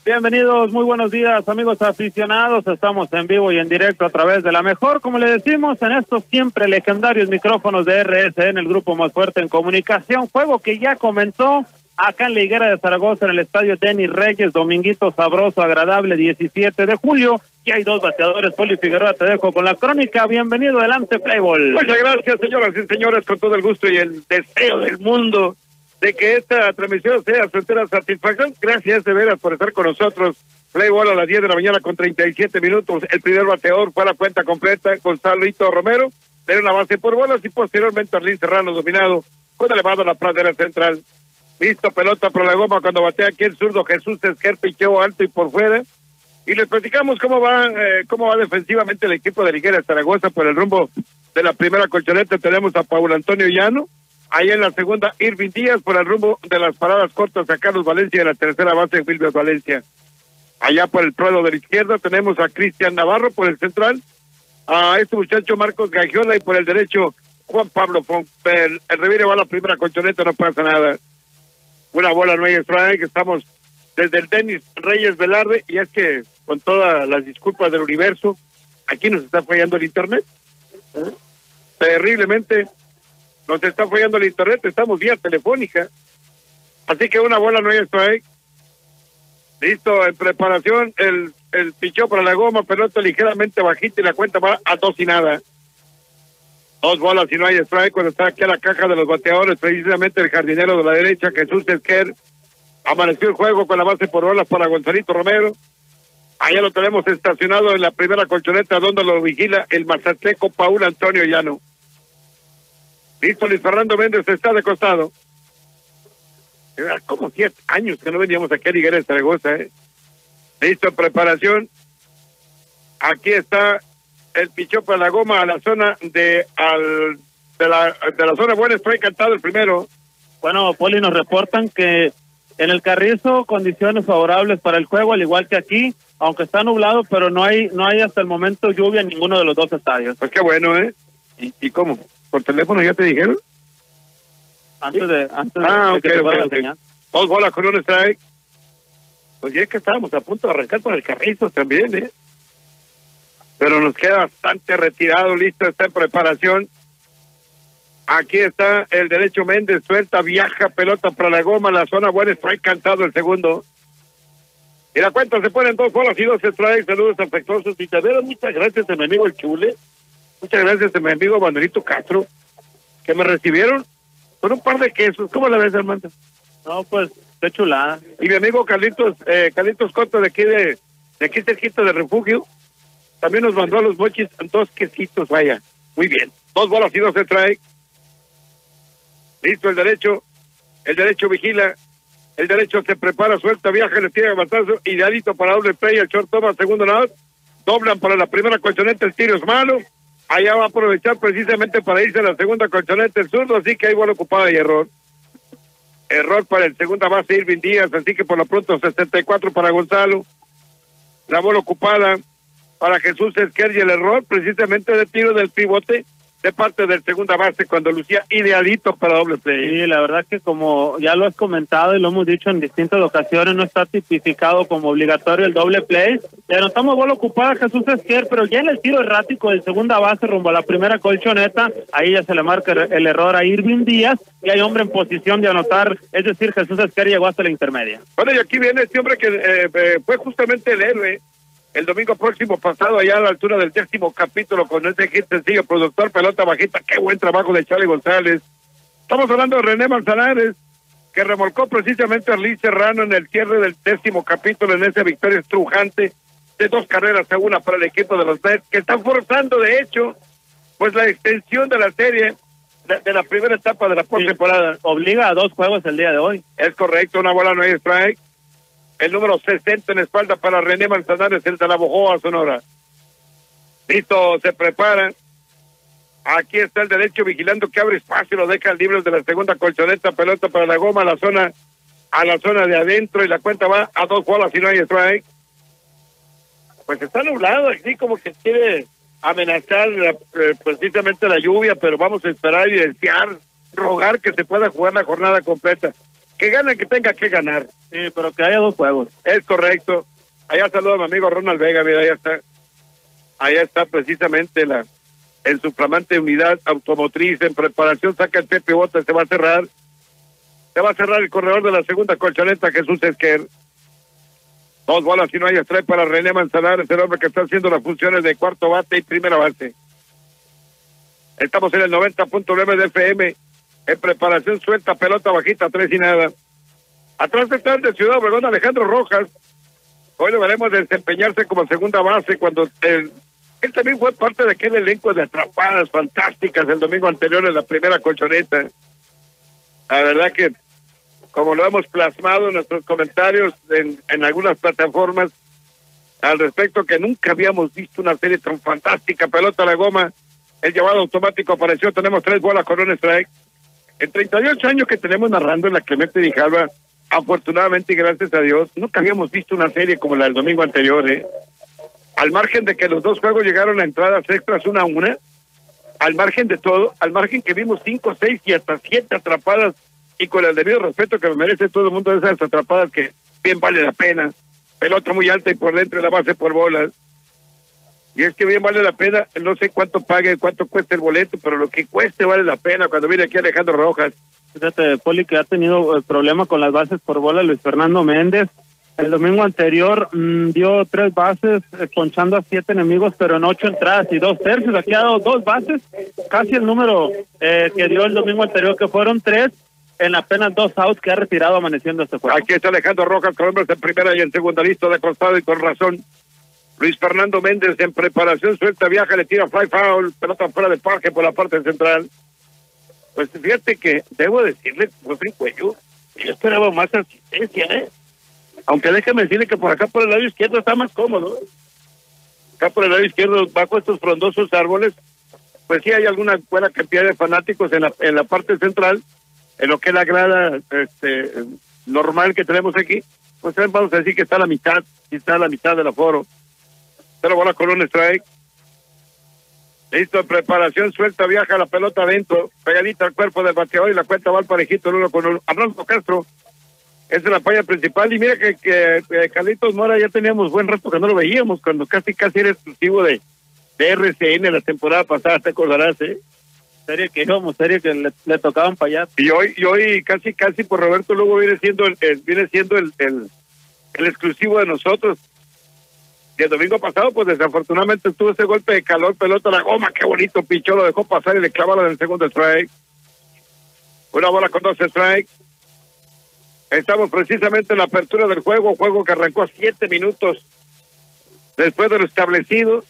Bienvenidos, muy buenos días, amigos aficionados. Estamos en vivo y en directo a través de la mejor, como le decimos, en estos siempre legendarios micrófonos de RSN, el grupo más fuerte en comunicación. Juego que ya comenzó acá en la Higuera de Zaragoza, en el estadio Denis Reyes. Dominguito sabroso, agradable, 17 de julio. Y hay dos bateadores. Poli Figueroa, te dejo con la crónica. Bienvenido, adelante, Playball. Muchas gracias, señoras y señores, con todo el gusto y el deseo del mundo de que esta transmisión sea su entera satisfacción. Gracias de veras por estar con nosotros. Playball a las 10 de la mañana con 37 minutos. El primer bateador fue a la cuenta completa, Gonzalo Hito Romero, de una base por bolas, y posteriormente Arlín Serrano dominado con elevado a la pradera central. Listo, pelota por la goma cuando batea aquí el zurdo Jesús Esquer, picheo alto y por fuera. Y les platicamos cómo va defensivamente el equipo de Higuera de Zaragoza por el rumbo de la primera colchoneta. Tenemos a Paulo Antonio Llano. Ahí en la segunda, Irving Díaz, por el rumbo de las paradas cortas a Carlos Valencia, en la tercera base, Wilber Valencia. Allá por el pruebo de la izquierda tenemos a Cristian Navarro por el central, a este muchacho Marcos Gagiola, y por el derecho Juan Pablo Font. El revire va a la primera colchoneta, no pasa nada. Una bola, no hay strike. Estamos desde el Denis Reyes Velarde, y es que, con todas las disculpas del universo, aquí nos está fallando el internet. Terriblemente. Nos está fallando el internet, estamos vía telefónica. Así que una bola, no hay strike. Listo, en preparación, el pichó para la goma, pelota ligeramente bajita y la cuenta va a 2-0. 2 bolas y no hay strike cuando está aquí a la caja de los bateadores, precisamente el jardinero de la derecha, Jesús Esquer. Amaneció el juego con la base por bolas para Gonzalito Romero. Allá lo tenemos estacionado en la primera colchoneta, donde lo vigila el mazateco Paulo Antonio Llano. Listo, Luis Fernando Méndez está de costado. Era como 10 años que no veníamos aquí a Higuera de Zaragoza, Listo, en preparación. Aquí está el pichó para la goma a la zona de la zona buena. Estoy encantado el primero. Bueno, Poli, nos reportan que en el Carrizo condiciones favorables para el juego, al igual que aquí, aunque está nublado, pero no hay hasta el momento lluvia en ninguno de los dos estadios. Pues qué bueno, ¿Y cómo? ¿Por teléfono ya te dijeron? Antes de okay, que se fuera la señal. 2 bolas con un strike. Pues ya es que estábamos a punto de arrancar con el Carrizo también, Pero nos queda bastante retirado. Listo, está en preparación. Aquí está el derecho Méndez, suelta, viaja, pelota para la goma, la zona buena, strike cantado el segundo. Y la cuenta se ponen 2 bolas y 2 strikes. Saludos afectuosos y taderos. Muchas gracias a mi amigo el Chule. Muchas gracias a mi amigo Manuelito Castro, que me recibieron con un par de quesos. ¿Cómo la ves, Armando? No, pues, qué chulada. Y mi amigo Carlitos Coto, de aquí cerquita de Refugio, también nos mandó a los mochis 2 quesitos, vaya. Muy bien. 2 bolas y 2 strike. Listo, el derecho vigila, el derecho se prepara, suelta, viaja, le tira el batazo, idealito para doble play, el short toma, segundo lado, doblan para la primera colchoneta, el tiro es malo. Allá va a aprovechar precisamente para irse a la segunda colchoneta el zurdo, así que hay bola ocupada y error. Error para el segunda base Irving Díaz, así que por lo pronto 64 para Gonzalo. La bola ocupada para Jesús Esquer y el error precisamente de tiro del pivote de parte del segunda base cuando lucía idealito para doble play. Sí, la verdad que como ya lo has comentado y lo hemos dicho en distintas ocasiones, no está tipificado como obligatorio el doble play. Le anotamos bola ocupada a Jesús Esquer, pero ya en el tiro errático del segunda base rumbo a la primera colchoneta, ahí ya se le marca el error a Irving Díaz y hay hombre en posición de anotar, es decir, Jesús Esquer llegó hasta la intermedia. Bueno, y aquí viene este hombre que fue justamente el héroe el domingo próximo pasado, allá a la altura del 10º capítulo, con ese hit sencillo, productor, pelota bajita. Qué buen trabajo de Charlie González. Estamos hablando de René Manzanares, que remolcó precisamente a Arlín Serrano en el cierre del 10º capítulo, en esa victoria estrujante de 2 carreras a 1 para el equipo de los Mets, que están forzando, de hecho, pues la extensión de la serie de la primera etapa de la postemporada. Obliga a 2 juegos el día de hoy. Es correcto, una bola, no hay strike. El número 60 en espalda para René Manzanares, el de la Bojoa, Sonora. Listo, se prepara. Aquí está el derecho vigilando que abre espacio, lo deja libre de la segunda colchoneta, pelota para la goma, a la zona de adentro, y la cuenta va a 2 bolas y no hay strike. Pues está nublado, así como que quiere amenazar precisamente la lluvia, pero vamos a esperar y desear, rogar que se pueda jugar la jornada completa. que gane que tenga que ganar. Sí, pero que haya 2 juegos. Es correcto. Allá saludo a mi amigo Ronald Vega, mira, allá está precisamente en su flamante unidad automotriz en preparación, saca el Pepe Bota, se va a cerrar el corredor de la segunda colchoneta, Jesús Esquer. 2 bolas y no hay strike para René Manzanares, el hombre que está haciendo las funciones de cuarto bate y primera base. Estamos en el 90.9 de FM, en preparación, suelta, pelota bajita, 3 y nada. Atrás está el de Ciudad Obregón, Alejandro Rojas. Hoy lo veremos desempeñarse como segunda base cuando él también fue parte de aquel elenco de atrapadas fantásticas el domingo anterior en la primera colchoneta. La verdad que, como lo hemos plasmado en nuestros comentarios en algunas plataformas, al respecto, que nunca habíamos visto una serie tan fantástica. Pelota a la goma, el llevado automático apareció, tenemos 3 bolas con un strike. En 38 años que tenemos narrando en la Clemente Grijalva, afortunadamente y gracias a Dios, nunca habíamos visto una serie como la del domingo anterior, al margen de que los 2 juegos llegaron a entradas extras 1-1, al margen de todo, al margen que vimos 5, 6 y hasta 7 atrapadas, y con el debido respeto que me merece todo el mundo de esas atrapadas que bien vale la pena, pelota muy alta y por dentro de la base por bolas, y es que bien vale la pena, no sé cuánto pague, cuánto cuesta el boleto, pero lo que cueste vale la pena cuando viene aquí Alejandro Rojas. Fíjate, Poli, que ha tenido el problema con las bases por bola Luis Fernando Méndez. El domingo anterior dio 3 bases, ponchando a 7 enemigos, pero en 8 entradas y 2 tercios. Aquí ha dado 2 bases, casi el número que dio el domingo anterior, que fueron 3, en apenas 2 outs que ha retirado amaneciendo este juego. Aquí está Alejandro Rojas con hombres en primera y en segunda lista de costado y con razón. Luis Fernando Méndez en preparación, suelta, viaja, le tira fly foul, pelota fuera de parque por la parte central. Pues fíjate que debo decirle, José Cuello, yo esperaba más asistencia, aunque déjeme decirle que por acá por el lado izquierdo está más cómodo. Acá por el lado izquierdo, bajo estos frondosos árboles, pues sí hay alguna buena cantidad de fanáticos en la parte central, en lo que es la grada normal que tenemos aquí, pues vamos a decir que está a la mitad del aforo. Pero bola con un strike. Listo, en preparación, suelta, viaja la pelota adentro, pegadita al cuerpo del bateador y la cuenta va al parejito, el 1-1. Arnoldo Castro es la falla principal, y mira que Carlitos Mora ya teníamos buen rato que no lo veíamos, cuando casi era exclusivo de RCN la temporada pasada, te acordarás, Serie que le tocaban para allá. Y hoy casi por Roberto Lugo viene siendo el exclusivo de nosotros. Y el domingo pasado, pues desafortunadamente tuvo ese golpe de calor, pelota a la goma, qué bonito pichó, lo dejó pasar y le clava la del segundo strike. Una bola con 2 strikes. Estamos precisamente en la apertura del juego que arrancó 7 minutos después de lo establecido.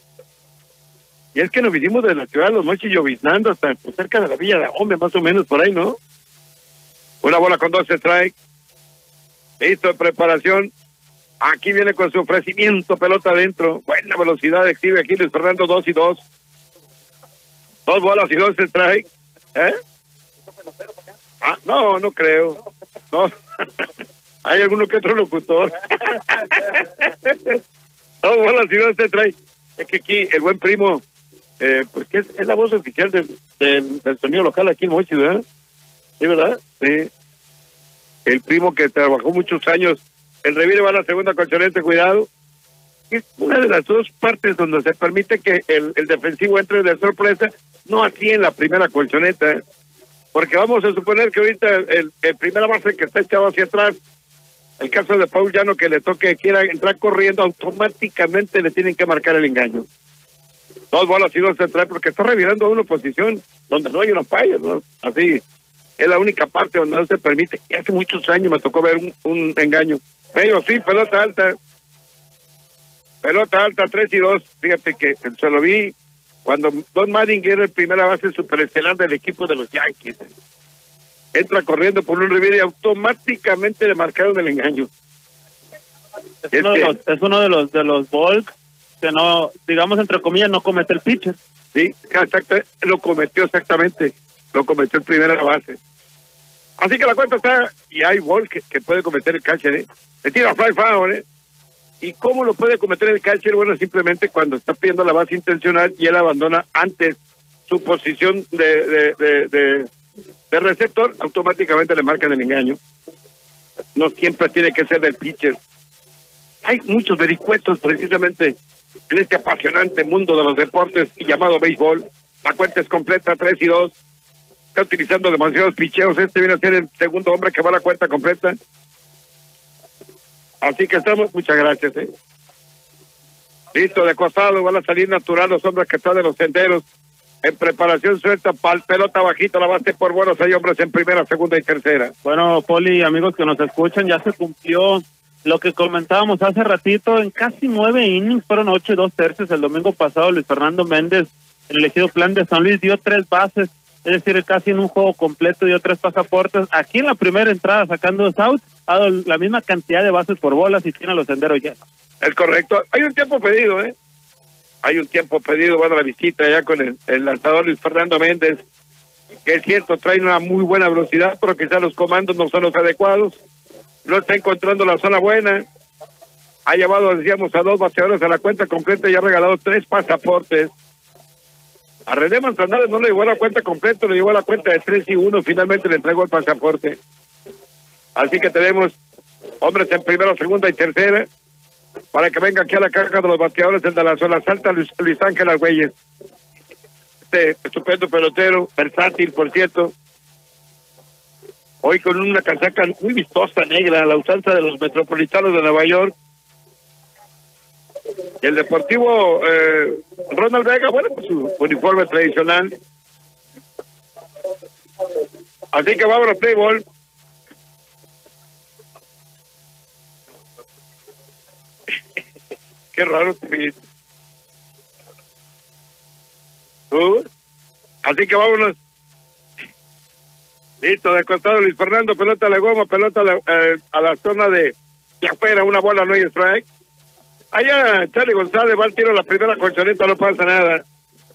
Y es que nos vinimos de la ciudad de Los Mochis lloviznando hasta pues, cerca de la Villa de Ahome, más o menos por ahí, ¿no? Una bola con 2 strikes. Listo de preparación. Aquí viene con su ofrecimiento, pelota adentro. Buena velocidad exhibe aquí Luis Fernando, 2 y 2. 2 bolas y 2 strikes. No creo. No. Hay alguno que otro locutor. 2 bolas y 2 strikes. Es que aquí el buen primo, pues que es la voz oficial del sonido local aquí en Mochi, ¿verdad? ¿Sí, verdad? Sí. El primo que trabajó muchos años. El revire va a la segunda colchoneta, cuidado. Es una de las 2 partes donde se permite que el defensivo entre de sorpresa, no así en la primera colchoneta, porque vamos a suponer que ahorita el primera base que está echado hacia atrás, el caso de Paul Llano que le toque, quiera entrar corriendo, automáticamente le tienen que marcar el engaño. 2 bolas y 2 strikes, porque está revirando a una posición donde no hay una falla, ¿no? Así, es la única parte donde no se permite. Y hace muchos años me tocó ver un engaño. Pero sí, pelota alta, 3 y 2. Fíjate que se lo vi cuando Don Manning era el primera base superestelar del equipo de los Yankees. Entra corriendo por un revire y automáticamente le marcaron el engaño. Es uno de los balls que no, digamos entre comillas, no comete el pitcher. Sí, exacto, lo cometió el primera base. Así que la cuenta está, y hay ball que puede cometer el catcher, Le tira fly foul, ¿Y cómo lo puede cometer el catcher? Bueno, simplemente cuando está pidiendo la base intencional y él abandona antes su posición de receptor, automáticamente le marcan el engaño. no siempre tiene que ser del pitcher. Hay muchos vericuetos precisamente en este apasionante mundo de los deportes llamado béisbol. La cuenta es completa, 3-2. Está utilizando demasiados picheos. Este viene a ser el segundo hombre que va a la cuenta completa. Así que estamos, muchas gracias. Listo, de costado, van a salir natural los hombres que están de los senderos. En preparación suelta, pelota bajita, la base por buenos. Hay hombres en primera, segunda y tercera. Bueno, Poli, amigos que nos escuchan, ya se cumplió lo que comentábamos hace ratito. En casi 9 innings, fueron 8 2/3. El domingo pasado, Luis Fernando Méndez, el elegido plan de San Luis, dio 3 bases. Es decir, casi en un juego completo dio 3 pasaportes. Aquí en la primera entrada, sacando 2 outs, ha dado la misma cantidad de bases por bolas y tiene a los senderos llenos. Es correcto. Hay un tiempo pedido, Hay un tiempo pedido, van a la visita ya con el lanzador Luis Fernando Méndez, que es cierto, trae una muy buena velocidad, pero quizás los comandos no son los adecuados. No está encontrando la zona buena. Ha llevado, decíamos, a 2 bateadores a la cuenta completa y ha regalado 3 pasaportes. A René Manzanares no le llevó a la cuenta completa, le llevó a la cuenta de 3-1, finalmente le entregó el pasaporte. Así que tenemos hombres en primera, segunda y tercera, para que venga aquí a la caja de los bateadores, el de la zona alta, Luis Ángel Argüelles. Este estupendo pelotero, versátil, por cierto. Hoy con una casaca muy vistosa, negra, a la usanza de los metropolitanos de Nueva York. Y el deportivo Ronald Vega, bueno, pues su uniforme tradicional. Así que vamos a play ball. Qué raro te ves. Así que vámonos. Listo, de costado Luis Fernando, pelota a la goma, pelota a la zona de afuera, una bola, no hay strike. Allá Charlie González va al tiro a la primera colchoneta, no pasa nada.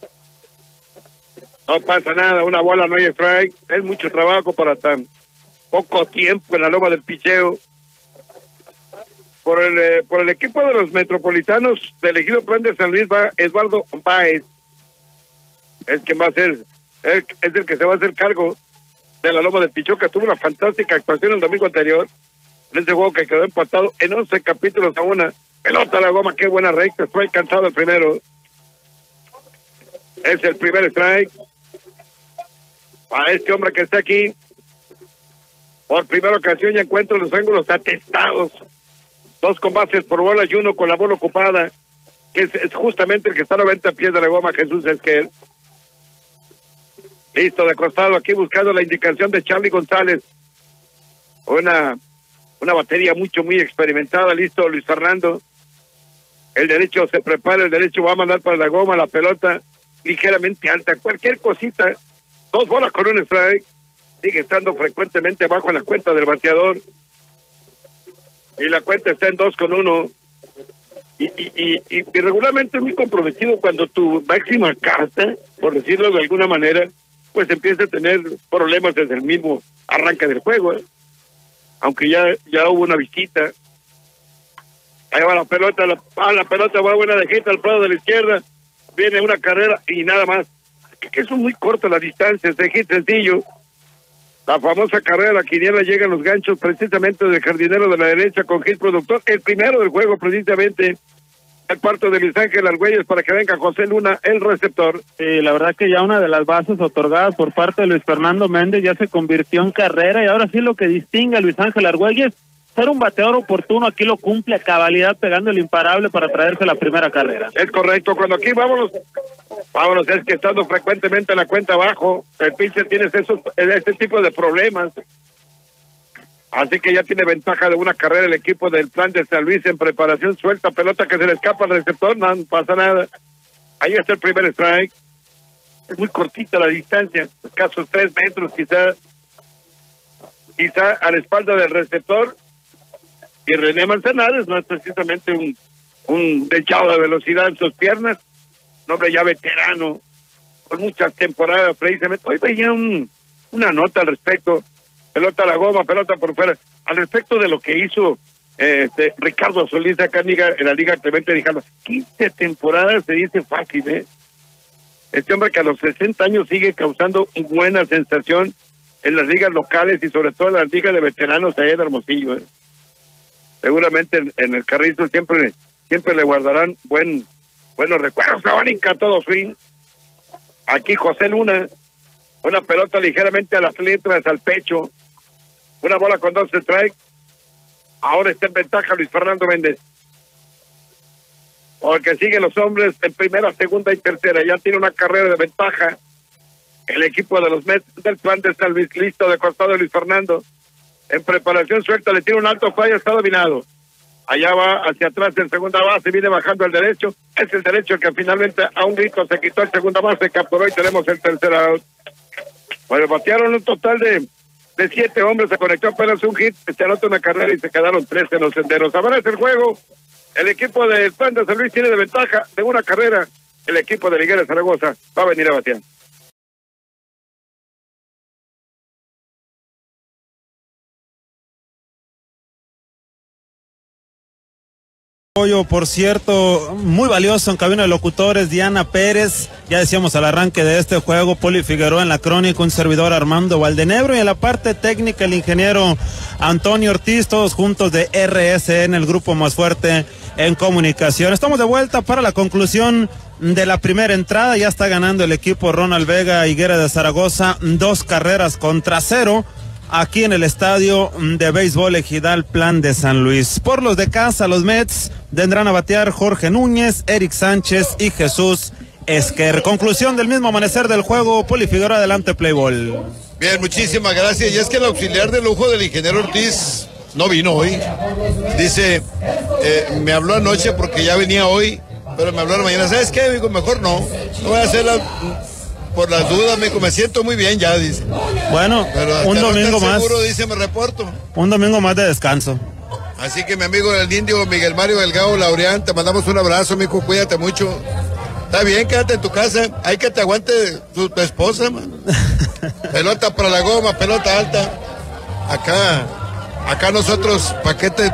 No pasa nada, una bola, no hay strike. Es mucho trabajo para tan poco tiempo en la loma del picheo. Por el equipo de los metropolitanos del elegido plan de San Luis va Eduardo Báez. Es quien va a ser, es el que se va a hacer cargo de la loma del picheo, que tuvo una fantástica actuación el domingo anterior. En ese juego que quedó empatado en 11 capítulos a 1. Pelota a la goma, qué buena recta, estoy cansado el primero. Es el primer strike. A este hombre que está aquí, por primera ocasión ya encuentro los ángulos atestados. 2 con bases por bola y 1 con la bola ocupada, que es justamente el que está a 90 pies de la goma, Jesús Esquer. Listo, de costado aquí buscando la indicación de Charlie González. Una batería muy experimentada. Listo, Luis Fernando. El derecho se prepara, el derecho va a mandar para la goma, la pelota ligeramente alta. Cualquier cosita, 2 bolas con un strike. Sigue estando frecuentemente bajo en la cuenta del bateador. Y la cuenta está en 2-1. Y regularmente es muy comprometido cuando tu máxima carta, por decirlo de alguna manera, pues empieza a tener problemas desde el mismo arranque del juego, aunque ya hubo una visita. Ahí va la pelota, la pelota va buena de hit al lado de la izquierda, viene una carrera y nada más, que son muy cortas las distancias, de hit sencillo. La famosa carrera, la quiniela, llegan los ganchos precisamente del jardinero de la derecha con hit productor, el primero del juego precisamente, el parto de Luis Ángel Argüelles para que venga José Luna, el receptor. La verdad que ya una de las bases otorgadas por parte de Luis Fernando Méndez ya se convirtió en carrera, y ahora sí lo que distingue a Luis Ángel Argüelles, ser un bateador oportuno, aquí lo cumple a cabalidad pegando el imparable para traerse la primera carrera. Es correcto, cuando aquí vámonos, es que estando frecuentemente en la cuenta abajo, el pitcher tiene este tipo de problemas. Así que ya tiene ventaja de una carrera el equipo del plan de San Luis en preparación. Suelta pelota que se le escapa al receptor, no pasa nada. Ahí está el primer strike. Es muy cortita la distancia, escasos 3 metros quizá a la espalda del receptor. Y René Manzanares no es precisamente un dechado de velocidad en sus piernas, un hombre ya veterano, con muchas temporadas precisamente. Hoy veía una nota al respecto. Pelota a la goma, pelota por fuera. Al respecto de lo que hizo Ricardo Solís acá en la Liga Clemente Dijano. 15 temporadas se dice fácil, Este hombre que a los 60 años sigue causando buena sensación en las ligas locales y sobre todo en las ligas de veteranos allá en Hermosillo. Seguramente en el Carrizo siempre le guardarán buenos recuerdos. Cabanica todo fin. Aquí José Luna, una pelota ligeramente a las letras, al pecho, una bola con 2 strikes. Ahora está en ventaja Luis Fernando Méndez, porque siguen los hombres en primera, segunda y tercera. Ya tiene una carrera de ventaja el equipo de los Mets del Plan de San Luis. Listo de costado de Luis Fernando, en preparación suelta, le tiene un alto fallo, está dominado. Allá va hacia atrás en segunda base, viene bajando el derecho. Es el derecho que finalmente a un grito se quitó el segunda base, capturó y tenemos el tercer out. Bueno, batearon un total de 7 hombres, se conectó apenas un hit, se anota una carrera y se quedaron 3 en los senderos. Ahora es el juego. El equipo del Plan de San Luis tiene de ventaja de una carrera. El equipo de Miguel de Zaragoza va a venir a batear. Por cierto, muy valioso en cabina de locutores, Diana Pérez, ya decíamos al arranque de este juego, Poli Figueroa en la crónica, un servidor Armando Valdenebro, y en la parte técnica el ingeniero Antonio Ortiz, todos juntos de RSN, el grupo más fuerte en comunicación. Estamos de vuelta para la conclusión de la primera entrada, ya está ganando el equipo Ronald Vega Higuera de Zaragoza 2 carreras contra 0. Aquí en el estadio de béisbol Ejidal Plan de San Luis. Por los de casa, los Mets vendrán a batear Jorge Núñez, Eric Sánchez y Jesús Esquer. Conclusión del mismo amanecer del juego. Poli Figueroa, adelante, play ball. Bien, muchísimas gracias. Y es que el auxiliar de lujo del ingeniero Ortiz no vino hoy. Dice, me habló anoche porque ya venía hoy, pero me habló la mañana. ¿Sabes qué? Digo, mejor no voy a hacer por las dudas, me siento muy bien ya, dice. Bueno, un domingo más. Seguro, dice, me reporto. Un domingo más de descanso. Así que mi amigo el indio Miguel Mario Delgado Laureán, te mandamos un abrazo, mijo, cuídate mucho. Está bien, quédate en tu casa, hay que te aguante tu esposa, man. Pelota para la goma, pelota alta. Acá nosotros, paquete,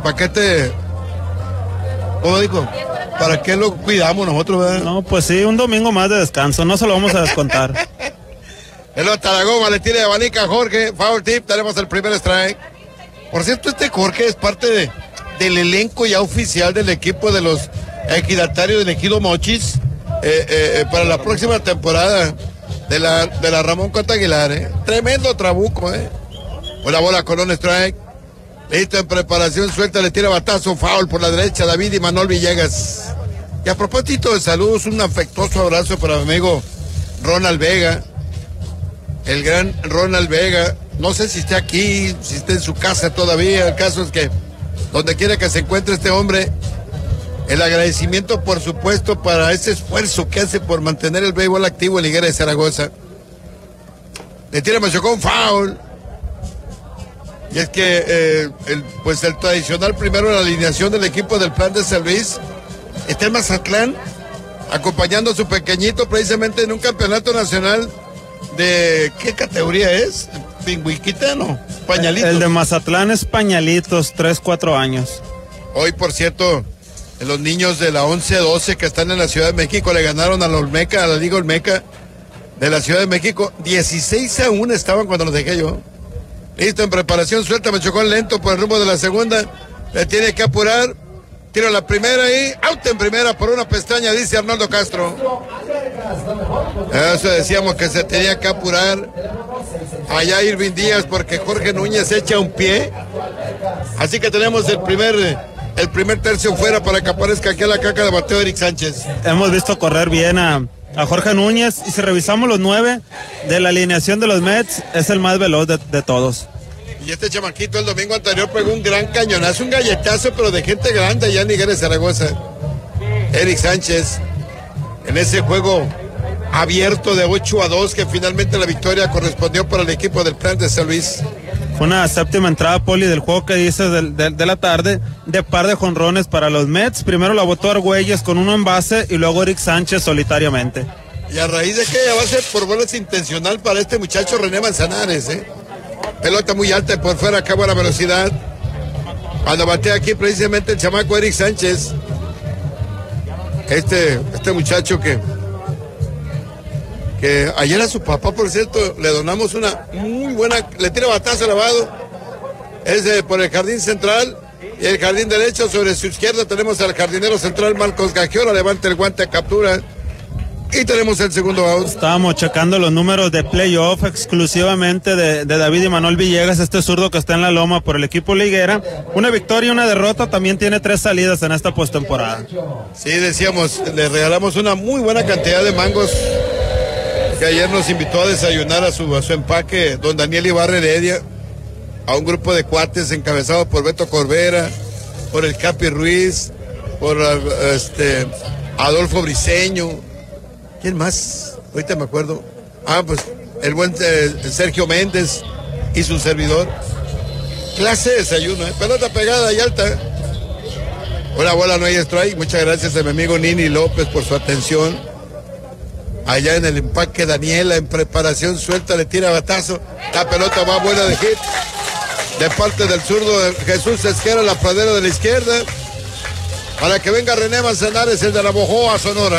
¿cómo digo? ¿Para qué lo cuidamos nosotros, verdad? No, pues sí, un domingo más de descanso, no se lo vamos a descontar. Pelota a la goma, le tira de abanica a Jorge, foul tip, tenemos el primer strike. Por cierto, Jorge es parte del elenco ya oficial del equipo de los equidatarios del Ejido Mochis para la próxima temporada de la Ramón Cota Aguilar, Tremendo trabuco, Con la bola con un strike. Listo en preparación, suelta, le tira batazo, foul por la derecha, David y Manuel Villegas. Y a propósito de saludos, un afectuoso abrazo para mi amigo Ronald Vega, el gran Ronald Vega. No sé si está aquí, si está en su casa todavía. El caso es que donde quiera que se encuentre este hombre, el agradecimiento, por supuesto, para ese esfuerzo que hace por mantener el béisbol activo en Higuera de Zaragoza. Le tira Machocón, foul. Y es que el tradicional primero de la alineación del equipo del Plan de San Luis está en Mazatlán, acompañando a su pequeñito precisamente en un campeonato nacional de ¿qué categoría es? ¿Pingüiquita? No, pañalitos. El de Mazatlán es pañalitos, 3-4 años. Hoy, por cierto, los niños de la 11-12 que están en la Ciudad de México le ganaron a la Olmeca, a la Liga Olmeca de la Ciudad de México. 16-1 estaban cuando los dejé yo. Listo, en preparación, suelta, me chocó lento por el rumbo de la segunda. Le tiene que apurar. Tiro la primera y out en primera por una pestaña, dice Arnoldo Castro. Eso decíamos que se tenía que apurar allá Irving Díaz porque Jorge Núñez echa un pie. Así que tenemos el primer tercio fuera para que aparezca aquí a la caca de bateo Eric Sánchez. Hemos visto correr bien a Jorge Núñez, y si revisamos los 9 de la alineación de los Mets, es el más veloz de todos. Y este chamaquito el domingo anterior pegó un gran cañonazo, un galletazo, pero de gente grande allá en Higuera de Zaragoza. Eric Sánchez, en ese juego abierto de 8-2, que finalmente la victoria correspondió para el equipo del Plan de San Luis. Fue una séptima entrada, Poli, del juego que dices de la tarde, de par de jonrones para los Mets. Primero la botó Argüelles con uno en base y luego Eric Sánchez solitariamente. Y a raíz de que ya va a ser por bolas intencional para este muchacho René Manzanares, Pelota muy alta y por fuera, acá buena velocidad. Cuando batea aquí precisamente el chamaco Eric Sánchez. Este muchacho que que ayer a su papá, por cierto, le donamos una muy buena, le tira batazo elevado, es por el jardín central y el jardín derecho. Sobre su izquierda tenemos al jardinero central Marcos Gagiola, levanta el guante a captura y tenemos el segundo out. Estábamos checando los números de playoff exclusivamente de David y Manuel Villegas, este zurdo que está en la loma por el equipo liguera. Una victoria y una derrota, también tiene 3 salidas en esta postemporada. Sí, decíamos, le regalamos una muy buena cantidad de mangos, que ayer nos invitó a desayunar a su empaque don Daniel Ibarra Heredia, a un grupo de cuates encabezado por Beto Corbera, por el Capi Ruiz, por Adolfo Briceño. ¿Quién más? Ahorita me acuerdo. Pues el buen Sergio Méndez y su servidor. Clase de desayuno, pelota pegada y alta. Una bola, no hay strike. Muchas gracias a mi amigo Nini López por su atención. Allá en el empaque Daniela, en preparación suelta, le tira batazo. La pelota va buena de hit. De parte del zurdo Jesús Esquera, la pradera de la izquierda. Para que venga René Manzanares, el de la Mojoa, Sonora.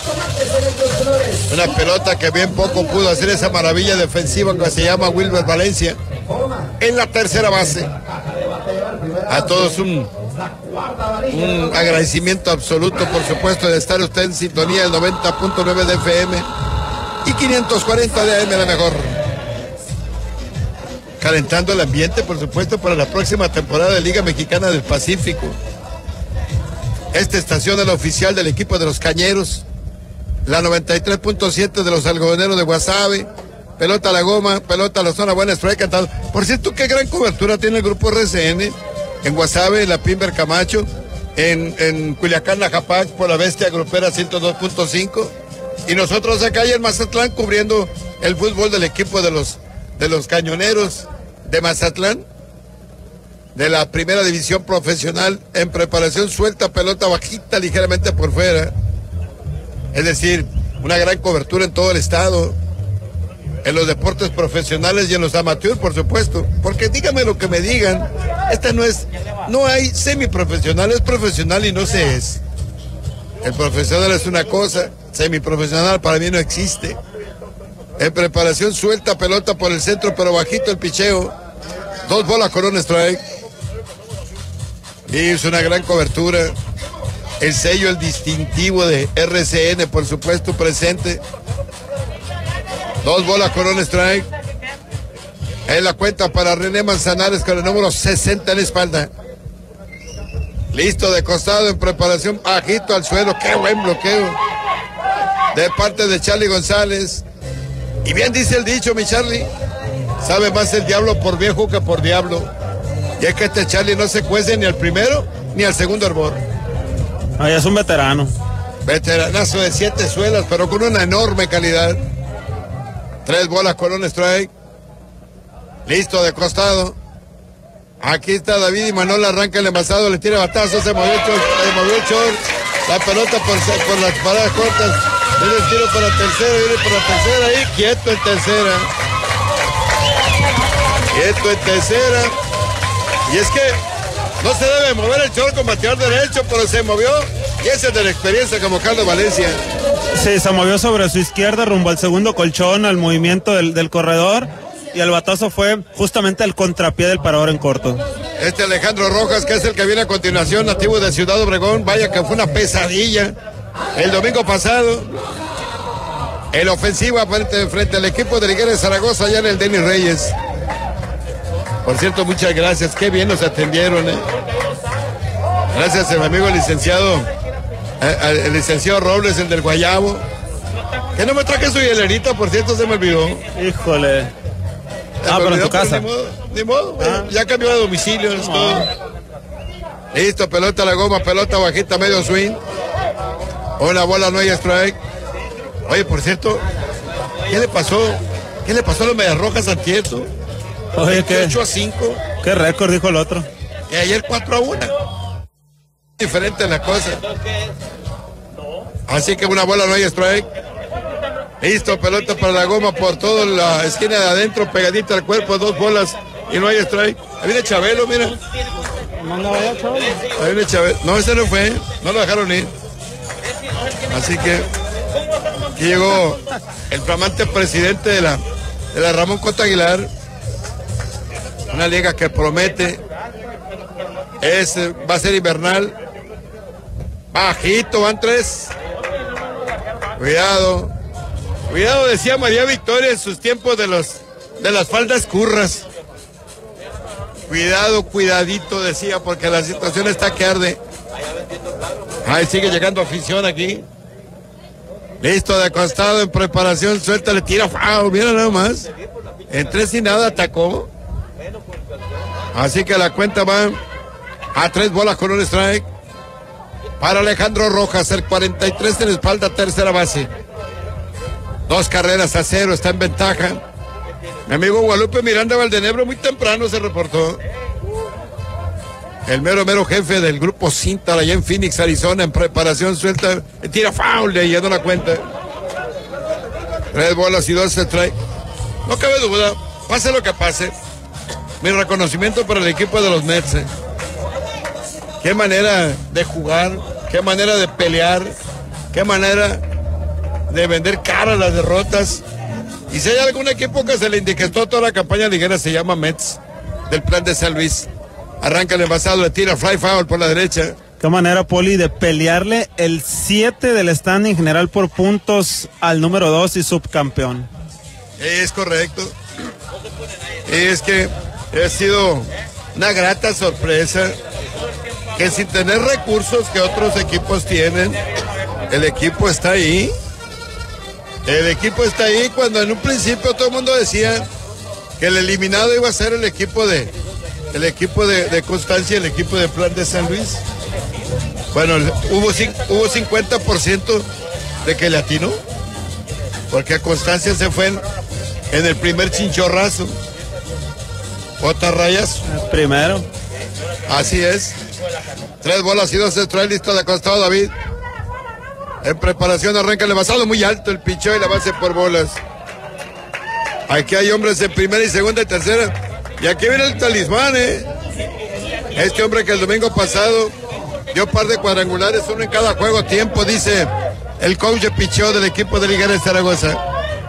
Una pelota que bien poco pudo hacer esa maravilla defensiva que se llama Wilber Valencia. En la tercera base. A todos un agradecimiento absoluto, por supuesto, de estar usted en sintonía del 90.9 de FM y 540 de AM, la mejor. Calentando el ambiente, por supuesto, para la próxima temporada de Liga Mexicana del Pacífico. Esta estación es la oficial del equipo de los Cañeros, la 93.7 de los Algodoneros de Guasave. Pelota a la goma, pelota a la zona, buena strike cantado. Por cierto, qué gran cobertura tiene el grupo RCN en Guasave, la Pimber Camacho, en Culiacán, la Japac, por la Bestia Grupera 102.5. Y nosotros acá y en Mazatlán cubriendo el fútbol del equipo de los Cañoneros de Mazatlán, de la primera división profesional, en preparación, suelta, pelota bajita ligeramente por fuera. Es decir, una gran cobertura en todo el estado, en los deportes profesionales y en los amateurs, por supuesto. Porque dígame lo que me digan, no hay semiprofesional, es profesional y no se es. El profesional es una cosa, semiprofesional para mí no existe. En preparación, suelta, pelota por el centro, pero bajito el picheo. 2 bolas con un strike. Y es una gran cobertura. El sello, el distintivo de RCN, por supuesto, presente. 2 bolas con un strike. Es la cuenta para René Manzanares con el número 60 en la espalda. Listo de costado, en preparación, bajito al suelo. Qué buen bloqueo de parte de Charlie González. Y bien dice el dicho, mi Charlie, sabe más el diablo por viejo que por diablo. Y es que este Charlie no se cuece ni al primero ni al segundo hervor. Ahí es un veterano. Veteranazo de 7 suelas, pero con una enorme calidad. 3 bolas con un strike. Listo de costado. Aquí está David y Manuel, arranca el envasado, le tira batazo, se movió el short. La pelota por las paradas cortas. Viene el tiro para tercera, ahí, quieto en tercera. Y es que no se debe mover el short con bateador derecho, pero se movió. Y ese es de la experiencia como Carlos Valencia. Sí, se movió sobre su izquierda rumbo al segundo colchón, al movimiento del corredor. Y el batazo fue justamente el contrapié del parador en corto. Alejandro Rojas, que es el que viene a continuación, nativo de Ciudad Obregón, vaya que fue una pesadilla el domingo pasado. El ofensiva frente al equipo de Ligueres Zaragoza, allá en el Denis Reyes. Por cierto, muchas gracias, qué bien nos atendieron. Gracias a mi amigo el licenciado Robles, el del Guayabo. Que no me traje su hielerita, por cierto, se me olvidó. Híjole. Pero en tu casa. Ni modo, ya cambió de domicilio. Listo, pelota a la goma, pelota bajita, medio swing. Una bola, no hay strike. Oye, por cierto, ¿qué le pasó? ¿Qué le pasó a los Medias Rojas Antieto? Oye, ¿qué? 8-5. ¿Qué récord dijo el otro? Y ayer 4-1. Diferente la cosa. Así que una bola, no hay strike. Listo, pelota para la goma por toda la esquina de adentro, pegadita al cuerpo, 2 bolas y no hay strike. Ahí viene Chabelo, mira. Ahí viene Chabelo. No, ese no fue, no lo dejaron ir. Así que Aquí llegó el flamante presidente de la Ramón Cota Aguilar. Una liga que promete. Va a ser invernal. Bajito, van 3. Cuidado. Cuidado, decía María Victoria en sus tiempos de las faldas curras. Cuidado, cuidadito, decía, porque la situación está que arde. Ahí sigue llegando afición aquí. Listo, de acostado, en preparación, suelta, le tira foul, mira nada más. En 3 y nada atacó. Así que la cuenta va a 3 bolas con un strike. Para Alejandro Rojas, el 43 en espalda, tercera base. 2 carreras a 0, está en ventaja. Mi amigo Guadalupe Miranda Valdenebro muy temprano se reportó. El mero jefe del grupo Cinta allá en Phoenix, Arizona, en preparación, suelta, tira foul, leyendo la cuenta. 3 bolas y 2 strike. No cabe duda, pase lo que pase. Mi reconocimiento para el equipo de los Mets. Qué manera de jugar, qué manera de pelear, qué manera de vender cara a las derrotas. Y si hay algún equipo que se le indiquetó toda la campaña liguera, se llama Mets, del plan de San Luis. Arranca el envasado, le tira fly foul por la derecha. Qué manera, Poli, de pelearle el 7 del standing general por puntos al número 2 y subcampeón. Es correcto. Es que ha sido una grata sorpresa que sin tener recursos que otros equipos tienen, el equipo está ahí. El equipo está ahí cuando en un principio todo el mundo decía que el eliminado iba a ser el equipo de Constancia, el equipo de Plan de San Luis. Bueno, hubo 50% de que le atinó, porque a Constancia se fue en el primer chinchorrazo. Otras rayas. Primero. Así es. 3 bolas y 2 strikes, listo de acostado David. En preparación arranca el envasado, muy alto el picheo y la base por bolas. Aquí hay hombres en primera y segunda y tercera. Y aquí viene el talismán, Este hombre que el domingo pasado dio par de cuadrangulares, uno en cada juego tiempo, dice el coach de picheo del equipo de Ligueres Zaragoza.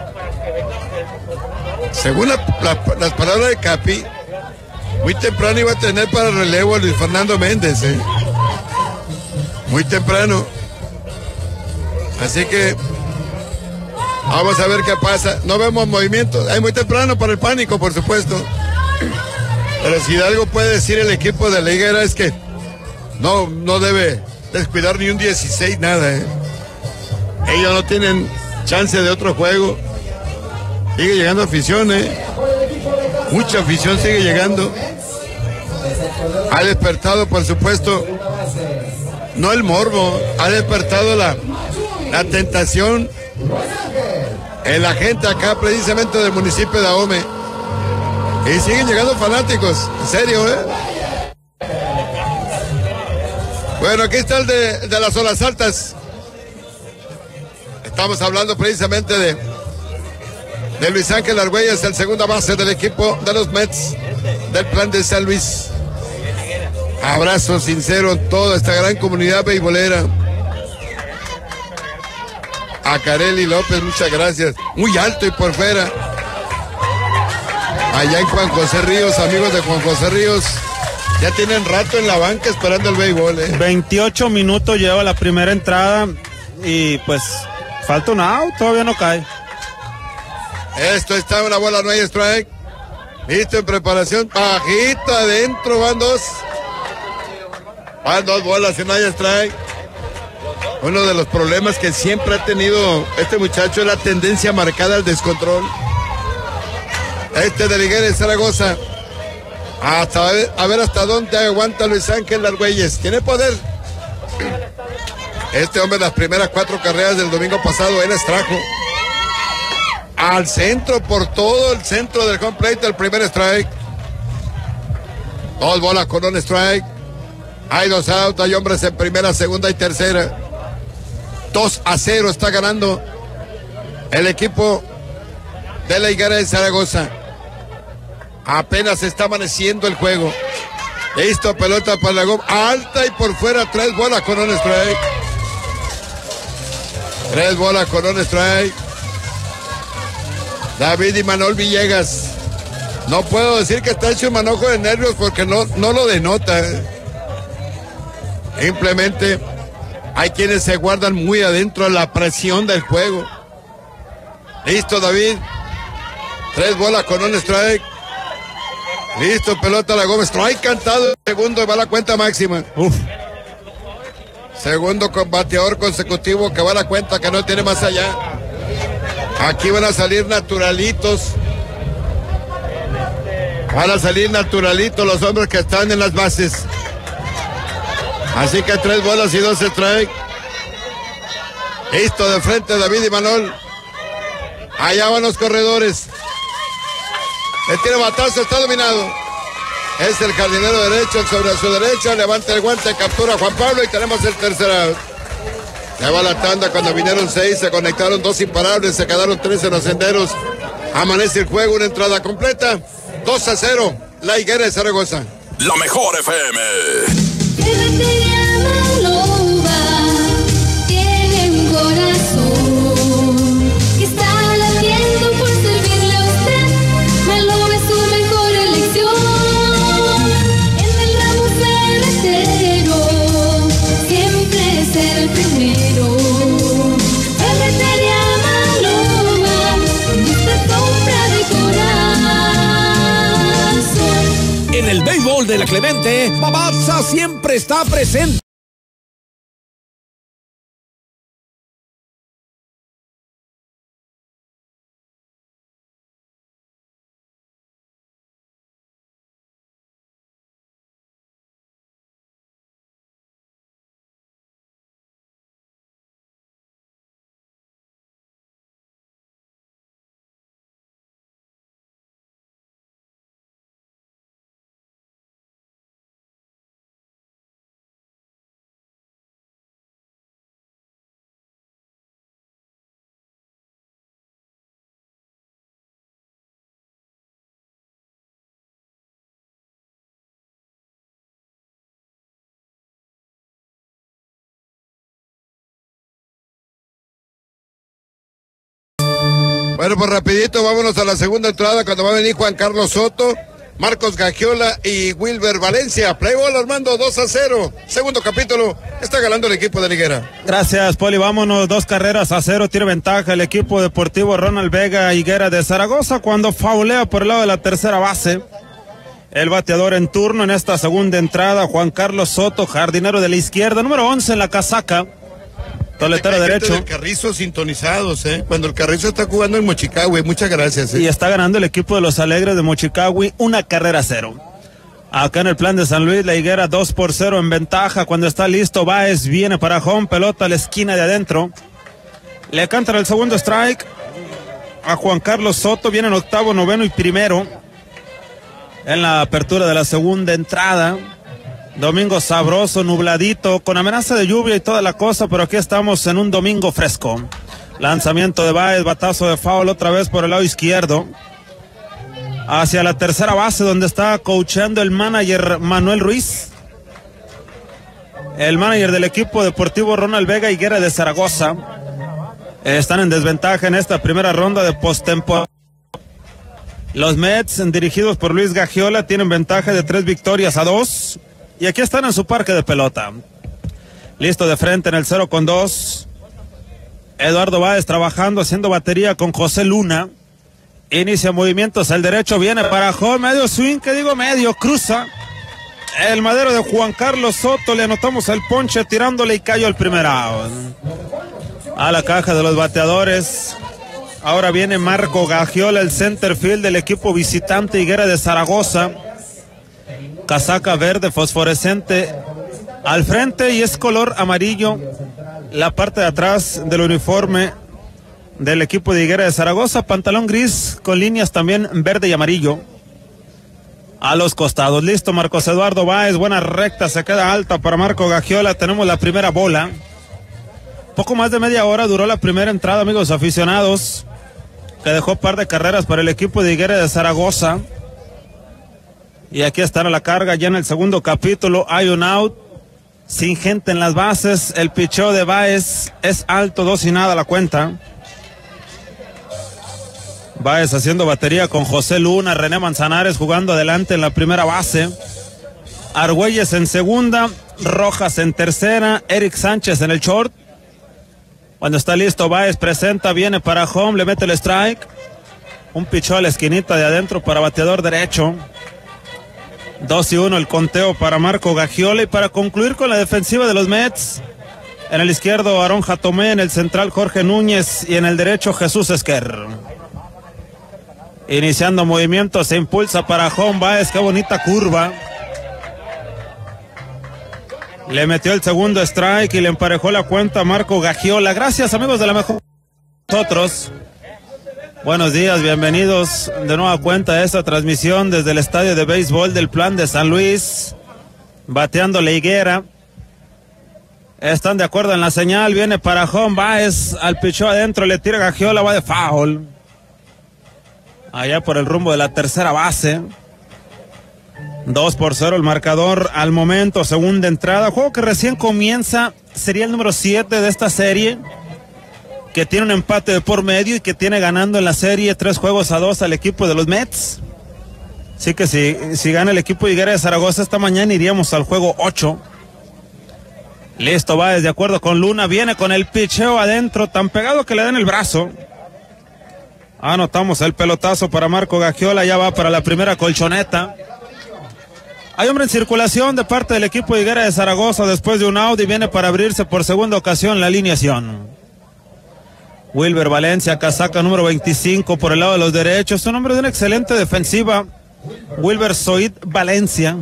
Según las palabras de Capi, muy temprano iba a tener para relevo a Luis Fernando Méndez, Muy temprano. Así que vamos a ver qué pasa. No vemos movimientos. Hay muy temprano para el pánico, por supuesto. Pero si algo puede decir el equipo de la Higuera es que no debe descuidar ni un 16, nada. Ellos no tienen chance de otro juego. Sigue llegando afición, Mucha afición sigue llegando. Ha despertado, por supuesto, no el morbo, ha despertado la tentación en la gente acá, precisamente del municipio de Ahome. Y siguen llegando fanáticos, en serio, Bueno, aquí está el de las olas altas. Estamos hablando precisamente de Luis Ángel Argüelles, el segunda base del equipo de los Mets del Plan de San Luis. Abrazo sincero a toda esta gran comunidad beisbolera. A Carely López, muchas gracias. Muy alto y por fuera. Allá en Juan José Ríos, amigos de Juan José Ríos, ya tienen rato en la banca esperando el béisbol. 28 minutos lleva la primera entrada y pues falta un out, todavía no cae. Esto está una bola, no hay strike. Listo en preparación, bajito adentro, van 2. Van 2 bolas y no hay strike. Uno de los problemas que siempre ha tenido este muchacho es la tendencia marcada al descontrol. De Ligueres Zaragoza. A ver hasta dónde aguanta Luis Ángel Argüelles. Tiene poder. Este hombre, las primeras 4 carreras del domingo pasado, él extrajo al centro, por todo el centro del home plate, el primer strike. 2 bolas con un strike. Hay 2 outs, hay hombres en primera, segunda y tercera. 2-0 está ganando el equipo de la Higuera de Zaragoza. Apenas está amaneciendo el juego. Listo, pelota para la goma alta y por fuera, 3 bolas con un strike. 3 bolas con un strike. David Imanol Villegas. No puedo decir que está hecho un manojo de nervios porque no lo denota. Simplemente hay quienes se guardan muy adentro de la presión del juego. Listo, David. 3 bolas con un strike. Listo, pelota a la Gómez. Strike cantado. Segundo, va a la cuenta máxima. Segundo bateador consecutivo que va a la cuenta, que no tiene más allá. Aquí van a salir naturalitos. Van a salir naturalitos los hombres que están en las bases. Así que 3 bolas y 2 strike. Listo, de frente David Imanol. Allá van los corredores. El tiro batazo está dominado. Es el jardinero derecho sobre su derecha. Levanta el guante, captura a Juan Pablo y tenemos el tercer out. Ya va la tanda cuando vinieron 6, se conectaron 2 imparables, se quedaron 3 en los senderos. Amanece el juego, una entrada completa. 2-0, La Higuera de Zaragoza. La mejor FM. Tiene un corazón que está latiendo por servirle a usted. Maloba es su mejor elección. En el ramo ferretero siempre es el primero. Ferretería Maloba, donde usted compra de corazón. En el béisbol de la Clemente, Babazza siempre está presente. Bueno, pues rapidito, vámonos a la segunda entrada cuando va a venir Juan Carlos Soto, Marcos Gagiola y Wilber Valencia. Play ball, Armando, 2-0. Segundo capítulo, está ganando el equipo de La Higuera. Gracias, Poli, vámonos, 2-0, tiene ventaja el equipo deportivo Ronald Vega Higuera de Zaragoza cuando faulea por el lado de la tercera base. El bateador en turno en esta segunda entrada, Juan Carlos Soto, jardinero de la izquierda, número 11 en la casaca. Toletero derecho. El Carrizo sintonizados, cuando el Carrizo está jugando en Mochicagüe, muchas gracias. Y está ganando el equipo de los Alegres de Mochicagüe 1-0. Acá en el plan de San Luis, La Higuera 2-0 en ventaja. Cuando está listo, Báez viene para home, pelota a la esquina de adentro. Le cantan el segundo strike a Juan Carlos Soto, viene en octavo, noveno y primero. En la apertura de la segunda entrada. Domingo sabroso, nubladito, con amenaza de lluvia y toda la cosa, pero aquí estamos en un domingo fresco. Lanzamiento de Báez, batazo de foul otra vez por el lado izquierdo. Hacia la tercera base donde está coachando el manager Manuel Ruiz. El manager del equipo deportivo Ronald Vega Higuera de Zaragoza. Están en desventaja en esta primera ronda de postemporada. Los Mets, dirigidos por Luis Gagiola, tienen ventaja de 3-2. Y aquí están en su parque de pelota. Listo de frente en el 0-2. Eduardo Báez trabajando, haciendo batería con José Luna. Inicia movimientos al derecho, viene para home, medio swing, medio, cruza. El madero de Juan Carlos Soto, le anotamos el ponche tirándole y cayó el primer out. A la caja de los bateadores. Ahora viene Marco Gagiola, el center field del equipo visitante Higuera de Zaragoza. Casaca verde fosforescente al frente y es color amarillo la parte de atrás del uniforme del equipo de Higuera de Zaragoza, pantalón gris con líneas también verde y amarillo a los costados. Listo Marcos Eduardo Báez, buena recta, se queda alta para Marco Gagiola. Tenemos la primera bola. Poco más de media hora duró la primera entrada, amigos aficionados, que dejó par de carreras para el equipo de Higuera de Zaragoza. Y aquí están a la carga ya en el segundo capítulo. Hay un out. sin gente en las bases. El picheo de Báez es alto, 2-0 la cuenta. Báez haciendo batería con José Luna, René Manzanares jugando adelante en la primera base. Argüelles en segunda, Rojas en tercera, Eric Sánchez en el short. Cuando está listo, Báez presenta, viene para home, le mete el strike. Un picheo a la esquinita de adentro para bateador derecho. 2-1 el conteo para Marco Gagiola. Y para concluir con la defensiva de los Mets, en el izquierdo Aarón Jatomé, en el central Jorge Núñez y en el derecho Jesús Esquer. Iniciando movimiento, se impulsa para home Báez, qué bonita curva. Le metió el segundo strike y le emparejó la cuenta a Marco Gagiola. Gracias, amigos de la mejor. Nosotros. Buenos días, bienvenidos de nueva cuenta a esta transmisión desde el estadio de béisbol del Plan de San Luis. Bateando la Higuera. Están de acuerdo en la señal, viene para home Báez, al pichó adentro, le tira Gagiola, va de foul. Allá por el rumbo de la tercera base. 2-0 el marcador al momento, segunda entrada. Juego que recién comienza, sería el número 7 de esta serie, que tiene un empate de por medio y que tiene ganando en la serie 3-2 al equipo de los Mets. Así que si gana el equipo de Higuera de Zaragoza esta mañana, iríamos al juego 8. Listo, va de acuerdo con Luna, viene con el picheo adentro, tan pegado que le dan el brazo. Anotamos el pelotazo para Marco Gagiola, ya va para la primera colchoneta. Hay hombre en circulación de parte del equipo de Higuera de Zaragoza después de un out y viene para abrirse por segunda ocasión la alineación. Wilber Valencia, casaca número 25 por el lado de los derechos, un hombre de una excelente defensiva. Wilber Zoid Valencia.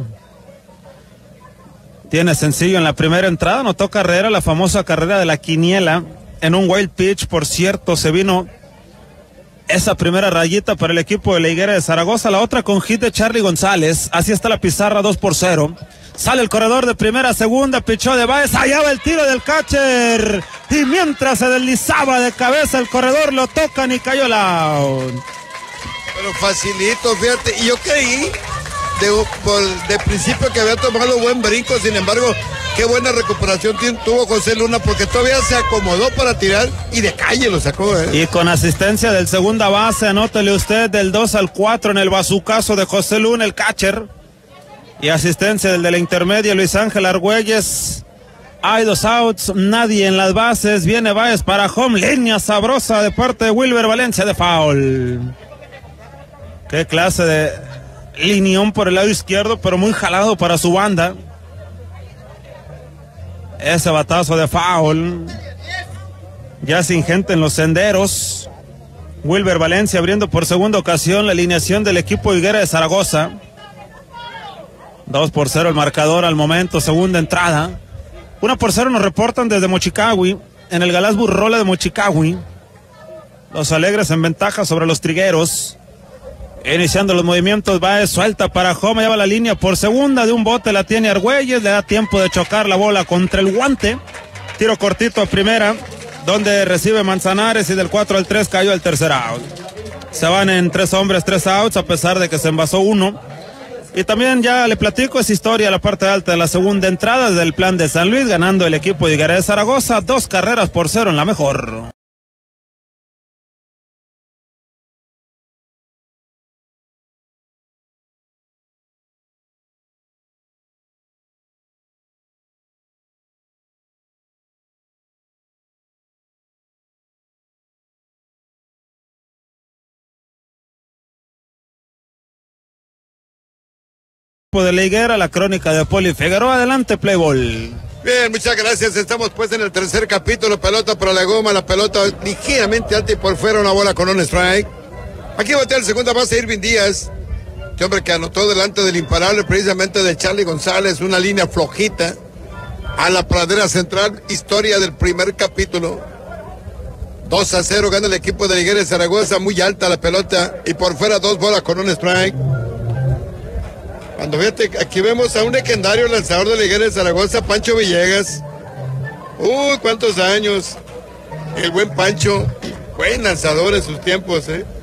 Tiene sencillo en la primera entrada, anotó carrera, la famosa carrera de la quiniela en un wild pitch, por cierto, se vino esa primera rayita para el equipo de la Higuera de Zaragoza, la otra con hit de Charlie González. Así está la pizarra, 2-0. Sale el corredor de primera a segunda, pichó de Báez, allá va el tiro del catcher. Y mientras se deslizaba de cabeza el corredor, lo tocan y cayó el out. Pero facilito, fíjate. Y yo creí de principio que había tomado buen brinco, sin embargo, qué buena recuperación tuvo José Luna, porque todavía se acomodó para tirar y de calle lo sacó. Y con asistencia del segunda base, anótele usted, del 2-4 en el bazucazo de José Luna, el catcher. Y asistencia del de la intermedia, Luis Ángel Argüelles. Hay 2 outs, nadie en las bases, viene Báez para home, línea sabrosa de parte de Wilber Valencia de foul. Qué clase de linión por el lado izquierdo, pero muy jalado para su banda. Ese batazo de foul. Ya sin gente en los senderos. Wilber Valencia abriendo por segunda ocasión la alineación del equipo Higuera de Zaragoza. 2-0 el marcador al momento, segunda entrada. 1-0 nos reportan desde Mochicagui, en el Galás Burrola de Mochicagui. Los Alegres en ventaja sobre los Trigueros. Iniciando los movimientos, Báez suelta para home, lleva la línea por segunda, de un bote la tiene Argüelles, le da tiempo de chocar la bola contra el guante. Tiro cortito a primera, donde recibe Manzanares, y del 4 al 3 cayó el tercer out. Se van en 3 hombres, 3 outs, a pesar de que se envasó uno. Y también ya le platico esa historia, la parte alta de la segunda entrada del Plan de San Luis, ganando el equipo de Higuera de Zaragoza, 2-0 en la mejor. De la Higuera, la crónica de Poli Figueroa. Adelante, play ball. Bien, muchas gracias. Estamos pues en el tercer capítulo. Pelota para la goma, la pelota ligeramente alta y por fuera, una bola con un strike. Aquí batea el segunda base Irving Díaz, este hombre que anotó delante del imparable precisamente de Charlie González, una línea flojita a la pradera central. Historia del primer capítulo. 2-0 gana el equipo de la Higuera de Zaragoza, muy alta la pelota y por fuera 2 bolas con un strike. Cuando fíjate, aquí vemos a un legendario lanzador de la Higuera de Zaragoza, Pancho Villegas. Uy, cuántos años. El buen Pancho, buen lanzador en sus tiempos,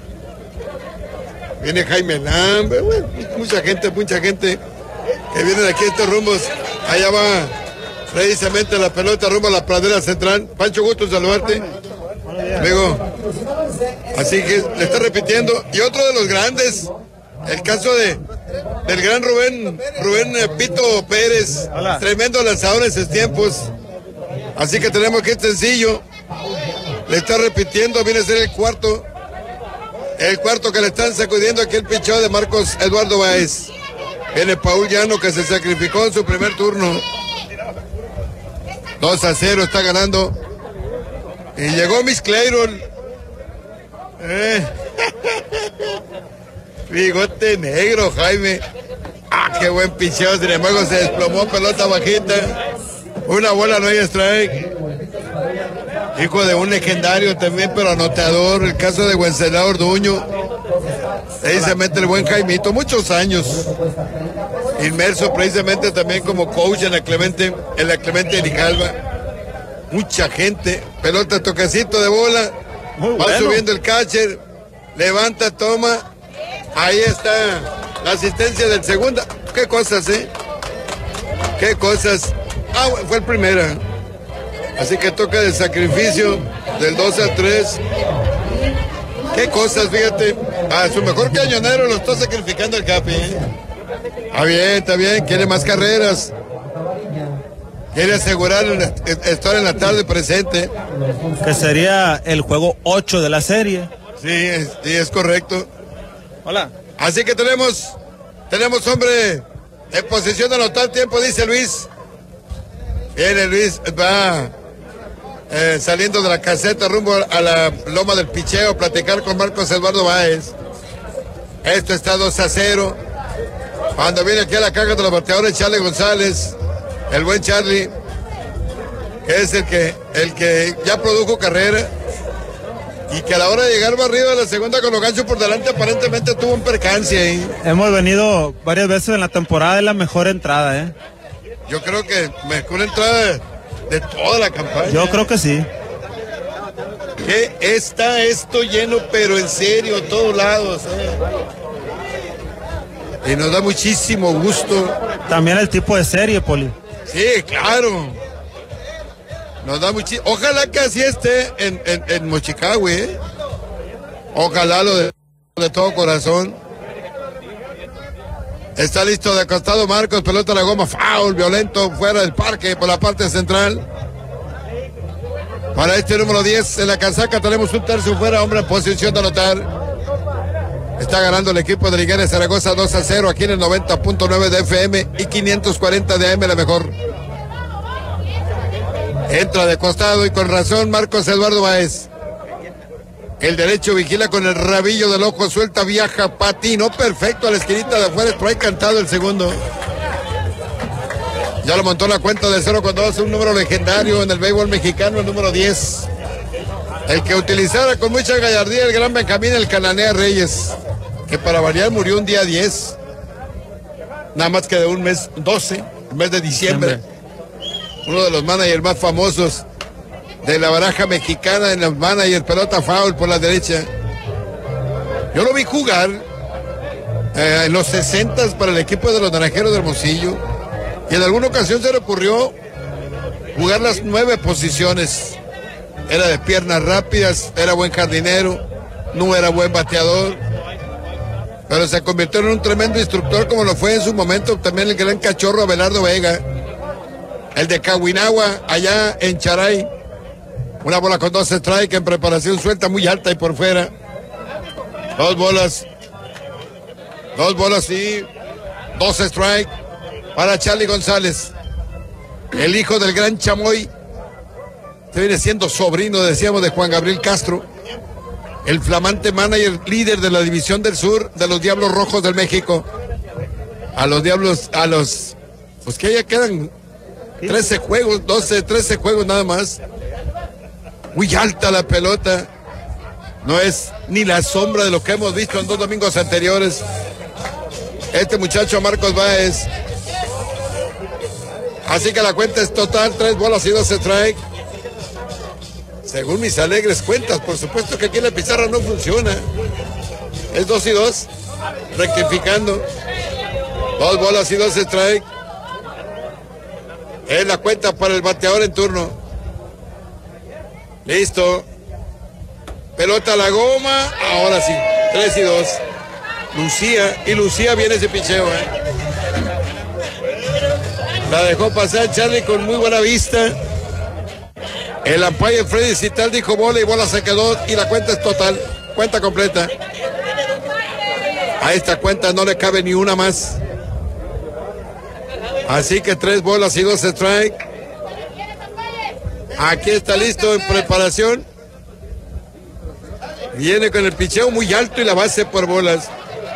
Viene Jaime Lambe, mucha gente que viene de aquí a estos rumbos. Allá va precisamente la pelota rumbo a la pradera central. Pancho, gusto saludarte, amigo. Así que le está repitiendo. Y otro de los grandes, el caso del gran Rubén Pito Pérez. Hola. Tremendo lanzador en sus tiempos. Así que tenemos que ir sencillo. Le está repitiendo, viene a ser el cuarto que le están sacudiendo aquí el picheo de Marcos Eduardo Báez. Viene Paul Llano, que se sacrificó en su primer turno. 2-0 está ganando. Y llegó Miss Clayrol. Bigote negro, Jaime. Qué buen picheo. Sin embargo, se desplomó, pelota bajita. Una bola, no hay strike. Hijo de un legendario también, pero anotador. El caso de Wenceslao Orduño. Precisamente el buen Jaimito. Muchos años inmerso precisamente también como coach en la Clemente de Grijalva. Mucha gente. Pelota, toquecito de bola. Va subiendo el catcher. Levanta, toma. Ahí está la asistencia del segundo. Qué cosas, qué cosas. Fue el primero. Así que toca de sacrificio del 2-3. Qué cosas, fíjate. A su mejor cañonero lo está sacrificando el Capi. Está bien. Quiere más carreras. Quiere asegurar estar en la tarde presente. Que sería el juego 8 de la serie. Sí, es correcto. Hola. Así que tenemos hombre en posición de anotar tiempo, dice Luis. Viene Luis, va saliendo de la caseta rumbo a la loma del picheo a platicar con Marcos Eduardo Báez. Esto está 2-0. Cuando viene aquí a la caja de los bateadores, Charlie González, el buen Charlie, que es el que ya produjo carrera y que a la hora de llegar barrido a la segunda con los ganchos por delante aparentemente tuvo un percance ahí. Hemos venido varias veces en la temporada, es la mejor entrada, Yo creo que mejor entrada de toda la campaña. Yo creo que sí. Que está esto lleno, pero en serio, todos lados. Y nos da muchísimo gusto. También el tipo de serie, Poli. Sí, claro. Nos da muchísimo. Ojalá que así esté en Mochicahue. Ojalá lo de todo corazón. Está listo de acostado Marcos, pelota a la goma, foul, violento, fuera del parque, por la parte central. Para este número 10 en la casaca tenemos un tercio fuera, hombre en posición de anotar. Está ganando el equipo de Ligueres Zaragoza 2-0 aquí en el 90.9 de FM y 540 de AM, la mejor. Entra de costado y con razón Marcos Eduardo Báez. El derecho vigila con el rabillo del ojo, suelta, viaja, patino, perfecto a la esquinita de afuera, trae cantado el segundo. Ya lo montó la cuenta de 0-2, un número legendario en el béisbol mexicano, el número 10. El que utilizara con mucha gallardía el gran Benjamín, el Cananea Reyes, que para variar murió un día 10, nada más que de un mes 12, el mes de diciembre. Uno de los managers más famosos de la baraja mexicana en los managers, pelota foul por la derecha. Yo lo vi jugar en los 60s para el equipo de los Naranjeros de Hermosillo y en alguna ocasión se le ocurrió jugar las 9 posiciones. Era de piernas rápidas, era buen jardinero, no era buen bateador, pero se convirtió en un tremendo instructor como lo fue en su momento también el gran cachorro Abelardo Vega, el de Cahuinagua, allá en Charay. Una bola con 2 strikes en preparación, suelta muy alta y por fuera. Dos bolas y 2 strikes para Charlie González, el hijo del gran Chamoy. Este viene siendo sobrino, decíamos, de Juan Gabriel Castro, el flamante manager líder de la División del Sur de los Diablos Rojos del México. Pues que ya quedan 13 juegos, 13 juegos nada más. Muy alta la pelota. No es ni la sombra de lo que hemos visto en 2 domingos anteriores. Este muchacho Marcos Báez. Así que la cuenta es total, 3 bolas y 2 strikes. Según mis alegres cuentas, por supuesto que aquí en la pizarra no funciona. Es 2 y 2. Rectificando. 2 bolas y 2 strikes. Es la cuenta para el bateador en turno. Listo. Pelota a la goma. Ahora sí. 3-2. Lucía viene ese picheo, La dejó pasar Charlie con muy buena vista. El umpire Freddy Cital dijo bola y bola se quedó y la cuenta es total. Cuenta completa. A esta cuenta no le cabe ni una más. Así que 3 bolas y 2 strike. Aquí está listo en preparación. Viene con el picheo muy alto y la base por bolas.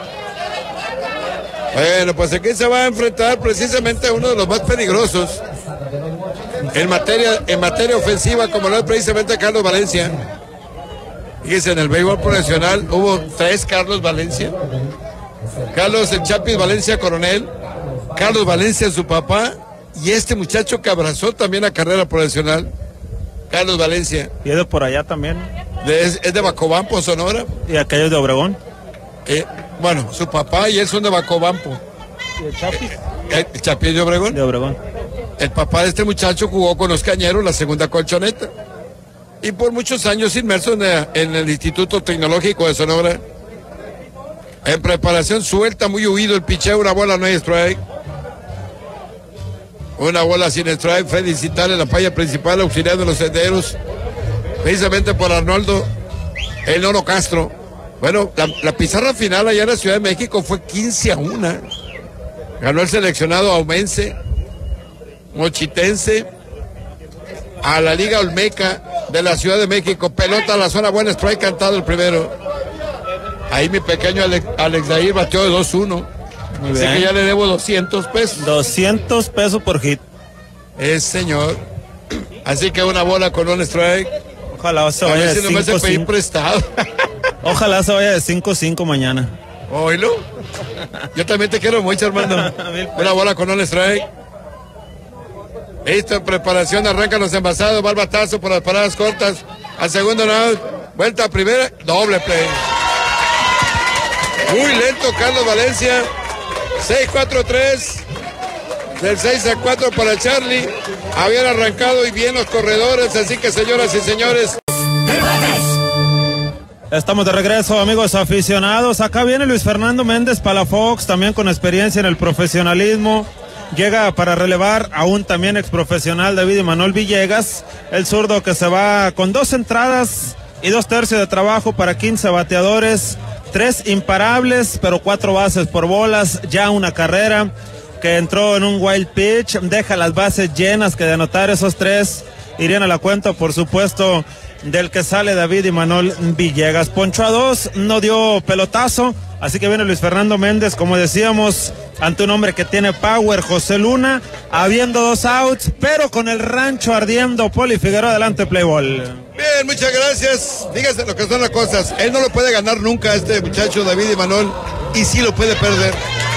Bueno, pues aquí se va a enfrentar precisamente a uno de los más peligrosos en materia ofensiva, como lo es precisamente Carlos Valencia. Fíjense, en el béisbol profesional hubo 3 Carlos Valencia. Carlos el Chapis Valencia Coronel, Carlos Valencia su papá, y este muchacho que abrazó también la carrera profesional, Carlos Valencia. Y es de por allá también. Es de Bacobampo, Sonora. Y aquellos de Obregón. Bueno, su papá y él son de Bacobampo. ¿Y el Chapis? ¿El Chapis de Obregón? De Obregón. El papá de este muchacho jugó con los Cañeros la segunda colchoneta. Y por muchos años inmerso en el Instituto Tecnológico de Sonora. En preparación suelta, muy huido el picheo, una bola no hay strike. Una bola sin strike, Freddy Cital en la falla principal, auxiliar de los senderos. Precisamente por Arnoldo El Nono Castro. Bueno, la pizarra final allá en la Ciudad de México fue 15-1. Ganó el seleccionado aumense, mochitense, a la Liga Olmeca de la Ciudad de México. Pelota a la zona, buen strike cantado el primero. Ahí mi pequeño Alex Dair bateó de 2-1. Así que ya le debo 200 pesos. 200 pesos por hit. Señor. Así que una bola con un strike. Ojalá se A vaya ver de si no me hace pedir 5-5. prestado. Ojalá se vaya de 5-5 mañana. Oílo. Yo también te quiero mucho, hermano. Una bola con un strike. Listo, en preparación, arrancan los envasados, va el batazo por las paradas cortas. Al segundo out, vuelta a primera, doble play. Muy lento Carlos Valencia. 6-4-3. Del 6-4 para Charlie. Habían arrancado y bien los corredores, así que señoras y señores. Estamos de regreso, amigos aficionados. Acá viene Luis Fernando Méndez Palafox, también con experiencia en el profesionalismo. Llega para relevar a un también exprofesional, David Imanol Villegas, el zurdo que se va con 2 entradas y 2 tercios de trabajo para 15 bateadores, 3 imparables, pero 4 bases por bolas, ya una carrera que entró en un wild pitch, deja las bases llenas, que de anotar esos 3 irían a la cuenta, por supuesto, del que sale David Imanol Villegas. Ponchó a 2, no dio pelotazo, así que viene Luis Fernando Méndez, como decíamos, ante un hombre que tiene power, José Luna, habiendo 2 outs, pero con el rancho ardiendo. Poli Figueroa, adelante, play ball. Bien, muchas gracias. Fíjense lo que son las cosas. Él no lo puede ganar nunca, este muchacho David Imanol, y sí lo puede perder.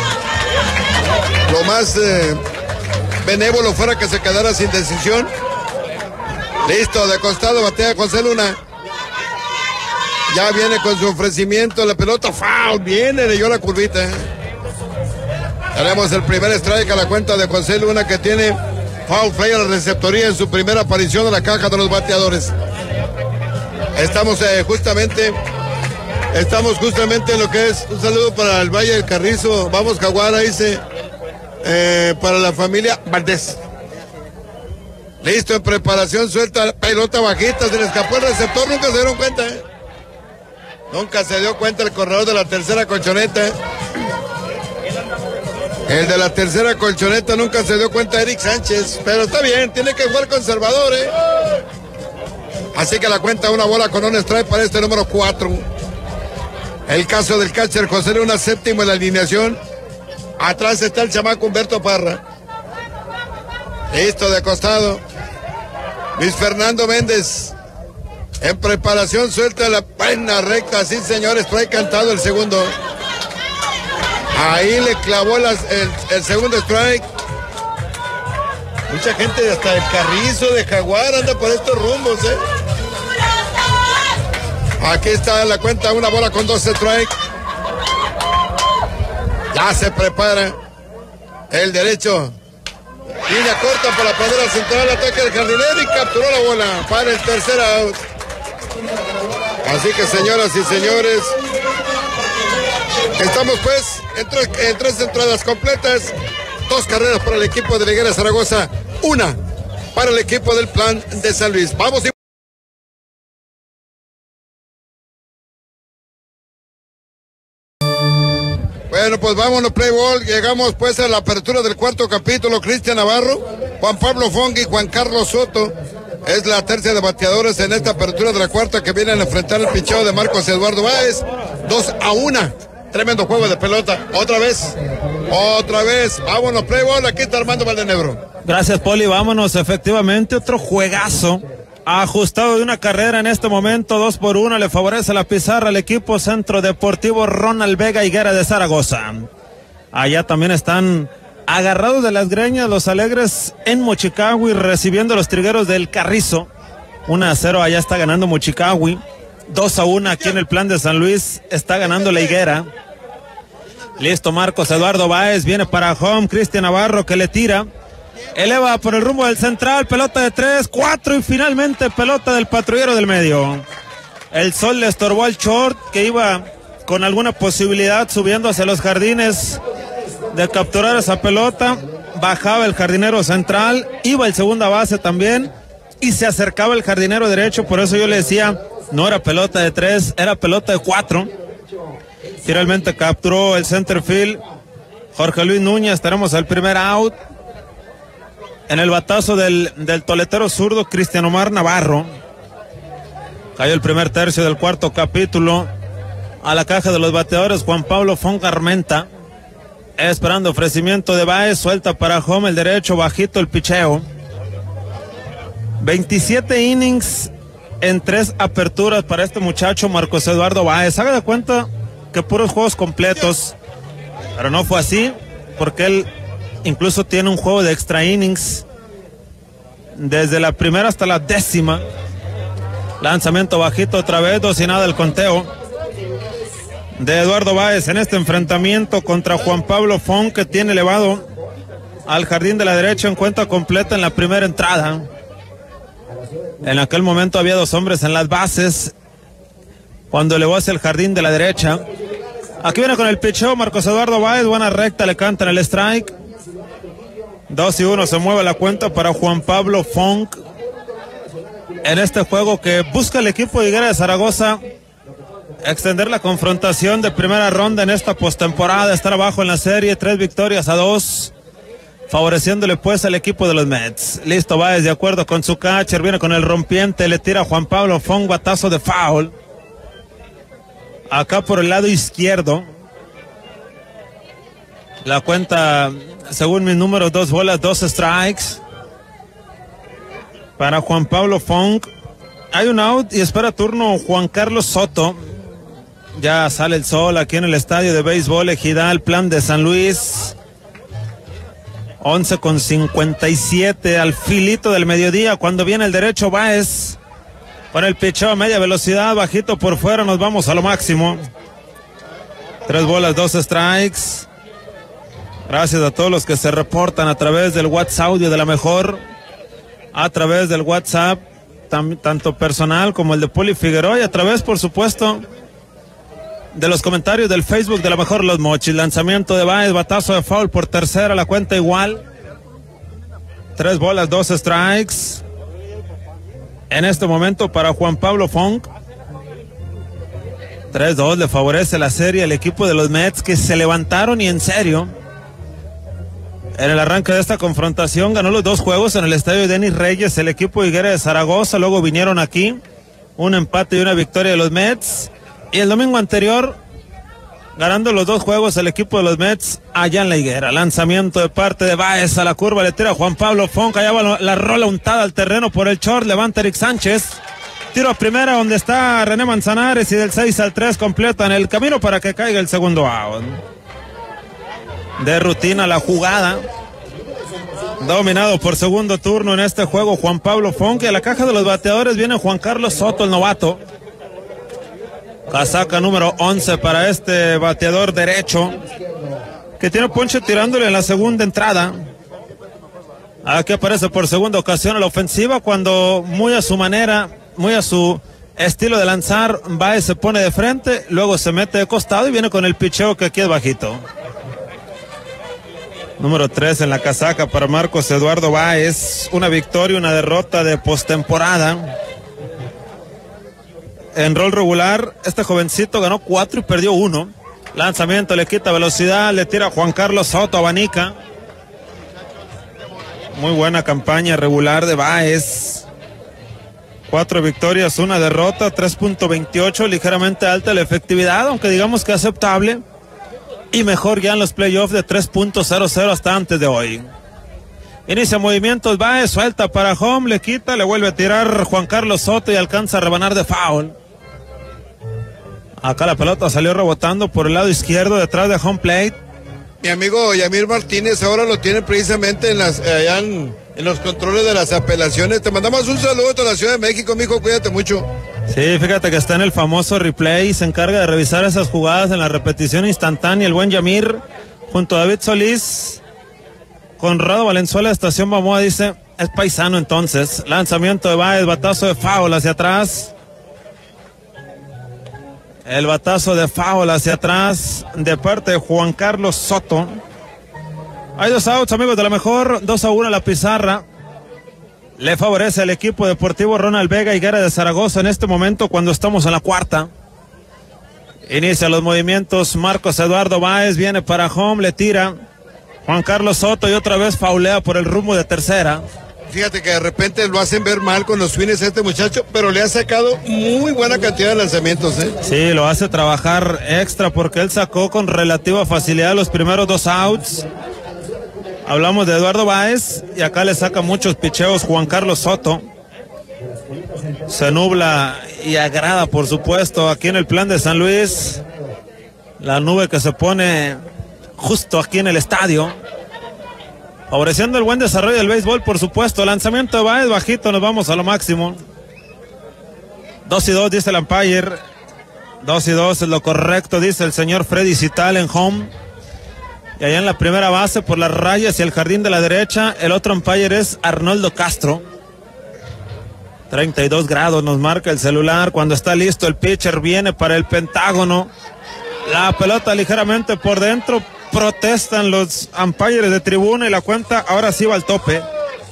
Lo más benévolo fuera que se quedara sin decisión. Listo, de costado batea José Luna. Ya viene con su ofrecimiento, la pelota, foul, viene, leyó la curvita. Tenemos el primer strike a la cuenta de José Luna, que tiene foul fly a la receptoría en su primera aparición en la caja de los bateadores. Estamos justamente en lo que es un saludo para el Valle del Carrizo. Vamos Jaguar, dice, para la familia Valdés. Listo, en preparación, suelta pelota bajita, se le escapó el receptor, nunca se dieron cuenta. Nunca se dio cuenta el corredor de la tercera colchoneta. El de la tercera colchoneta nunca se dio cuenta, Eric Sánchez, pero está bien, tiene que jugar conservador, Así que la cuenta una bola con un strike para este número 4. El caso del catcher José Luna, séptimo en la alineación. Atrás está el chamaco Humberto Parra. Listo, de costado. Luis Fernando Méndez. En preparación, suelta la pena recta. Sí, señores, strike cantado el segundo. Ahí le clavó el segundo strike. Mucha gente hasta el Carrizo de Jaguar anda por estos rumbos, Aquí está la cuenta, una bola con 2 strikes. Ya se prepara el derecho. Línea corta para la pradera central, ataque del jardinero y capturó la bola para el tercer out. Así que, señoras y señores, estamos pues en tres entradas completas. 2 carreras para el equipo de la Higuera de Zaragoza, 1 para el equipo del Plan de San Luis. Vamos. Bueno, pues vámonos, play ball. Llegamos pues a la apertura del cuarto capítulo. Cristian Navarro, Juan Pablo Fong y Juan Carlos Soto. Es la tercia de bateadores en esta apertura de la cuarta que vienen a enfrentar el picheo de Marcos Eduardo Báez. 2-1. Tremendo juego de pelota. Otra vez. Vámonos, play ball. Aquí está Armando Valdenebro. Gracias, Poli. Vámonos. Efectivamente, otro juegazo. Ajustado de una carrera en este momento, 2-1, le favorece la pizarra al equipo Centro Deportivo Ronald Vega Higuera de Zaragoza. Allá también están agarrados de las greñas los alegres en Mochicahui, recibiendo los trigueros del Carrizo. 1-0, allá está ganando Mochicahui. 2-1 aquí en el Plan de San Luis, está ganando la Higuera. Listo, Marcos Eduardo Báez, viene para home, Cristian Navarro que le tira. Eleva por el rumbo del central, pelota de 3, 4 y finalmente pelota del patrullero del medio. El sol le estorbó al short que iba con alguna posibilidad subiendo hacia los jardines de capturar esa pelota. Bajaba el jardinero central, iba el segunda base también y se acercaba el jardinero derecho. Por eso yo le decía, no era pelota de 3, era pelota de 4. Finalmente capturó el center field Jorge Luis Núñez. Tenemos el primer out. En el batazo del toletero zurdo Cristian Omar Navarro. Cayó el primer tercio del cuarto capítulo. A la caja de los bateadores Juan Pablo Fong Armenta. Esperando ofrecimiento de Báez. Suelta para home el derecho, bajito el picheo. 27 innings en 3 aperturas para este muchacho Marcos Eduardo Báez. Haga de cuenta que puros juegos completos. Pero no fue así, porque él incluso tiene un juego de extra innings desde la primera hasta la 10ª. Lanzamiento bajito otra vez, 2-0 el conteo de Eduardo Báez en este enfrentamiento contra Juan Pablo Fong, que tiene elevado al jardín de la derecha en cuenta completa en la primera entrada. En aquel momento había 2 hombres en las bases cuando elevó hacia el jardín de la derecha. Aquí viene con el picheo Marcos Eduardo Báez, buena recta, le cantan el strike. 2-1, se mueve la cuenta para Juan Pablo Fong en este juego que busca el equipo de Higuera de Zaragoza extender la confrontación de primera ronda en esta postemporada, estar abajo en la serie, 3-2, favoreciéndole pues al equipo de los Mets. Listo, Báez de acuerdo con su catcher, viene con el rompiente, le tira a Juan Pablo Fong, batazo de foul. Acá por el lado izquierdo. La cuenta, según mis números, 2 bolas, 2 strikes. Para Juan Pablo Fong. Hay un out y espera turno Juan Carlos Soto. Ya sale el sol aquí en el estadio de béisbol Ejidal, Plan de San Luis. 11:57 al filito del mediodía. Cuando viene el derecho Báez. Con el picheo a media velocidad, bajito por fuera, nos vamos a lo máximo. 3 bolas, 2 strikes. Gracias a todos los que se reportan a través del WhatsApp audio de la mejor. A través del WhatsApp, tanto personal como el de Poli Figueroa. Y a través, por supuesto, de los comentarios del Facebook de la mejor Los Mochis. Lanzamiento de Báez, batazo de foul por tercera, la cuenta igual. 3 bolas, 2 strikes. En este momento para Juan Pablo Fong. 3-2 le favorece la serie al equipo de los Mets, que se levantaron y en serio. En el arranque de esta confrontación ganó los 2 juegos en el estadio Denis Reyes el equipo de Higuera de Zaragoza. Luego vinieron aquí un empate y una victoria de los Mets. Y el domingo anterior ganando los 2 juegos el equipo de los Mets allá en la Higuera. Lanzamiento de parte de Báez a la curva, le tira a Juan Pablo Fong, allá va la rola untada al terreno por el short, levanta Eric Sánchez. Tiro a primera donde está René Manzanares y del 6-3 completan el camino para que caiga el segundo out. De rutina la jugada. Dominado por segundo turno en este juego Juan Pablo Fong, y a la caja de los bateadores viene Juan Carlos Soto, el novato. Casaca número 11 para este bateador derecho, que tiene ponche tirándole en la segunda entrada. Aquí aparece por segunda ocasión a la ofensiva cuando muy a su manera, muy a su estilo de lanzar, Báez se pone de frente, luego se mete de costado y viene con el picheo que aquí es bajito. Número 3 en la casaca para Marcos Eduardo Báez. Una victoria, una derrota de postemporada. En rol regular, este jovencito ganó 4 y perdió 1. Lanzamiento, le quita velocidad, le tira a Juan Carlos Soto, abanica. Muy buena campaña regular de Báez. 4 victorias, 1 derrota, 3.28, ligeramente alta la efectividad, aunque digamos que aceptable. Y mejor ya en los playoffs de 3.00 hasta antes de hoy. Inicia movimientos Báez, suelta para home, le quita, le vuelve a tirar Juan Carlos Soto y alcanza a rebanar de foul. Acá la pelota salió rebotando por el lado izquierdo detrás de home plate. Mi amigo Yamir Martínez ahora lo tiene precisamente allá en los controles de las apelaciones. Te mandamos un saludo a la Ciudad de México, mijo, cuídate mucho. Sí, fíjate que está en el famoso replay, se encarga de revisar esas jugadas en la repetición instantánea. El buen Yamir, junto a David Solís, Conrado Valenzuela de Estación Bamoa, dice, es paisano entonces. Lanzamiento de Báez, batazo de foul hacia atrás. El batazo de foul hacia atrás de parte de Juan Carlos Soto. Hay 2 outs, amigos de la mejor, 2-1 la pizarra. Le favorece al equipo deportivo Ronald Vega Higuera de Zaragoza en este momento cuando estamos en la cuarta. Inicia los movimientos Marcos Eduardo Báez, viene para home, le tira Juan Carlos Soto y otra vez faulea por el rumbo de tercera. Fíjate que de repente lo hacen ver mal con los swings a este muchacho, pero le ha sacado muy buena cantidad de lanzamientos, ¿eh? Sí, lo hace trabajar extra porque él sacó con relativa facilidad los primeros 2 outs. Hablamos de Eduardo Báez y acá le saca muchos picheos Juan Carlos Soto. Se nubla y agrada, por supuesto, aquí en el plan de San Luis. La nube que se pone justo aquí en el estadio. Favoreciendo el buen desarrollo del béisbol, por supuesto. Lanzamiento de Báez bajito, nos vamos a lo máximo. 2-2, dice el umpire. 2-2 es lo correcto, dice el señor Freddy Cital en home. Y allá en la primera base, por las rayas y el jardín de la derecha, el otro umpire es Arnoldo Castro. 32 grados nos marca el celular. Cuando está listo el pitcher viene para el pentágono. La pelota ligeramente por dentro. Protestan los umpires de tribuna y la cuenta ahora sí va al tope.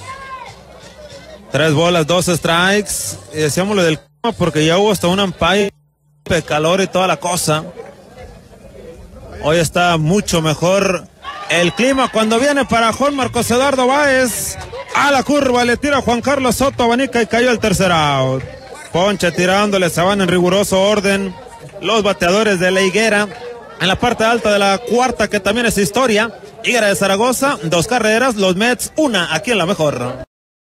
3 bolas, 2 strikes. Y decíamos lo del clima porque ya hubo hasta un umpire de calor y toda la cosa. Hoy está mucho mejor el clima cuando viene para Juan Marcos Eduardo Báez. A la curva le tira Juan Carlos Soto, abanica y cayó el tercer out. Ponche tirándole, se van en riguroso orden los bateadores de la Higuera. En la parte alta de la cuarta, que también es historia, Higuera de Zaragoza, 2 carreras, los Mets, 1 aquí en la mejor.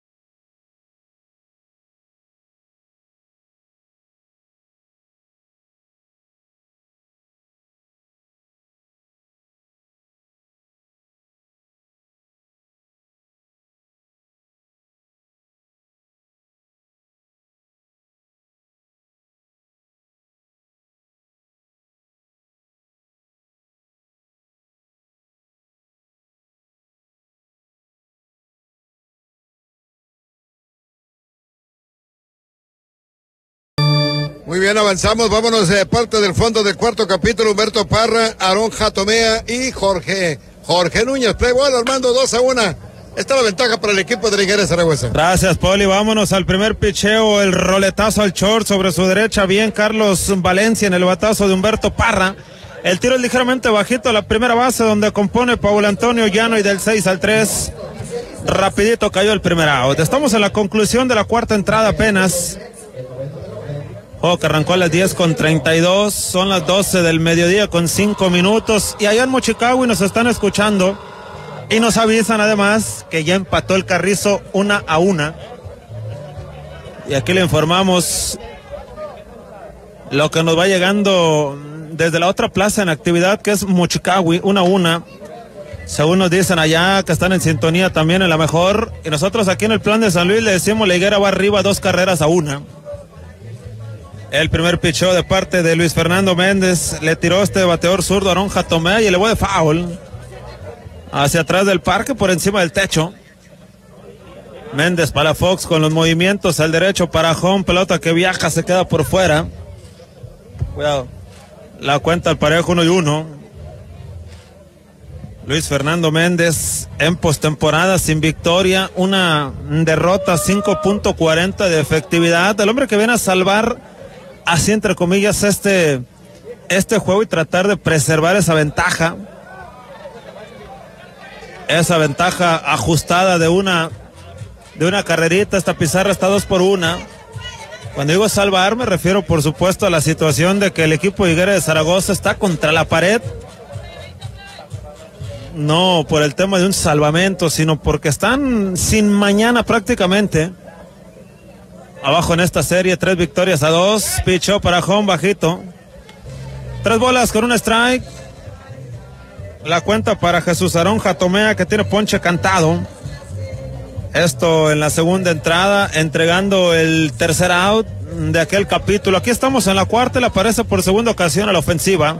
Muy bien, avanzamos, vámonos de parte del fondo del cuarto capítulo. Humberto Parra, Aarón Jatomea y Jorge Núñez. Play ball, Armando, 2-1. Esta es la ventaja para el equipo de la Higuera de Zaragoza. Gracias, Poli. Vámonos al primer picheo, el roletazo al short sobre su derecha. Bien, Carlos Valencia en el batazo de Humberto Parra. El tiro es ligeramente bajito a la primera base donde compone Paul Antonio Llano y del 6-3. Rapidito cayó el primer out. Estamos en la conclusión de la cuarta entrada apenas. Juego que arrancó a las 10:32, son las 12 del mediodía con 5 minutos. Y allá en Mochicago nos están escuchando y nos avisan además que ya empató el Carrizo 1-1. Y aquí le informamos lo que nos va llegando desde la otra plaza en actividad, que es Mochicago, 1-1. Según nos dicen allá que están en sintonía también en la mejor. Y nosotros aquí en el plan de San Luis le decimos la Higuera va arriba 2-1. El primer picheo de parte de Luis Fernando Méndez, le tiró este bateador zurdo Aarón Jatomea y le voy de foul hacia atrás del parque por encima del techo. Méndez para Fox con los movimientos al derecho para Home, pelota que viaja, se queda por fuera. Cuidado. La cuenta al parejo 1-1. Luis Fernando Méndez en postemporada sin victoria, una derrota, 5.40 de efectividad. El hombre que viene a salvar, así entre comillas, este juego y tratar de preservar esa ventaja. Esa ventaja ajustada de una carrerita. Esta pizarra está 2-1. Cuando digo salvar, me refiero por supuesto a la situación de que el equipo de Higuera de Zaragoza está contra la pared. No por el tema de un salvamento, sino porque están sin mañana prácticamente. Abajo en esta serie, 3 victorias a 2. Pichó para Home bajito. 3 bolas con un strike. La cuenta para Jesús Aarón Jatomea, que tiene ponche cantado. Esto en la segunda entrada, entregando el tercer out de aquel capítulo. Aquí estamos en la cuarta, le aparece por segunda ocasión a la ofensiva.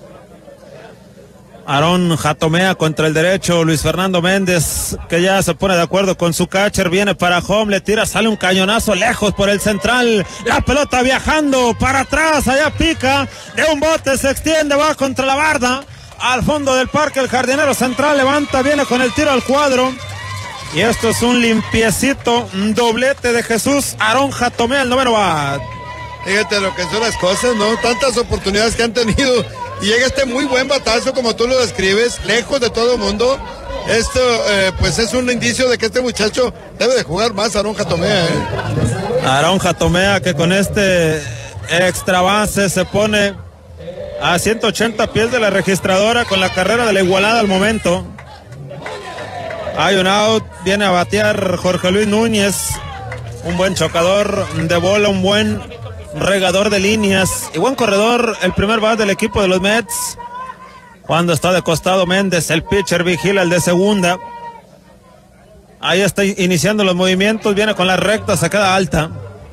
Aarón Jatomea contra el derecho, Luis Fernando Méndez, que ya se pone de acuerdo con su catcher, viene para Home, le tira, sale un cañonazo lejos por el central, la pelota viajando para atrás, allá pica, de un bote se extiende, va contra la barda, al fondo del parque el jardinero central levanta, viene con el tiro al cuadro, y esto es un limpiecito doblete de Jesús Aarón Jatomea, el noveno bat. Fíjate lo que son las cosas, ¿no? Tantas oportunidades que han tenido. Y llega este muy buen batazo, como tú lo describes, lejos de todo el mundo. Esto, pues es un indicio de que este muchacho debe de jugar más, Aarón Jatomea. Aarón Jatomea, que con este extra base se pone a 180 pies de la registradora con la carrera de la igualada al momento. Hay un out, viene a batear Jorge Luis Núñez, un buen chocador de bola, un buen regador de líneas y buen corredor, el primer bat del equipo de los Mets. Cuando está de costado Méndez, el pitcher vigila el de segunda. Ahí está iniciando los movimientos, viene con la recta, se queda alta.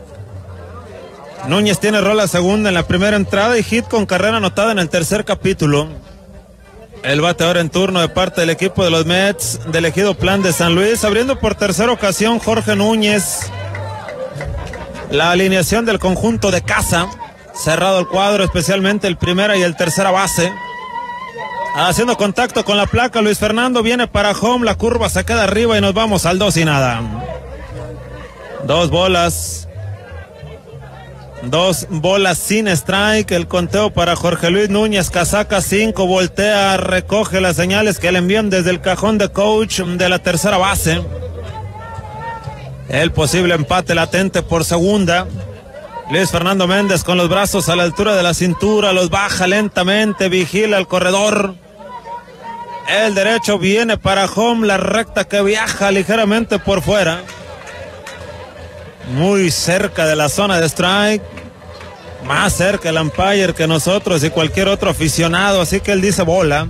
Núñez tiene rola segunda en la primera entrada y hit con carrera anotada en el tercer capítulo. El bateador en turno de parte del equipo de los Mets, del ejido Plan de San Luis, abriendo por tercera ocasión Jorge Núñez. La alineación del conjunto de casa, cerrado el cuadro, especialmente el primera y el tercera base. Haciendo contacto con la placa, Luis Fernando viene para Home, la curva se queda arriba y nos vamos al 2-0. 2 bolas. 2 bolas sin strike, el conteo para Jorge Luis Núñez, casaca 5, voltea, recoge las señales que le envían desde el cajón de coach de la tercera base. El posible empate latente por segunda. Luis Fernando Méndez con los brazos a la altura de la cintura, los baja lentamente, vigila al corredor. El derecho viene para Home, la recta que viaja ligeramente por fuera. Muy cerca de la zona de strike. Más cerca el umpire que nosotros y cualquier otro aficionado, así que él dice bola.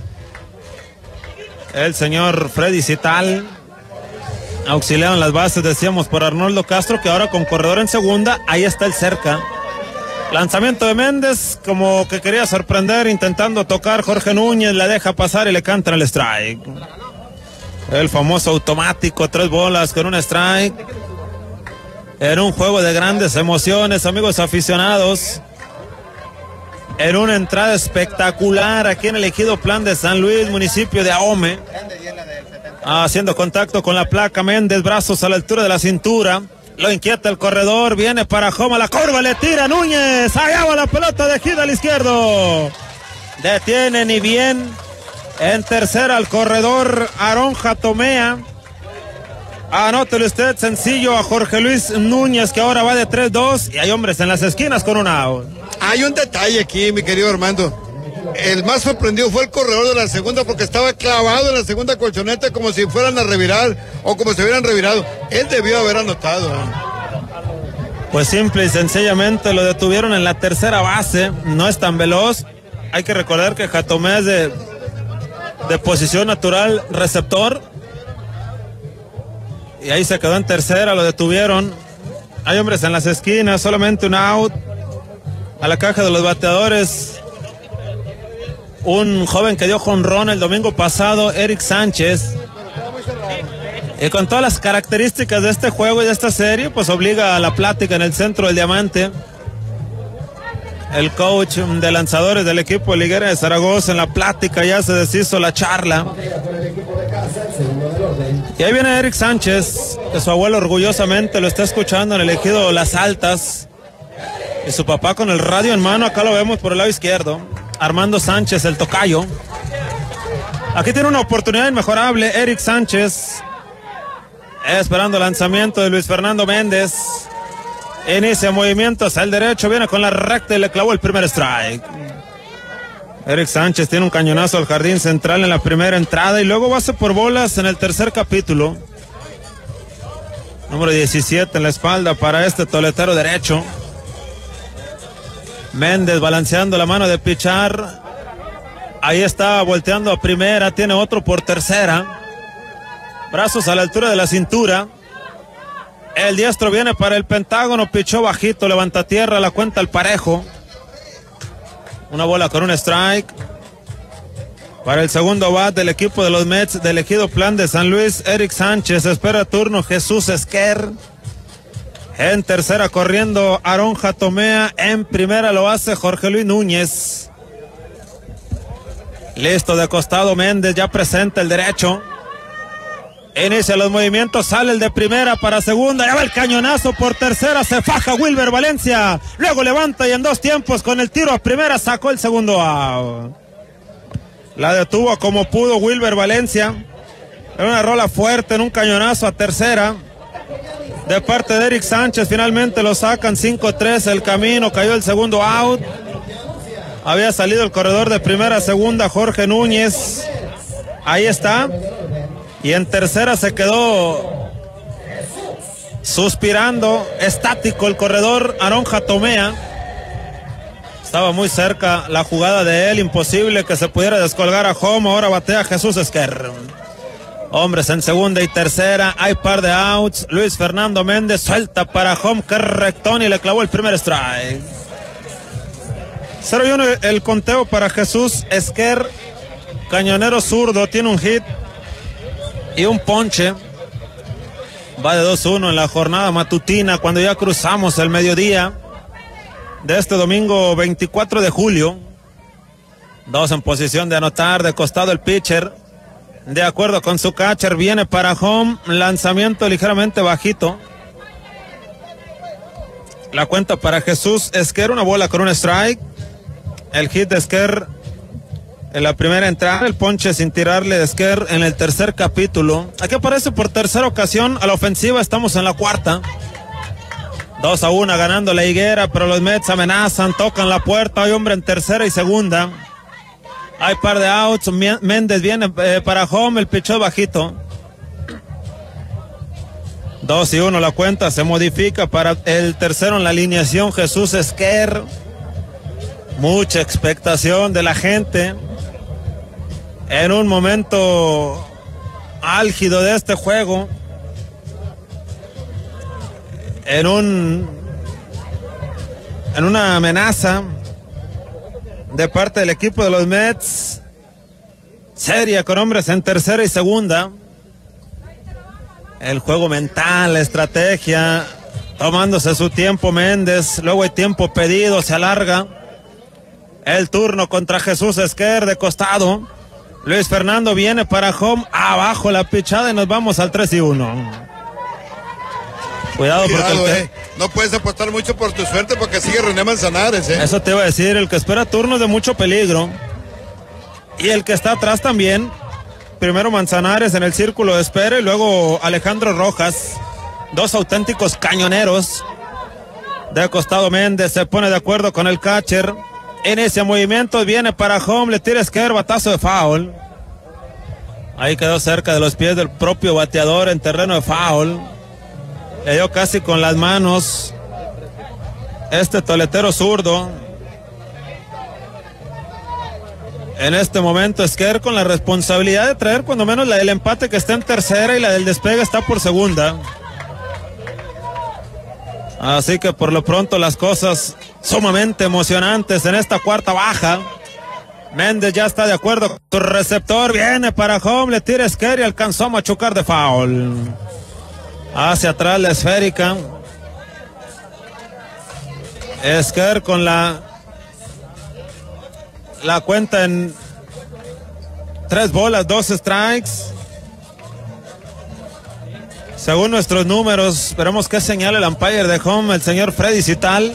El señor Freddy Cital, auxiliado en las bases, decíamos, por Arnoldo Castro, que ahora con corredor en segunda, ahí está el cerca. Lanzamiento de Méndez, como que quería sorprender, intentando tocar Jorge Núñez, la deja pasar y le cantan el strike. El famoso automático, 3 bolas con un strike. En un juego de grandes emociones, amigos aficionados. En una entrada espectacular aquí en el ejido Plan de San Luis, municipio de Ahome. Haciendo contacto con la placa Méndez, brazos a la altura de la cintura. Lo inquieta el corredor, viene para Home, a la curva, le tira Núñez. Allá va la pelota de gira al izquierdo. Detiene ni bien. En tercera al corredor Aarón Jatomea. Anótelo usted sencillo a Jorge Luis Núñez, que ahora va de 3-2 y hay hombres en las esquinas con un out. Hay un detalle aquí, mi querido Armando. El más sorprendido fue el corredor de la segunda, porque estaba clavado en la segunda colchoneta como si fueran a revirar o como si hubieran revirado. Él debió haber anotado. Pues simple y sencillamente lo detuvieron en la tercera base. No es tan veloz. Hay que recordar que Jatomea es de posición natural receptor. Y ahí se quedó en tercera, lo detuvieron. Hay hombres en las esquinas, solamente un out. A la caja de los bateadores, un joven que dio jonrón el domingo pasado, Eric Sánchez. Y con todas las características de este juego y de esta serie, pues obliga a la plática en el centro del diamante. El coach de lanzadores del equipo Liguera de Zaragoza en la plática ya se deshizo la charla. Y ahí viene Eric Sánchez, que su abuelo orgullosamente lo está escuchando en el ejido Las Altas. Y su papá con el radio en mano, acá lo vemos por el lado izquierdo. Armando Sánchez, el tocayo. Aquí tiene una oportunidad inmejorable Eric Sánchez. Esperando el lanzamiento de Luis Fernando Méndez. Inicia movimientos al derecho, viene con la recta y le clavó el primer strike. Eric Sánchez tiene un cañonazo al jardín central en la primera entrada y luego base por bolas en el tercer capítulo. Número 17 en la espalda para este toletero derecho. Méndez balanceando la mano de pichar. Ahí está volteando a primera, tiene otro por tercera. Brazos a la altura de la cintura. El diestro viene para el pentágono, pichó bajito, levanta tierra, la cuenta al parejo. Una bola con un strike. Para el segundo bat del equipo de los Mets del ejido Plan de San Luis, Eric Sánchez. Espera turno Jesús Esquer. En tercera corriendo Aarón Jatomea. En primera lo hace Jorge Luis Núñez. Listo de costado Méndez, ya presenta el derecho. Inicia los movimientos, sale el de primera para segunda, ya va el cañonazo por tercera, se faja Wilber Valencia, luego levanta y en dos tiempos con el tiro a primera sacó el segundo out. La detuvo como pudo Wilber Valencia, en una rola fuerte, en un cañonazo a tercera, de parte de Eric Sánchez, finalmente lo sacan 5-3 el camino, cayó el segundo out, había salido el corredor de primera a segunda Jorge Núñez, ahí está. Y en tercera se quedó suspirando, estático el corredor Aarón Jatomea. Estaba muy cerca la jugada de él, imposible que se pudiera descolgar a home. Ahora batea Jesús Esquer. Hombres en segunda y tercera, hay par de outs. Luis Fernando Méndez suelta para home, que rectón y le clavó el primer strike. 0-1 el conteo para Jesús Esquer. Cañonero zurdo, tiene un hit y un ponche. Va de 2-1 en la jornada matutina cuando ya cruzamos el mediodía de este domingo 24 de julio. Dos en posición de anotar, de costado el pitcher, de acuerdo con su catcher, viene para home, lanzamiento ligeramente bajito. La cuenta para Jesús Esquer, una bola con un strike. El hit de Esquer en la primera entrada, el ponche sin tirarle de Esquer en el tercer capítulo. Aquí aparece por tercera ocasión a la ofensiva, estamos en la cuarta. 2-1 ganando la Higuera, pero los Mets amenazan, tocan la puerta, hay hombre en tercera y segunda. Hay par de outs, Méndez viene para home, el pichó bajito. 2-1 la cuenta, se modifica para el tercero en la alineación Jesús Esquer. Mucha expectación de la gente en un momento álgido de este juego, en una amenaza de parte del equipo de los Mets, seria con hombres en tercera y segunda. El juego mental, la estrategia, tomándose su tiempo Méndez, luego hay tiempo pedido, se alarga el turno contra Jesús Esquer de costado. Luis Fernando viene para home, abajo la pichada y nos vamos al 3-1. Cuidado porque no puedes apostar mucho por tu suerte porque sigue René Manzanares. Eso te iba a decir, el que espera turnos de mucho peligro y el que está atrás también. Primero Manzanares en el círculo de espera y luego Alejandro Rojas, dos auténticos cañoneros. De costado Méndez se pone de acuerdo con el catcher. Inicia movimientos, viene para home, le tira Esquer, batazo de foul. Ahí quedó cerca de los pies del propio bateador en terreno de foul. Le dio casi con las manos este toletero zurdo. En este momento Esquer con la responsabilidad de traer cuando menos la del empate, que está en tercera, y la del despegue está por segunda. Así que por lo pronto las cosas sumamente emocionantes en esta cuarta baja. Méndez ya está de acuerdo. Su receptor viene para home, le tira Esquer y alcanzó a machucar de foul. Hacia atrás la esférica. Esquer con la cuenta en 3 bolas, 2 strikes. Según nuestros números, esperemos que señale el umpire de home, el señor Freddy Cital.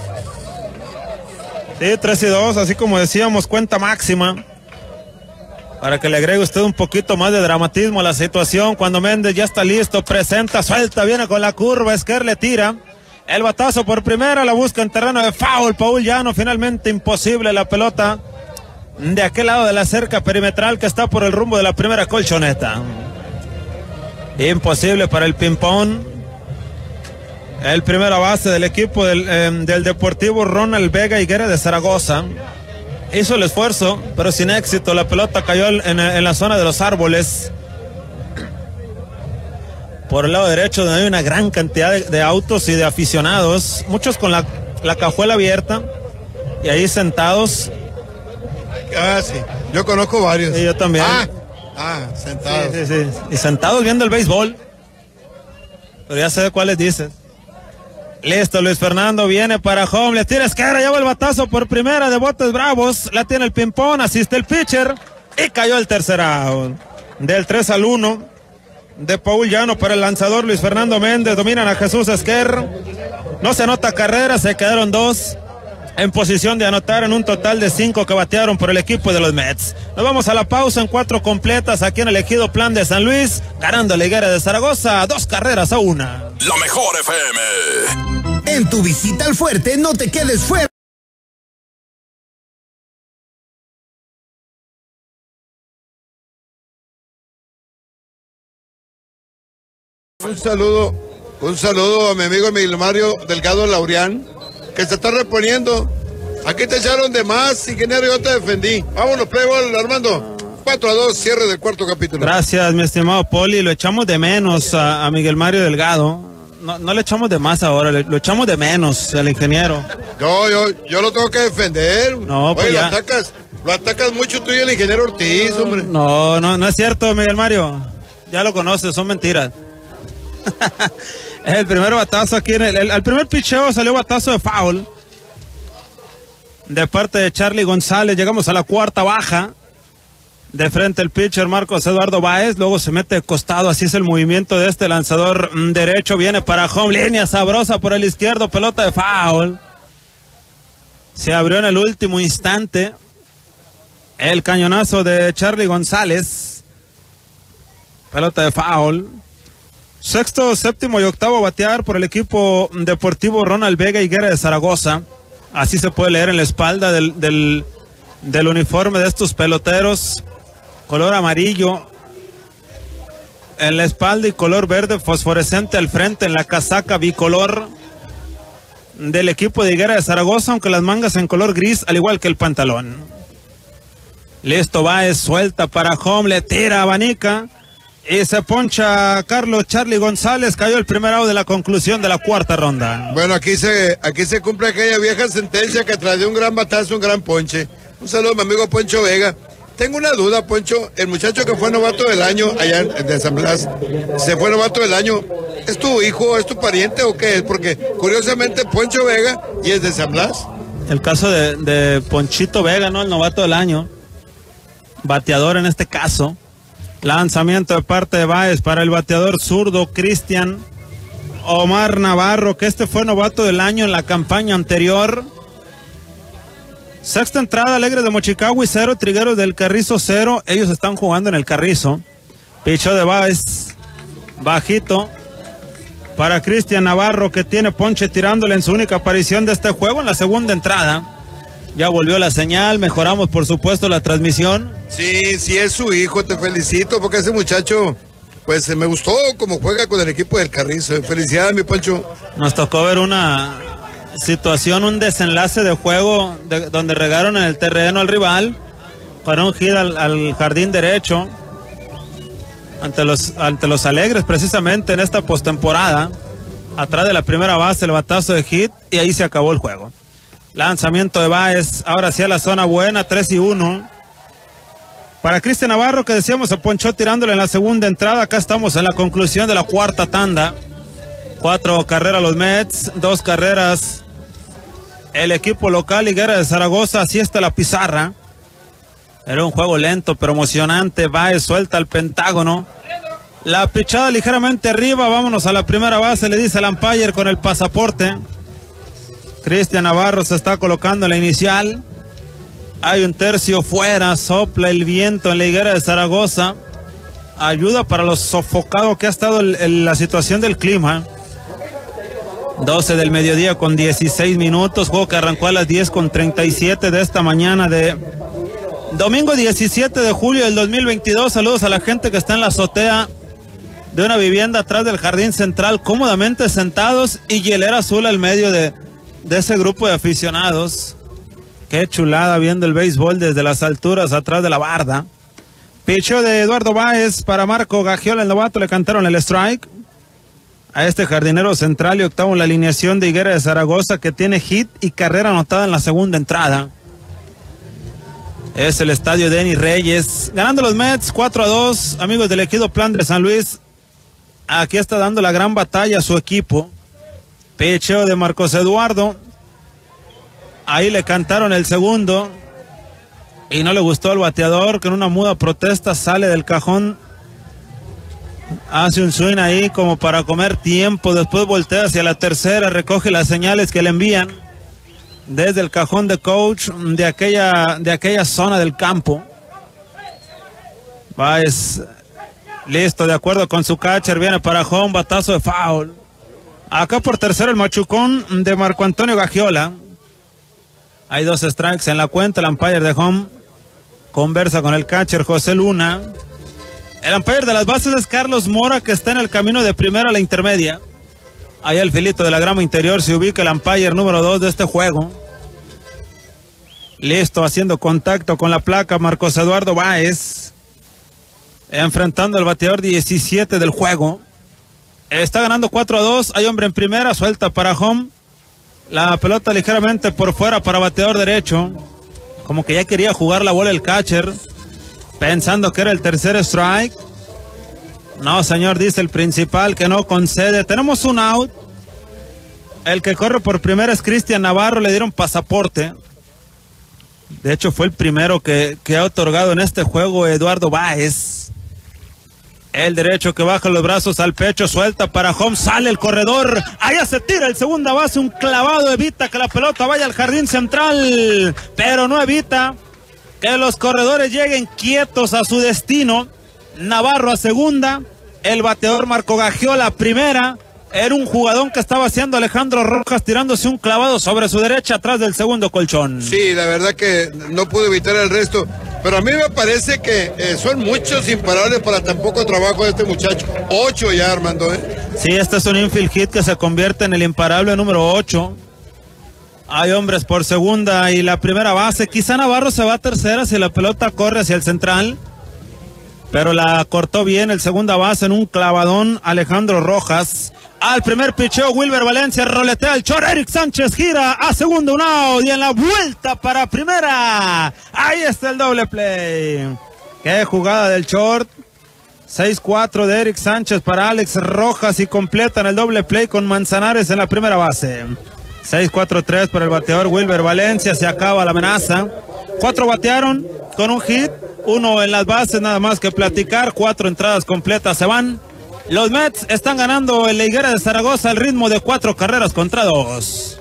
Sí, 3-2, así como decíamos, cuenta máxima. Para que le agregue usted un poquito más de dramatismo a la situación. Cuando Méndez ya está listo, presenta, suelta, viene con la curva, Esquer le tira. El batazo por primera, la busca en terreno de foul. Paul Llano, finalmente imposible la pelota de aquel lado de la cerca perimetral que está por el rumbo de la primera colchoneta. Imposible para el ping-pong. El primera base del equipo del Deportivo Ronald Vega Higuera de Zaragoza. Hizo el esfuerzo, pero sin éxito. La pelota cayó en la zona de los árboles. Por el lado derecho, donde hay una gran cantidad de autos y de aficionados. Muchos con la cajuela abierta. Y ahí sentados. Sí. Yo conozco varios. Y yo también. Sentados. Sí. Y sentados viendo el béisbol. Pero ya sé de cuáles dices. Listo, Luis Fernando viene para home, le tira Esquer, lleva el batazo por primera de botes bravos, la tiene el ping-pong, asiste el pitcher y cayó el tercer out. Del 3-1 de Paul Llano para el lanzador Luis Fernando Méndez, dominan a Jesús Esquer, no se anota carrera, se quedaron 2 en posición de anotar en un total de 5 que batearon por el equipo de los Mets. Nos vamos a la pausa en 4 completas aquí en el Ejido Plan de San Luis, ganando la Higuera de Zaragoza 2-1. La mejor FM. En tu visita al fuerte, no te quedes fuera. Un saludo a mi amigo Miguel Mario Delgado Laureán, que se está reponiendo. Aquí te echaron de más, ingeniero, yo te defendí. Vámonos, Playboy, Armando. 4-2, cierre del cuarto capítulo. Gracias, mi estimado Poli. Lo echamos de menos a Miguel Mario Delgado. No le echamos de más ahora, lo echamos de menos al ingeniero. Yo lo tengo que defender. No, pues oye, ya. lo atacas mucho tú y el ingeniero Ortiz, hombre. No es cierto, Miguel Mario. Ya lo conoces, son mentiras. El primer batazo aquí, al primer picheo salió batazo de foul. De parte de Charlie González, llegamos a la cuarta baja. De frente el pitcher Marcos Eduardo Báez, luego se mete de costado, así es el movimiento de este lanzador derecho, viene para home, línea sabrosa por el izquierdo, pelota de foul. Se abrió en el último instante el cañonazo de Charlie González, pelota de foul. Sexto, séptimo y octavo batear por el equipo deportivo Ronald Vega Higuera de Zaragoza, así se puede leer en la espalda del uniforme de estos peloteros. Color amarillo en la espalda y color verde fosforescente al frente en la casaca bicolor del equipo de Higuera de Zaragoza, aunque las mangas en color gris, al igual que el pantalón. Listo, Báez, suelta para home, le tira, abanica y se poncha Carlos Charlie González. Cayó el primer out de la conclusión de la cuarta ronda. Bueno, aquí se cumple aquella vieja sentencia que tras de un gran batazo, un gran ponche. Un saludo a mi amigo Poncho Vega. Tengo una duda, Poncho, el muchacho que fue novato del año allá de San Blas, se fue novato del año, ¿es tu hijo, es tu pariente o qué es? Porque curiosamente Poncho Vega y es de San Blas. El caso de Ponchito Vega, ¿no? El novato del año, bateador en este caso. Lanzamiento de parte de Báez para el bateador zurdo Cristian Omar Navarro, que fue novato del año en la campaña anterior. Sexta entrada, Alegres de Mochicagua 0, Trigueros del Carrizo 0. Ellos están jugando en el Carrizo. Pichó de Báez, bajito, para Cristian Navarro, que tiene ponche tirándole en su única aparición de este juego en la segunda entrada. Ya volvió la señal, mejoramos por supuesto la transmisión. Sí, es su hijo, te felicito, porque ese muchacho, pues me gustó cómo juega con el equipo del Carrizo. Felicidades, mi Poncho. Nos tocó ver una situación, un desenlace de juego donde regaron en el terreno al rival para un hit al jardín derecho ante los Alegres, precisamente en esta postemporada, atrás de la primera base, el batazo de hit, y ahí se acabó el juego. Lanzamiento de Báez, ahora sí a la zona buena, 3-1. Para Cristian Navarro, que decíamos se ponchó tirándole en la segunda entrada. Acá estamos en la conclusión de la cuarta tanda. 4 carreras los Mets, 2 carreras el equipo local Higuera de Zaragoza. Así está la pizarra. Era un juego lento pero emocionante. Báez suelta el pentágono. La pichada ligeramente arriba. Vámonos a la primera base, le dice el umpire con el pasaporte. Cristian Navarro se está colocando en la inicial. Hay un tercio fuera, sopla el viento en la Higuera de Zaragoza. Ayuda para lo sofocado que ha estado la situación del clima. 12 del mediodía con 16 minutos. Juego que arrancó a las 10:37 de esta mañana de domingo 17 de julio del 2022. Saludos a la gente que está en la azotea de una vivienda atrás del jardín central, cómodamente sentados, y hielera azul al medio de ese grupo de aficionados. Qué chulada viendo el béisbol desde las alturas atrás de la barda. Picheo de Eduardo Báez para Marco Gagiola, el novato, le cantaron el strike. A este jardinero central y octavo en la alineación de Higuera de Zaragoza, que tiene hit y carrera anotada en la segunda entrada. Es el estadio Denny Reyes. Ganando los Mets 4-2, amigos del ejido Plan de San Luis. Aquí está dando la gran batalla a su equipo. Picheo de Marcos Eduardo. Ahí le cantaron el segundo y no le gustó al bateador, que en una muda protesta sale del cajón, hace un swing ahí como para comer tiempo, después voltea hacia la tercera, recoge las señales que le envían desde el cajón de coach de aquella zona del campo. Báez listo, de acuerdo con su catcher, viene para home, batazo de foul. Acá por tercero el machucón de Marco Antonio Gagiola. Hay 2 strikes en la cuenta. El umpire de home conversa con el catcher José Luna. El umpire de las bases es Carlos Mora, que está en el camino de primera a la intermedia. Ahí al filito de la grama interior se ubica el umpire número 2 de este juego. Listo, haciendo contacto con la placa Marcos Eduardo Báez, enfrentando al bateador 17 del juego. Está ganando 4-2. Hay hombre en primera, suelta para home. La pelota ligeramente por fuera para bateador derecho. Como que ya quería jugar la bola el catcher, pensando que era el tercer strike. No, señor, dice el principal que no concede. Tenemos un out. El que corre por primera es Cristian Navarro. Le dieron pasaporte. De hecho, fue el primero que ha otorgado en este juego Eduardo Báez. El derecho que baja los brazos al pecho, suelta para home, sale el corredor, allá se tira el segunda base, un clavado evita que la pelota vaya al jardín central, pero no evita que los corredores lleguen quietos a su destino. Navarro a segunda, el bateador Marco Gagiola a primera. Era un jugadón que estaba haciendo Alejandro Rojas, tirándose un clavado sobre su derecha atrás del segundo colchón. Sí, la verdad que no pudo evitar el resto. Pero a mí me parece que son muchos imparables para tan poco trabajo de este muchacho. 8 ya, Armando, Sí, este es un infield hit que se convierte en el imparable número 8. Hay hombres por segunda y la primera base. Quizá Navarro se va a tercera si la pelota corre hacia el central. Pero la cortó bien el segunda base en un clavadón Alejandro Rojas. Al primer picheo, Wilber Valencia roletea el short, Eric Sánchez gira a segundo, un out, y en la vuelta para primera, ahí está el doble play. Qué jugada del short. 6-4 de Eric Sánchez para Alex Rojas y completan el doble play con Manzanares en la primera base. 6-4-3 para el bateador Wilber Valencia, se acaba la amenaza. 4 batearon con un hit, 1 en las bases, nada más que platicar. 4 entradas completas se van. Los Mets están ganando en la Higuera de Zaragoza al ritmo de 4 carreras contra 2.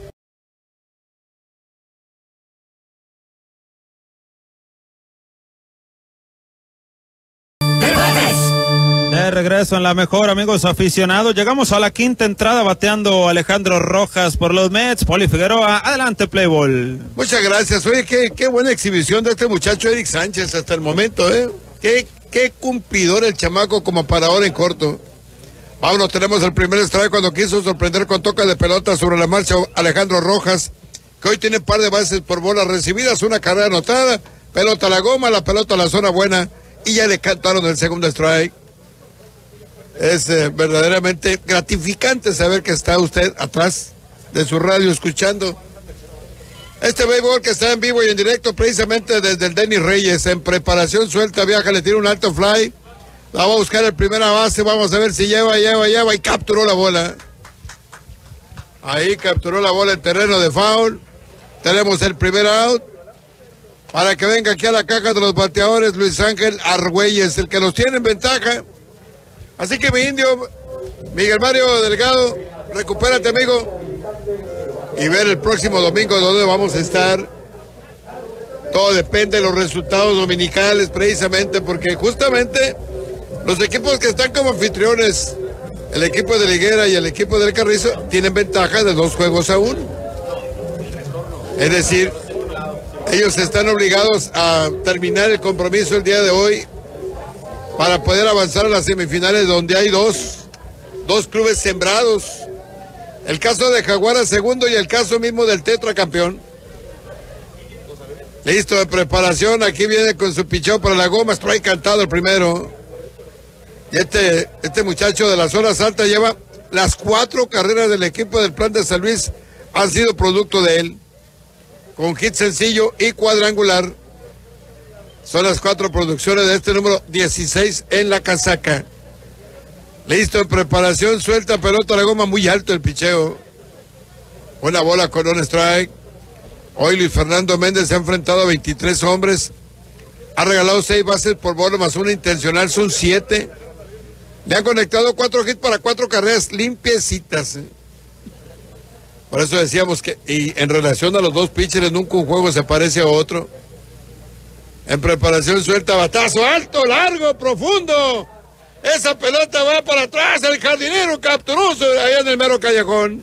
De regreso en la mejor, amigos aficionados. Llegamos a la quinta entrada, bateando Alejandro Rojas por los Mets. Poli Figueroa, adelante, play ball. Muchas gracias. Oye, qué buena exhibición de este muchacho Eric Sánchez hasta el momento, Qué cumplidor el chamaco como parador en corto. Vámonos, tenemos el primer strike cuando quiso sorprender con toca de pelota sobre la marcha Alejandro Rojas, que hoy tiene par de bases por bolas recibidas, una carrera anotada, pelota a la goma, la pelota a la zona buena, y ya le cantaron el segundo strike. Es verdaderamente gratificante saber que está usted atrás de su radio escuchando Este béisbol que está en vivo y en directo precisamente desde el Denny Reyes, en preparación suelta, viaja, le tira un alto fly, la va a buscar el primera base, vamos a ver si lleva y capturó la bola. Ahí capturó la bola en terreno de foul. Tenemos el primer out. Para que venga aquí a la caja de los bateadores Luis Ángel Argüelles, el que los tiene en ventaja. Así que mi indio, Miguel Mario Delgado, recupérate, amigo. Y ver el próximo domingo dónde vamos a estar. Todo depende de los resultados dominicales, precisamente, porque justamente los equipos que están como anfitriones, el equipo de Higuera y el equipo del Carrizo, tienen ventaja de 2 juegos a 1. Es decir, ellos están obligados a terminar el compromiso el día de hoy para poder avanzar a las semifinales, donde hay dos clubes sembrados. El caso de Jaguares segundo y el caso mismo del tetracampeón. Listo de preparación, aquí viene con su pichón para la goma, strike cantado el primero. Y este muchacho de las horas altas lleva las 4 carreras del equipo del Plan de San Luis, han sido producto de él. Con hit sencillo y cuadrangular. Son las 4 producciones de este número 16 en la casaca. Listo en preparación, suelta pelota a la goma, muy alto el picheo. Buena bola con un strike. Hoy Luis Fernando Méndez se ha enfrentado a 23 hombres. Ha regalado 6 bases por bola más una intencional, son 7. Le han conectado 4 hits para 4 carreras limpiecitas. Por eso decíamos que, y en relación a los 2 pitchers, nunca un juego se parece a otro. En preparación suelta, batazo alto, largo, profundo. Esa pelota va para atrás, el jardinero capturó allá en el mero callejón.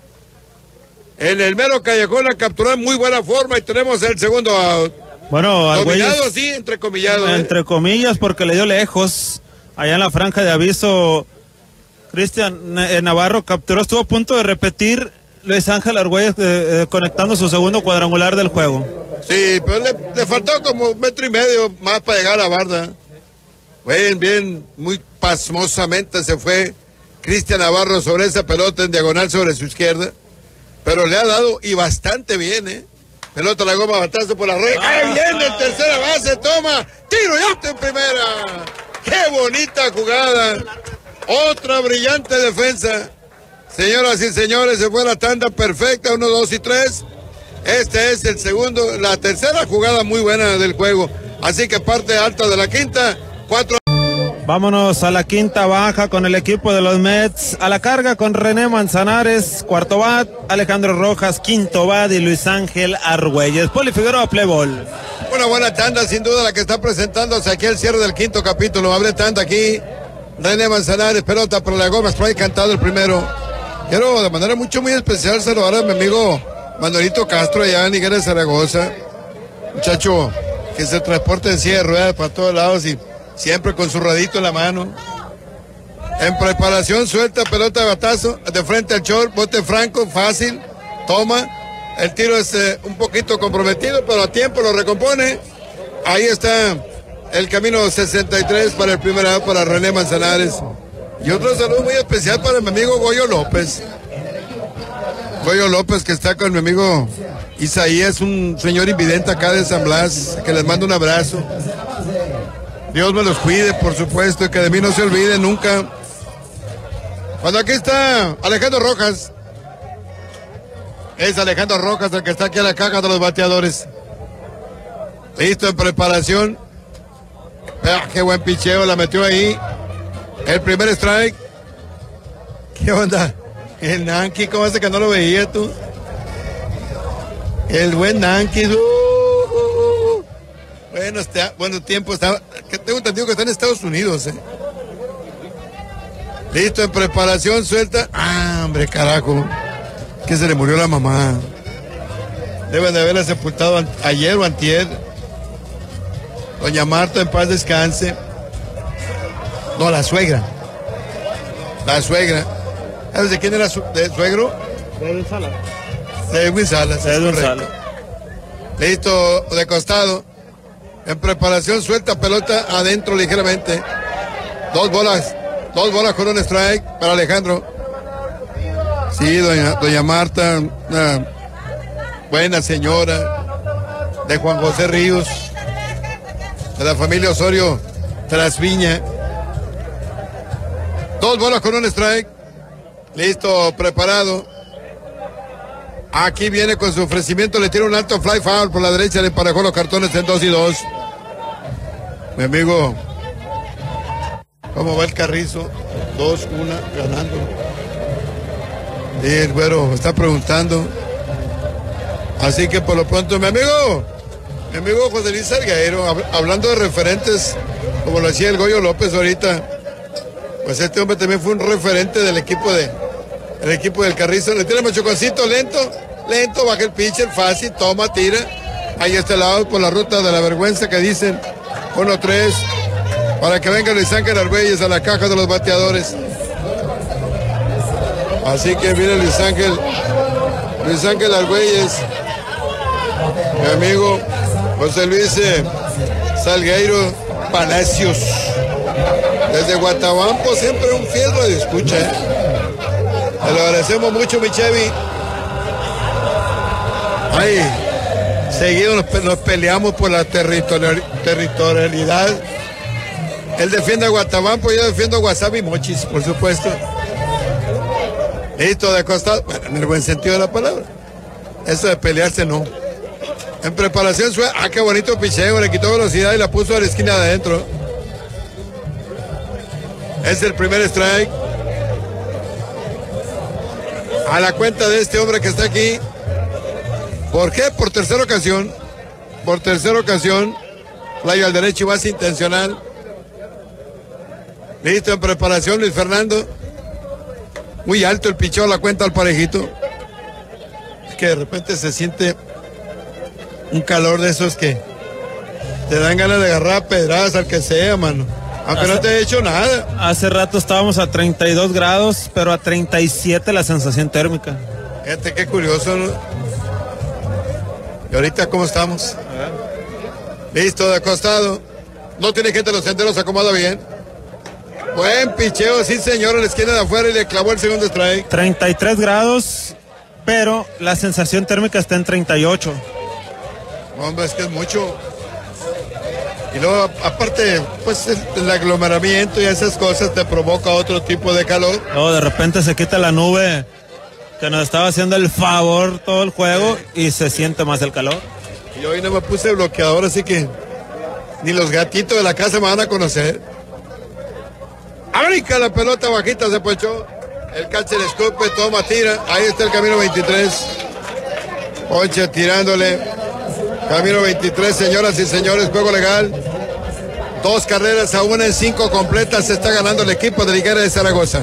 En el mero callejón la capturó en muy buena forma y tenemos el segundo out. Bueno, Comillado, sí, entrecomillado. Entre comillas, porque le dio lejos. Allá en la franja de aviso, Cristian Navarro capturó, estuvo a punto de repetir Luis Ángel Argüelles conectando su segundo cuadrangular del juego. Sí, pero le faltó como 1.5 metros más para llegar a la barda. Bien, muy pasmosamente se fue Cristian Navarro sobre esa pelota en diagonal sobre su izquierda. Pero le ha dado y bastante bien, Pelota a la goma, batazo por la red. ¡Ahí viene el tercera base! ¡Toma! ¡Tiro y out en primera! ¡Qué bonita jugada! Otra brillante defensa. Señoras y señores, se fue la tanda perfecta, 1, 2 y 3. Este es el segundo, la tercera jugada muy buena del juego. Así que parte alta de la quinta, 4. Vámonos a la quinta baja con el equipo de los Mets. A la carga con René Manzanares, cuarto bat, Alejandro Rojas, quinto bat y Luis Ángel Argüelles. Poli Figueroa, play ball. Una buena tanda, sin duda, la que está presentándose aquí al cierre del quinto capítulo. Abre tanda aquí, René Manzanares, pelota por la goma, strike cantado el primero. Quiero de manera muy especial saludar a mi amigo Manuelito Castro allá en Higuera de Zaragoza. Muchacho que se transporta en silla de ruedas para todos lados y siempre con su radito en la mano. En preparación, suelta pelota de batazo, de frente al short, bote franco, fácil, toma. El tiro es un poquito comprometido, pero a tiempo lo recompone. Ahí está el camino 63 para el primer out para René Manzanares. Y otro saludo muy especial para mi amigo Goyo López. Goyo López, que está con mi amigo Isaías, un señor invidente acá de San Blas, que les mando un abrazo. Dios me los cuide, por supuesto, y que de mí no se olvide nunca. Cuando aquí está Alejandro Rojas. Es Alejandro Rojas el que está aquí a la caja de los bateadores. Listo en preparación. Qué buen picheo, la metió ahí. El primer strike. ¿Qué onda? El Nanqui, ¿cómo hace que no lo veía tú? El buen Nanqui. Bueno tiempo estaba. Tengo entendido que está en Estados Unidos, Listo en preparación, suelta. Hombre, carajo. Que se le murió la mamá. Deben de haberla sepultado ayer o antier. Doña Marta, en paz descanse. No, la suegra. La suegra. ¿Sabes de quién era de suegro? De Edwin Salas. De Edwin Salas. De Edwin Salas. Listo, de costado. En preparación, suelta pelota adentro ligeramente. Dos bolas con un strike para Alejandro. Sí, doña Marta, buena señora, de Juan José Ríos, de la familia Osorio Trasviña. 2 bolas con un strike. Listo, preparado. Aquí viene con su ofrecimiento, le tira un alto fly foul por la derecha, le emparejó los cartones en 2-2. Mi amigo, ¿cómo va el Carrizo? 2-1 ganando. Y el güero está preguntando. Así que por lo pronto, mi amigo José Luis Salgueiro, hablando de referentes, como lo hacía el Goyo López ahorita, pues este hombre también fue un referente del equipo del Carrizo. Le tira machuconcito, lento, baja el pitcher, fácil, toma, tira. Ahí está el lado por la ruta de la vergüenza que dicen 1-3, para que venga Luis Ángel Argüelles a la caja de los bateadores. Así que viene Luis Ángel Argüelles, mi amigo José Luis Salgueiro Palacios, desde Guatabampo, siempre un fiel radioescucha, Te lo agradecemos mucho, mi Chevy. Ay, seguido nos peleamos por la territorialidad. Él defiende a Guatabampo, yo defiendo a Guasave y Mochis, por supuesto. Listo, de costado, bueno, en el buen sentido de la palabra. Eso de pelearse no. En preparación, qué bonito picheo, le quitó velocidad y la puso a la esquina de adentro. Es el primer strike. A la cuenta de este hombre que está aquí. ¿Por qué? Por tercera ocasión. Fly al derecho y base intencional. Listo, en preparación, Luis Fernando. Muy alto el picheo, la cuenta al parejito. Es que de repente se siente un calor de esos que te dan ganas de agarrar pedradas al que sea, mano. Aunque no te he hecho nada. Hace rato estábamos a 32 grados, pero a 37 la sensación térmica. Fíjate qué curioso, ¿no? ¿Y ahorita cómo estamos? Listo, de acostado. No tiene gente, los senderos se acomoda bien. Buen picheo, sí señor, a la esquina de afuera y le clavó el segundo strike. 33 grados, pero la sensación térmica está en 38. Hombre, es que es mucho. Y luego, aparte, pues el aglomeramiento y esas cosas te provoca otro tipo de calor. Luego de repente se quita la nube que nos estaba haciendo el favor todo el juego y se siente más el calor. Y hoy no me puse bloqueador, así que ni los gatitos de la casa me van a conocer. Brinca la pelota bajita, se pochó. El catcher escupe, toma, tira. Ahí está el camino 23. Ponche tirándole. Camino 23, señoras y señores, juego legal. 2 carreras a 1 en 5 completas. Se está ganando el equipo de Liguera de Zaragoza.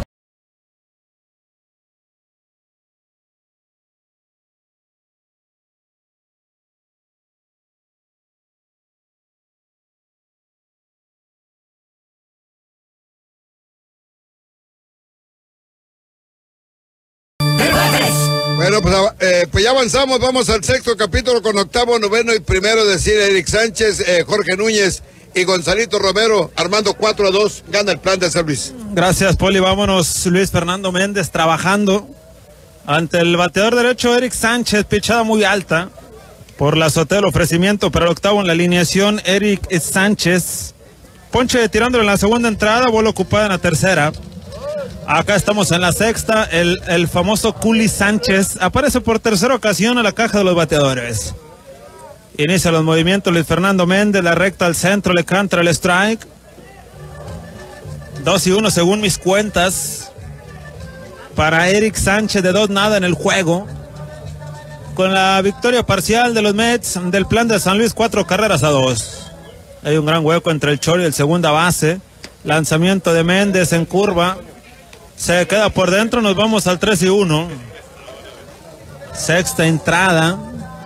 Bueno, pues ya avanzamos, vamos al sexto capítulo con octavo, noveno y primero, decir Eric Sánchez, Jorge Núñez y Gonzalito Romero, armando 4-2, gana el plan de San Luis. Gracias, Poli, vámonos. Luis Fernando Méndez trabajando ante el bateador derecho Eric Sánchez, pichada muy alta por la azotea del ofrecimiento para el octavo en la alineación. Eric Sánchez, ponche tirándole en la segunda entrada, bola ocupada en la tercera. Acá estamos en la sexta, el famoso Culi Sánchez aparece por tercera ocasión a la caja de los bateadores. Inicia los movimientos Luis Fernando Méndez, la recta al centro, le canta el strike. 2-1 según mis cuentas para Eric Sánchez, de 2-0 en el juego. Con la victoria parcial de los Mets del plan de San Luis, 4 carreras a 2. Hay un gran hueco entre el short y el segunda base. Lanzamiento de Méndez en curva. Se queda por dentro, nos vamos al 3-1. Sexta entrada.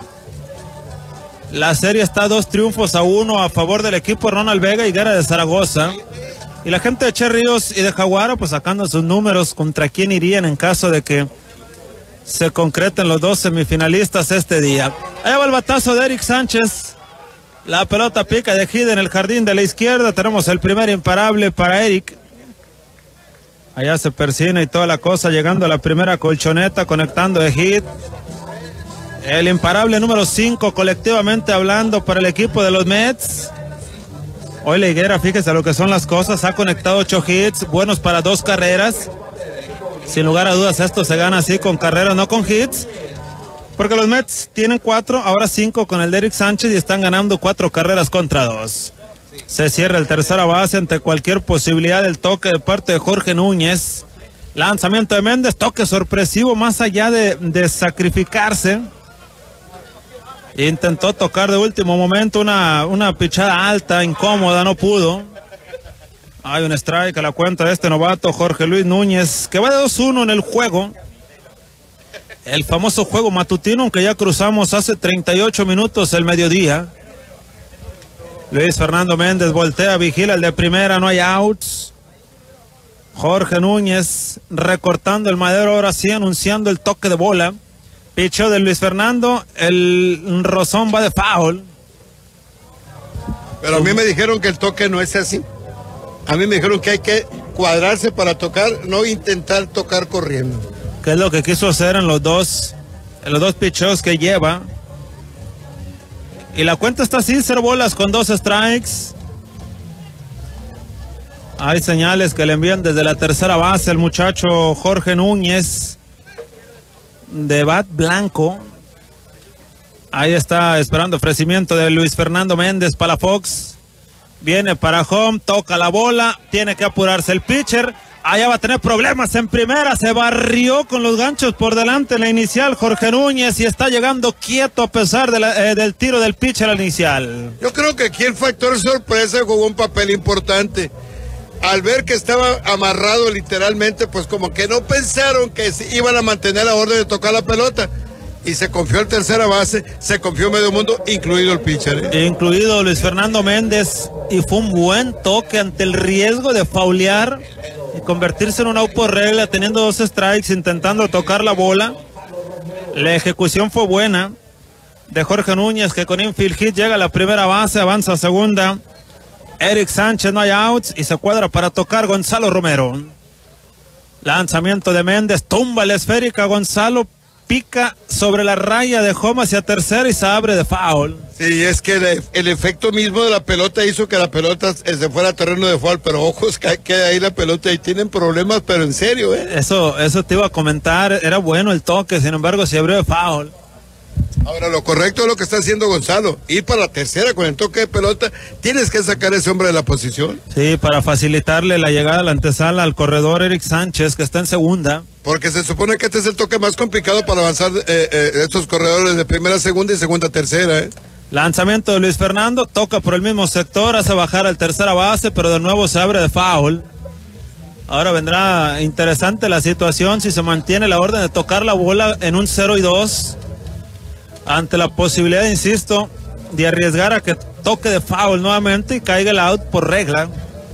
La serie está 2-1 a favor del equipo Ronald Vega y Higuera de Zaragoza. Y la gente de Che Ríos y de Jaguaro, pues sacando sus números contra quién irían en caso de que se concreten los 2 semifinalistas este día. Allá va el batazo de Eric Sánchez. La pelota pica de hit en el jardín de la izquierda. Tenemos el primer imparable para Eric. Allá se persina y toda la cosa, llegando a la primera colchoneta, conectando de hit. El imparable número 5, colectivamente hablando, para el equipo de los Mets. Hoy la Higuera, fíjese lo que son las cosas, ha conectado 8 hits, buenos para 2 carreras. Sin lugar a dudas, esto se gana así, con carreras, no con hits. Porque los Mets tienen 4, ahora 5 con el de Eric Sánchez y están ganando 4 carreras contra 2. Se cierra el tercera base ante cualquier posibilidad del toque de parte de Jorge Núñez. Lanzamiento de Méndez, toque sorpresivo más allá de sacrificarse. Intentó tocar de último momento una pichada alta, incómoda, no pudo. Hay un strike a la cuenta de este novato Jorge Luis Núñez, que va de 2-1 en el juego. El famoso juego matutino, aunque ya cruzamos hace 38 minutos el mediodía. Luis Fernando Méndez voltea, vigila el de primera, no hay outs. Jorge Núñez recortando el madero, ahora sí anunciando el toque de bola. Pichó de Luis Fernando, el rozón va de foul. Pero a mí me dijeron que el toque no es así. A mí me dijeron que hay que cuadrarse para tocar, no intentar tocar corriendo. ¿Qué es lo que quiso hacer en los dos picheos que lleva? Y la cuenta está así, 0 bolas con 2 strikes. Hay señales que le envían desde la tercera base el muchacho Jorge Núñez, de bat blanco. Ahí está esperando ofrecimiento de Luis Fernando Méndez para Fox. Viene para home, toca la bola, tiene que apurarse el pitcher. Allá va a tener problemas en primera, se barrió con los ganchos por delante en la inicial Jorge Núñez y está llegando quieto a pesar del tiro del pitcher al inicial. Yo creo que aquí el factor sorpresa jugó un papel importante. Al ver que estaba amarrado literalmente, pues como que no pensaron que iban a mantener la orden de tocar la pelota. Y se confió el tercera base, se confió medio mundo, incluido el pitcher. Incluido Luis Fernando Méndez, y fue un buen toque ante el riesgo de faulear y convertirse en un out por regla, teniendo 2 strikes, intentando tocar la bola. La ejecución fue buena de Jorge Núñez, que con infield hit llega a la primera base, avanza a segunda. Eric Sánchez, no hay outs y se cuadra para tocar Gonzalo Romero. Lanzamiento de Méndez, tumba la esférica, Gonzalo pica sobre la raya de home hacia tercera y se abre de foul. Sí, es que el efecto mismo de la pelota hizo que la pelota se fuera a terreno de foul, pero ojos, queda ahí la pelota y tienen problemas, pero en serio, Eso te iba a comentar, era bueno el toque, sin embargo se abrió de foul. Ahora, lo correcto es lo que está haciendo Gonzalo, ir para la tercera con el toque de pelota, tienes que sacar a ese hombre de la posición. Sí, para facilitarle la llegada a la antesala al corredor Eric Sánchez, que está en segunda. Porque se supone que este es el toque más complicado para avanzar estos corredores de primera a segunda y segunda a tercera. Lanzamiento de Luis Fernando, toca por el mismo sector, hace bajar al tercera base, pero de nuevo se abre de foul. Ahora vendrá interesante la situación si se mantiene la orden de tocar la bola en un 0-2. Ante la posibilidad, insisto, de arriesgar a que toque de foul nuevamente y caiga el out por regla.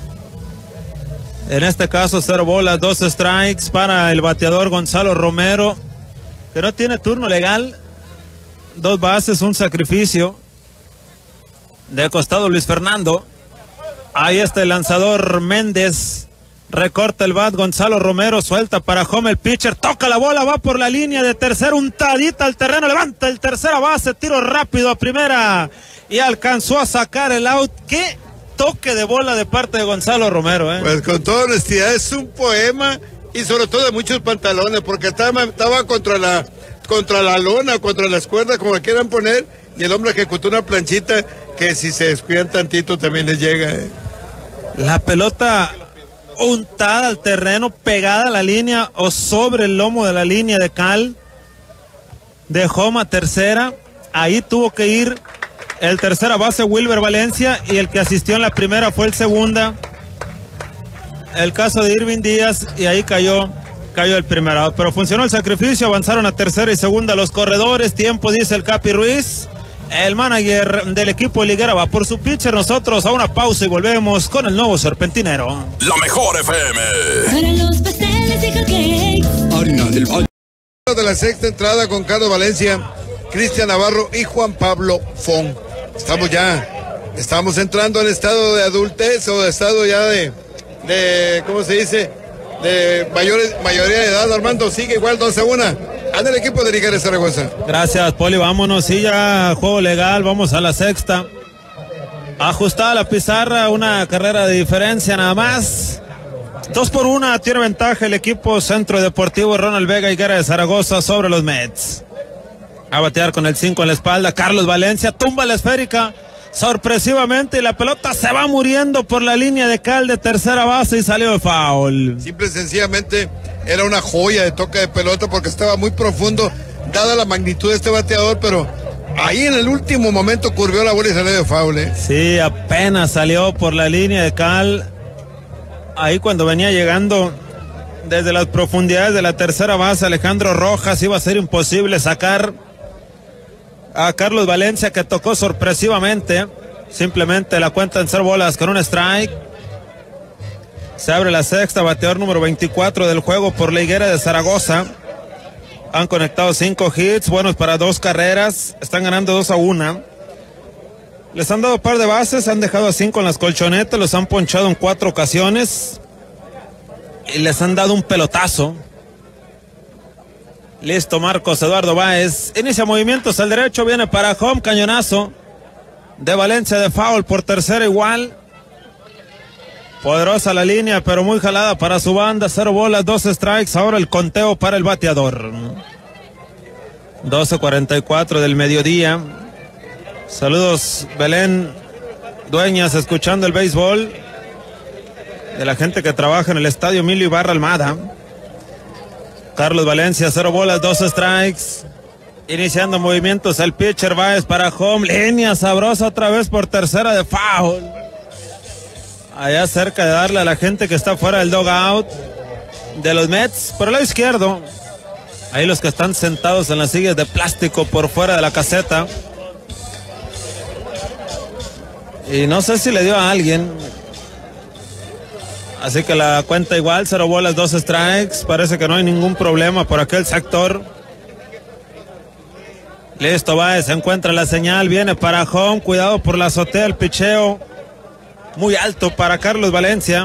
En este caso 0 bolas, 2 strikes para el bateador Gonzalo Romero, que no tiene turno legal. 2 bases, un sacrificio. De costado Luis Fernando. Ahí está el lanzador Méndez. Recorta el bat, Gonzalo Romero suelta para home el pitcher, toca la bola, va por la línea de tercera, untadita al terreno, levanta el tercera base, tiro rápido a primera y alcanzó a sacar el out. ¡Qué toque de bola de parte de Gonzalo Romero! Pues con toda honestidad es un poema y sobre todo de muchos pantalones, porque estaba contra la lona, contra las cuerdas, como le quieran poner, y el hombre ejecutó una planchita que si se descuidan tantito también les llega. La pelota untada al terreno, pegada a la línea o sobre el lomo de la línea de cal, de home a tercera. Ahí tuvo que ir el tercera base Wilber Valencia y el que asistió en la primera fue el segunda, el caso de Irving Díaz, y ahí cayó el primero, pero funcionó el sacrificio, avanzaron a tercera y segunda los corredores. Tiempo, dice el Capi Ruiz. El manager del equipo de Liguera va por su pitcher. Nosotros a una pausa y volvemos con el nuevo Serpentinero. La mejor FM. Para los pasteles y cupcakes. Harina del Valle. De la sexta entrada con Carlos Valencia, Cristian Navarro y Juan Pablo Fon. Estamos entrando en estado de adultez o de estado ya de ¿cómo se dice? De mayoría de edad. Armando sigue igual 2-1. anda el equipo de Ligueres Zaragoza. Gracias, Poli, vámonos, sí, ya juego legal, vamos a la sexta. Ajustada la pizarra, una carrera de diferencia nada más. 2-1, tiene ventaja el equipo Centro Deportivo Ronald Vega Higuera de Zaragoza sobre los Mets. A batear con el 5 en la espalda, Carlos Valencia tumba la esférica sorpresivamente y la pelota se va muriendo por la línea de cal de tercera base y salió de foul. Simple y sencillamente era una joya de toque de pelota porque estaba muy profundo, dada la magnitud de este bateador, pero ahí en el último momento curvió la bola y salió de foul, ¿eh? Sí, apenas salió por la línea de cal. Ahí cuando venía llegando desde las profundidades de la tercera base, Alejandro Rojas, iba a ser imposible sacar a Carlos Valencia, que tocó sorpresivamente. Simplemente la cuenta en 0 bolas con un strike. Se abre la sexta, bateador número 24 del juego por la Higuera de Zaragoza. Han conectado 5 hits, buenos para 2 carreras. Están ganando 2-1. Les han dado un par de bases, han dejado a 5 en las colchonetas, los han ponchado en 4 ocasiones. Y les han dado un pelotazo. Listo, Marcos Eduardo Báez. Inicia movimientos al derecho, viene para home, cañonazo de Valencia de foul por tercera igual. Poderosa la línea, pero muy jalada para su banda. 0 bolas, 2 strikes. Ahora el conteo para el bateador. 12:44 del mediodía. Saludos, Belén Dueñas, escuchando el béisbol. De la gente que trabaja en el estadio Emilio Ibarra Almada. Carlos Valencia, 0 bolas, 2 strikes. Iniciando movimientos el pitcher Báez para home. Línea sabrosa otra vez por tercera de foul. Allá cerca de darle a la gente que está fuera del dugout de los Mets. Por el lado izquierdo. Ahí los que están sentados en las sillas de plástico por fuera de la caseta. Y no sé si le dio a alguien. Así que la cuenta igual, 0 bolas, 2 strikes. Parece que no hay ningún problema por aquel sector. Listo, Báez, se encuentra la señal, viene para home. Cuidado por la azotea, el picheo muy alto para Carlos Valencia.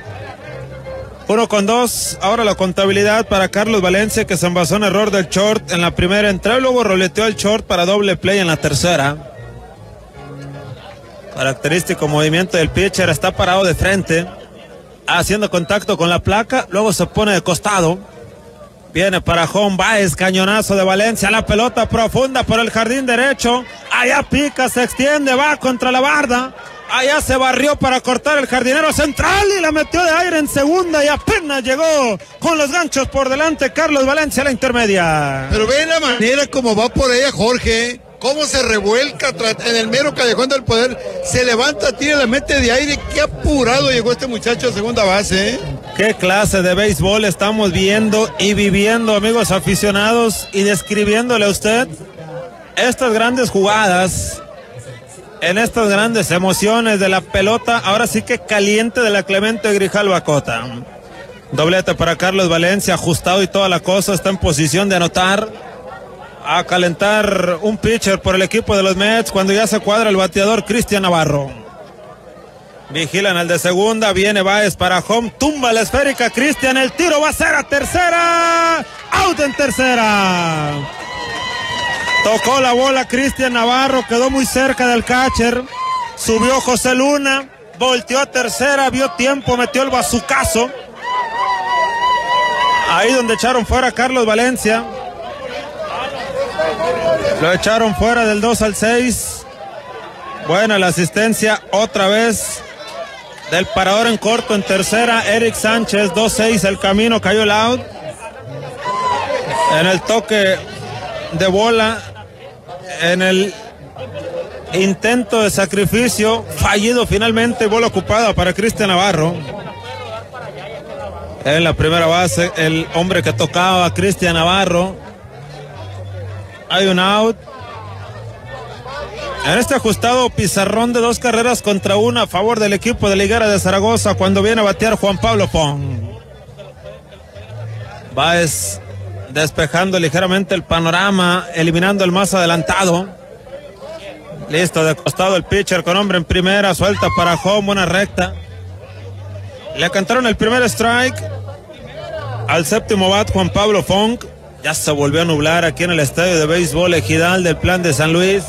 1-2, ahora la contabilidad para Carlos Valencia, que se envasó en error del short en la primera entrada, luego roleteó el short para doble play en la tercera. Característico movimiento del pitcher, está parado de frente, haciendo contacto con la placa, luego se pone de costado. Viene para home Báez, cañonazo de Valencia, la pelota profunda por el jardín derecho. Allá pica, se extiende, va contra la barda. Allá se barrió para cortar el jardinero central y la metió de aire en segunda y apenas llegó con los ganchos por delante Carlos Valencia a la intermedia. Pero ve la manera como va por ella, Jorge. Cómo se revuelca en el mero callejón del poder. Se levanta, tira, la mete de aire. Qué apurado llegó este muchacho a segunda base, ¿eh? Qué clase de béisbol estamos viendo y viviendo, amigos aficionados, y describiéndole a usted estas grandes jugadas, en estas grandes emociones de la pelota, ahora sí que caliente de la Clemente Grijalva Cota. Doblete para Carlos Valencia, ajustado y toda la cosa, está en posición de anotar. A calentar un pitcher por el equipo de los Mets cuando ya se cuadra el bateador Cristian Navarro. Vigilan al de segunda, viene Báez para home, tumba la esférica Cristian, el tiro va a ser a tercera, out en tercera. Tocó la bola Cristian Navarro, quedó muy cerca del catcher, subió José Luna, volteó a tercera, vio tiempo, metió el bazucazo. Ahí donde echaron fuera a Carlos Valencia. Lo echaron fuera del 2-6. Buena la asistencia otra vez del parador en corto en tercera, Eric Sánchez, 2-6, el camino, cayó el out. En el toque de bola, en el intento de sacrificio, fallido finalmente, bola ocupada para Cristian Navarro. En la primera base, el hombre que tocaba a Cristian Navarro. Hay un out. En este ajustado pizarrón de 2 carreras contra 1 a favor del equipo de la Higuera de Zaragoza cuando viene a batear Juan Pablo Pong. Báez despejando ligeramente el panorama, eliminando el más adelantado. Listo, de costado el pitcher con hombre en primera, suelta para home, una recta. Le cantaron el primer strike al séptimo bat Juan Pablo Fong. Ya se volvió a nublar aquí en el estadio de béisbol Ejidal del Plan de San Luis.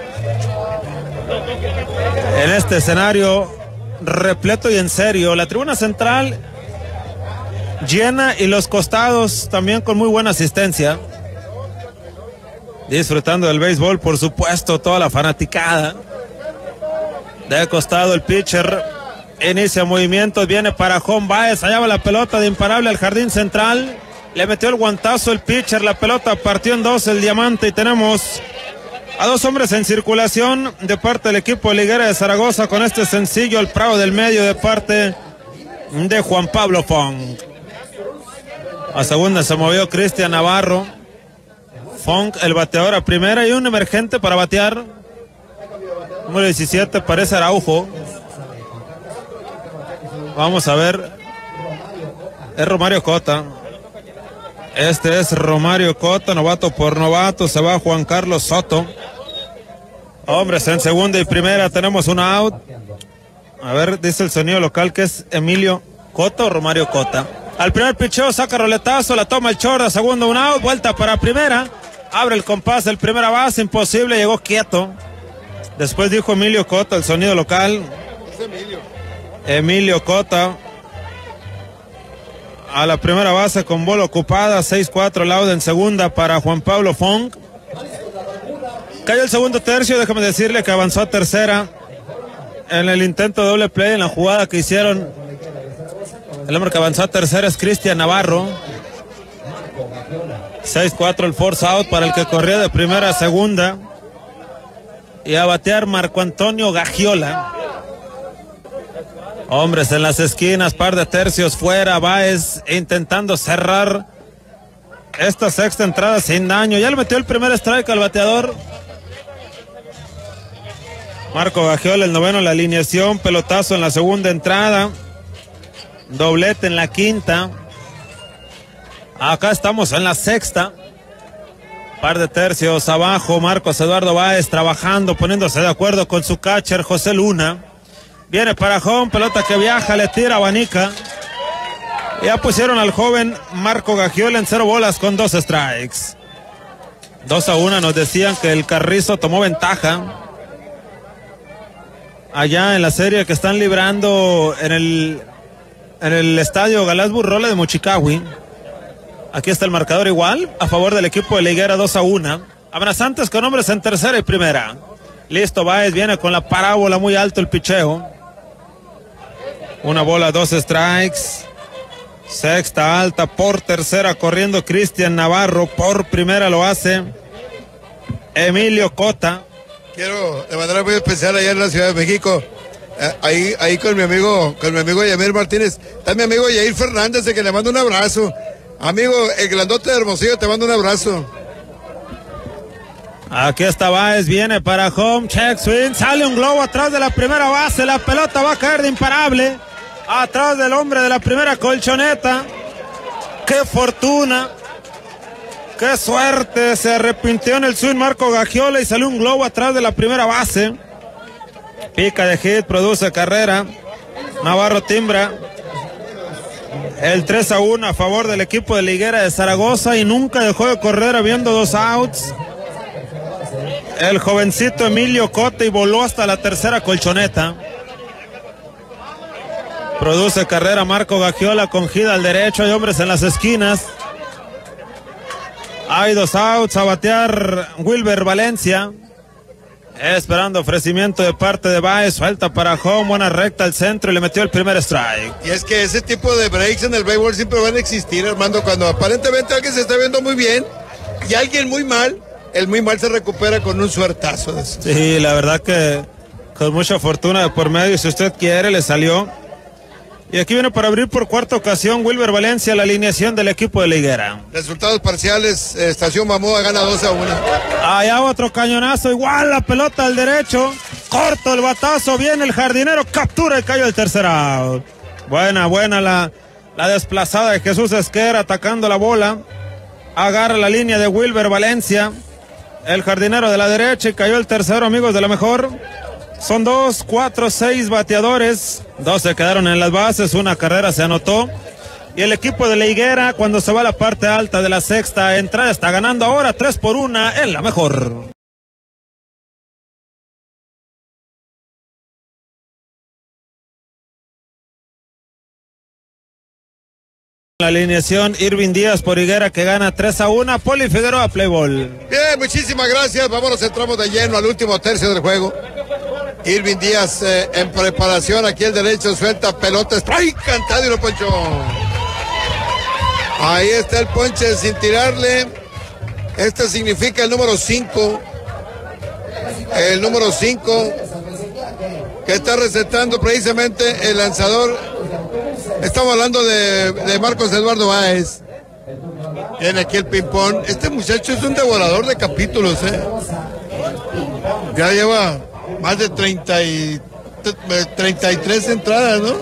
En este escenario repleto y en serio, la tribuna central llena y los costados también con muy buena asistencia. Disfrutando del béisbol, por supuesto, toda la fanaticada. De costado el pitcher inicia movimientos, viene para home Báez, allá va la pelota de imparable al jardín central. Le metió el guantazo el pitcher, la pelota partió en dos el diamante y tenemos a dos hombres en circulación de parte del equipo de Higuera de Zaragoza con este sencillo, el Prado del medio de parte de Juan Pablo Fong. A segunda se movió Cristian Navarro. Fong, el bateador a primera y un emergente para batear. Número 17, parece Araujo. Vamos a ver. Es Romario Cota. Este es Romario Cota, novato por novato. Se va Juan Carlos Soto. Hombres en segunda y primera, tenemos un out. A ver, dice el sonido local que es Emilio Cota o Romario Cota. Al primer picheo saca roletazo, la toma el short, a segundo un out, vuelta para primera. Abre el compás del primera base, imposible, llegó quieto. Después dijo Emilio Cota, el sonido local. Emilio Cota. A la primera base con bola ocupada, 6-4 lauda en segunda para Juan Pablo Fong. Cayó el segundo tercio, déjame decirle que avanzó a tercera en el intento de doble play, en la jugada que hicieron. El hombre que avanzó a tercera es Cristian Navarro. 6-4 el force out para el que corría de primera a segunda. Y a batear Marco Antonio Gagiola. Hombres en las esquinas, par de tercios fuera. Báez intentando cerrar esta sexta entrada sin daño. Ya le metió el primer strike al bateador Marco Gagiola, el noveno en la alineación. Pelotazo en la segunda entrada. Doblete en la quinta. Acá estamos en la sexta. Par de tercios abajo. Marcos Eduardo Báez trabajando, poniéndose de acuerdo con su catcher José Luna. Viene para home, pelota que viaja, le tira abanica. Ya pusieron al joven Marco Gagiola en 0 bolas con 2 strikes. 2-1, nos decían que el Carrizo tomó ventaja allá en la serie que están librando en el estadio Galás Burrola de Mochicahui. Aquí está el marcador igual, a favor del equipo de la Higuera, 2-1. Amenazantes con hombres en tercera y primera. Listo, Báez viene con la parábola muy alto el picheo. 1 bola, 2 strikes. Sexta alta, por tercera corriendo Cristian Navarro, por primera lo hace Emilio Cota. Quiero de manera muy especial allá en la Ciudad de México, ahí con mi amigo Yamir Martínez, está mi amigo Yair Fernández, de que le mando un abrazo. Amigo, el grandote de Hermosillo, te mando un abrazo. Aquí está Báez, viene para home, check swing, sale un globo atrás de la primera base, la pelota va a caer de imparable, atrás del hombre de la primera colchoneta. ¡Qué fortuna! ¡Qué suerte! Se arrepintió en el swing Marco Gagiola y salió un globo atrás de la primera base. Pica de hit, produce carrera. Navarro timbra el 3-1 a favor del equipo de la Higuera de Zaragoza y nunca dejó de correr habiendo 2 outs. El jovencito Emilio Cota y voló hasta la tercera colchoneta. Produce carrera Marco Gagiola con gira al derecho, hay hombres en las esquinas. Hay 2 outs, a batear Wilber Valencia. Esperando ofrecimiento de parte de Báez, falta para home, buena recta al centro y le metió el primer strike. Y es que ese tipo de breaks en el béisbol siempre van a existir, Armando, cuando aparentemente alguien se está viendo muy bien y alguien muy mal, el muy mal se recupera con un suertazo de eso. Sí, la verdad que con mucha fortuna de por medio, si usted quiere, le salió. Y aquí viene para abrir por cuarta ocasión Wilber Valencia, la alineación del equipo de la Higuera. Resultados parciales, Estación Mamoa gana 2-1. Allá otro cañonazo, igual la pelota al derecho, corto el batazo, viene el jardinero, captura y cayó el tercer out. Buena la desplazada de Jesús Esquer atacando la bola. Agarra la línea de Wilber Valencia, el jardinero de la derecha y cayó el tercero, amigos de la mejor. Son 2, 4, 6 bateadores, 2 se quedaron en las bases, una carrera se anotó. Y el equipo de la Higuera, cuando se va a la parte alta de la sexta entrada, está ganando ahora 3-1 en la mejor. La alineación, Irving Díaz por Higuera, que gana 3-1. Poli Figueroa, play ball. Bien, muchísimas gracias. Vámonos, entramos de lleno al último tercio del juego. Irving Díaz en preparación, aquí el derecho, suelta pelota, strike, cantado y lo ponchó. Ahí está el ponche sin tirarle. Este significa el número 5. El número 5 que está recetando precisamente el lanzador. Estamos hablando de Marcos Eduardo Báez. Viene aquí el ping-pong. Este muchacho es un devorador de capítulos, Ya lleva más de 33 entradas, ¿no?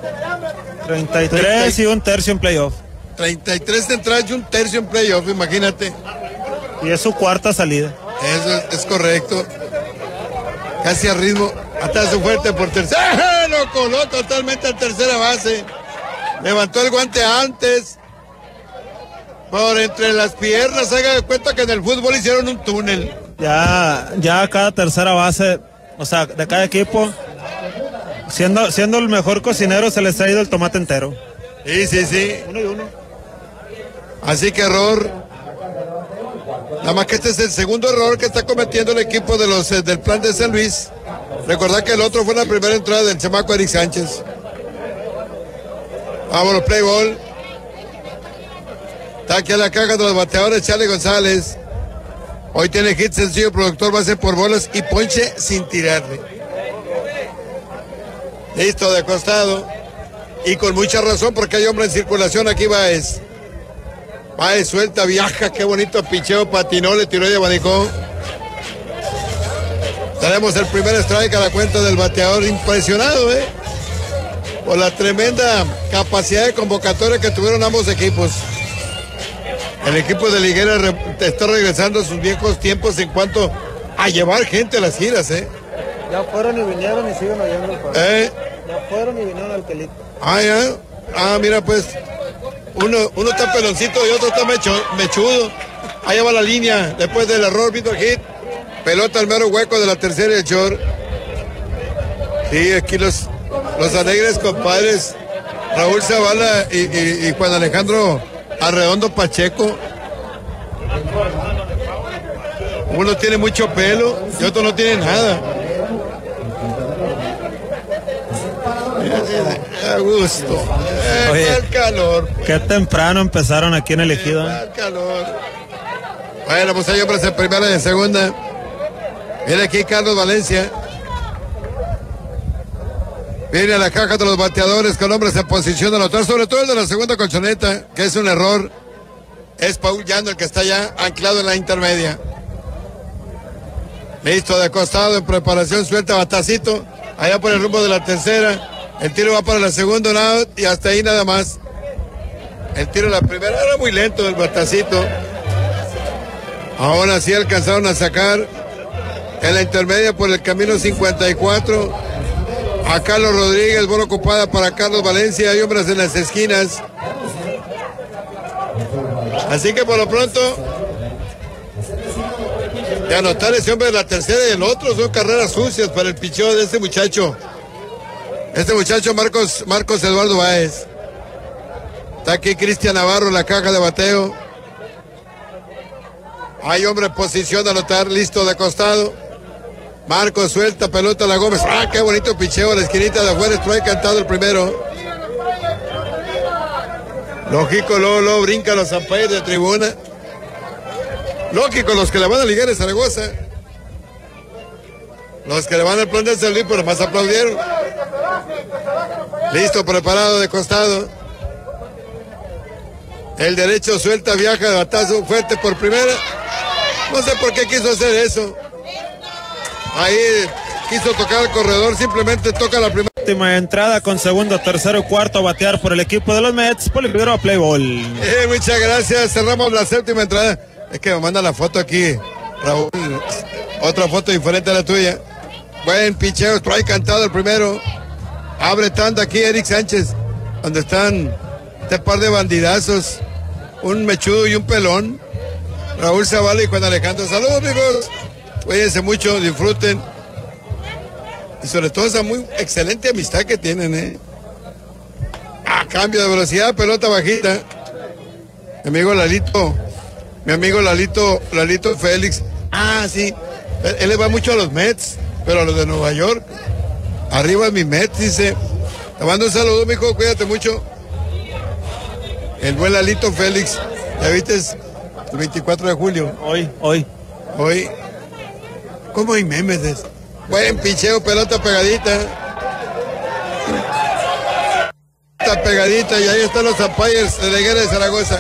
33 y un tercio en playoff. 33 entradas y un tercio en playoff, imagínate. Y es su cuarta salida. Eso es correcto. Casi a ritmo. Hasta su fuerte por tercera. Lo coló totalmente a tercera base. Levantó el guante antes. Por entre las piernas. Haga de cuenta que en el fútbol hicieron un túnel. Ya cada tercera base, o sea, de cada equipo, siendo el mejor cocinero, se les ha ido el tomate entero. Sí. 1 y 1. Así que error. Nada más que este es el segundo error que está cometiendo el equipo de los del Plan de San Luis. Recordad que el otro fue la primera entrada del chamaco Eric Sánchez. Vámonos, play ball. Está aquí a la caja de los bateadores Charlie González. Hoy tiene hit sencillo, productor base por bolas y ponche sin tirarle. Listo, de costado. Y con mucha razón porque hay hombre en circulación. Aquí Báez. Báez suelta, viaja, qué bonito picheo, patinó, le tiró y abanicó. Tenemos el primer strike a la cuenta del bateador, impresionado, por la tremenda capacidad de convocatoria que tuvieron ambos equipos. El equipo de Higuera está regresando a sus viejos tiempos en cuanto a llevar gente a las giras, Ya fueron y vinieron y siguen oyendo el juego. Ya fueron y vinieron al Quelito. Mira pues, uno está peloncito y otro está mechudo. Ahí va la línea, después del error, Víctor Hit. Pelota al mero hueco de la tercera y el short. Sí, aquí los alegres compadres, Raúl Zavala y Juan Alejandro Arredondo Pacheco. Uno tiene mucho pelo y otro no tiene nada. A gusto. Oye, el calor. Qué temprano empezaron aquí en el Ejido. El calor. Bueno, pues hay hombres en primera y en segunda. Viene aquí Carlos Valencia. Viene a la caja de los bateadores con hombres en posición de anotar, sobre todo el de la segunda colchoneta, que es un error. Es Paul Llano el que está ya anclado en la intermedia. Listo, de costado, en preparación, suelta batacito. Allá por el rumbo de la tercera. El tiro va para la segunda, un out, y hasta ahí nada más. El tiro de la primera era muy lento el batacito. Ahora sí alcanzaron a sacar en la intermedia por el camino 54 a Carlos Rodríguez, bola ocupada para Carlos Valencia. Hay hombres en las esquinas. Así que por lo pronto, de anotar ese hombre de la tercera y el otro, son carreras sucias para el picheo de este muchacho. Marcos Eduardo Báez. Está aquí Cristian Navarro en la caja de bateo. Hay hombre en posición de anotar, listo de costado. Marcos suelta, pelota a la Gómez. Qué bonito picheo a la esquinita de afuera. Estoy cantado el primero. Lógico, luego brincan los umpires de tribuna. Lógico, los que le van a ligar a Zaragoza. Los que le van al Plan de San Luis, pero más aplaudieron. Listo, preparado de costado. El derecho suelta, viaja de batazo fuerte por primera. No sé por qué quiso hacer eso. Ahí quiso tocar al corredor, simplemente toca la primera. Última entrada con segundo, tercero y cuarto a batear por el equipo de los Mets. Poli Figueroa, play ball. Muchas gracias, cerramos la séptima entrada. Es que me manda la foto aquí, Raúl. Otra foto diferente a la tuya. Buen picheo, strike cantado el primero. Abre tanda aquí Eric Sánchez, donde están Este par de bandidazos, un mechudo y un pelón. Raúl Zavala y Juan Alejandro. Saludos, amigos. Cuídense mucho, disfruten. Y sobre todo esa muy excelente amistad que tienen, A cambio de velocidad, pelota bajita. Mi amigo Lalito Félix. Ah, sí. Él le va mucho a los Mets, pero a los de Nueva York. Arriba mi Mets, dice. Te mando un saludo, mijo, cuídate mucho. El buen Lalito Félix. ¿Ya viste? El 24 de julio. Hoy. ¿Cómo hay memes de eso? Buen picheo, pelota pegadita. Está pegadita y ahí están los umpires de la Higuera de Zaragoza.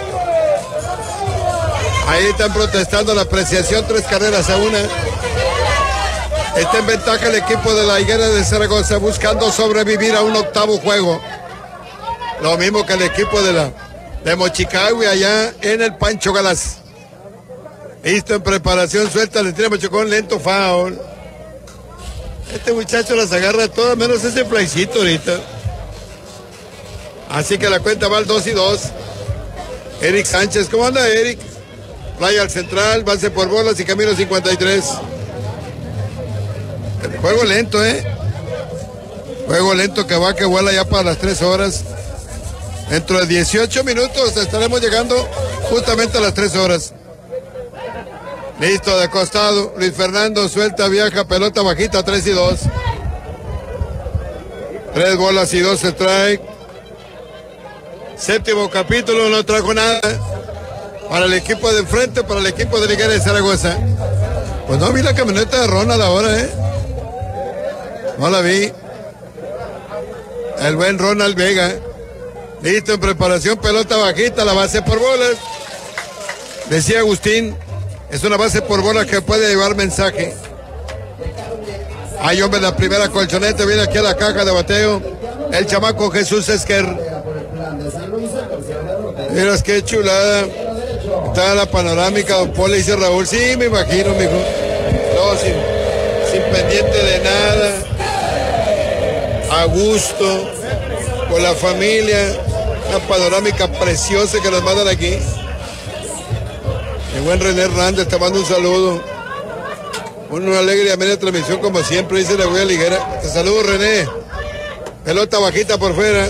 Ahí están protestando la apreciación, 3-1. Está en ventaja el equipo de la Higuera de Zaragoza buscando sobrevivir a un octavo juego. Lo mismo que el equipo de Mochicagüe allá en el Pancho Galás. Listo en preparación, suelta, le tira Mochocón, lento foul. Este muchacho las agarra todas menos ese flycito ahorita. Así que la cuenta va al 2-2. Eric Sánchez, ¿cómo anda Eric? Playa al central, base por bolas y camino 53. El juego lento, Juego lento que va, que vuela ya para las 3 horas. Dentro de 18 minutos estaremos llegando justamente a las 3 horas. Listo, de costado. Luis Fernando suelta, viaja, pelota bajita, 3-2. 3 bolas y 2 strike. Séptimo capítulo, no trajo nada. Para el equipo de enfrente, para el equipo de Higuera de Zaragoza. Pues no vi la camioneta de Ronald ahora, No la vi. El buen Ronald Vega. Listo en preparación, pelota bajita, la base por bolas. Decía Agustín, es una base por bolas que puede llevar mensaje. Hay hombre, la primera colchoneta, viene aquí a la caja de bateo. El chamaco Jesús Esquer. Miras qué chulada. Está la panorámica, don Paul, le dice Raúl. Sí, me imagino, mijo. No, sin pendiente de nada. A gusto. Con la familia. Una panorámica preciosa que nos mandan aquí. El buen René Hernández, te mando un saludo. Una alegre y amena transmisión como siempre, dice la Guía Liguera. Te saludo, René. Pelota bajita por fuera.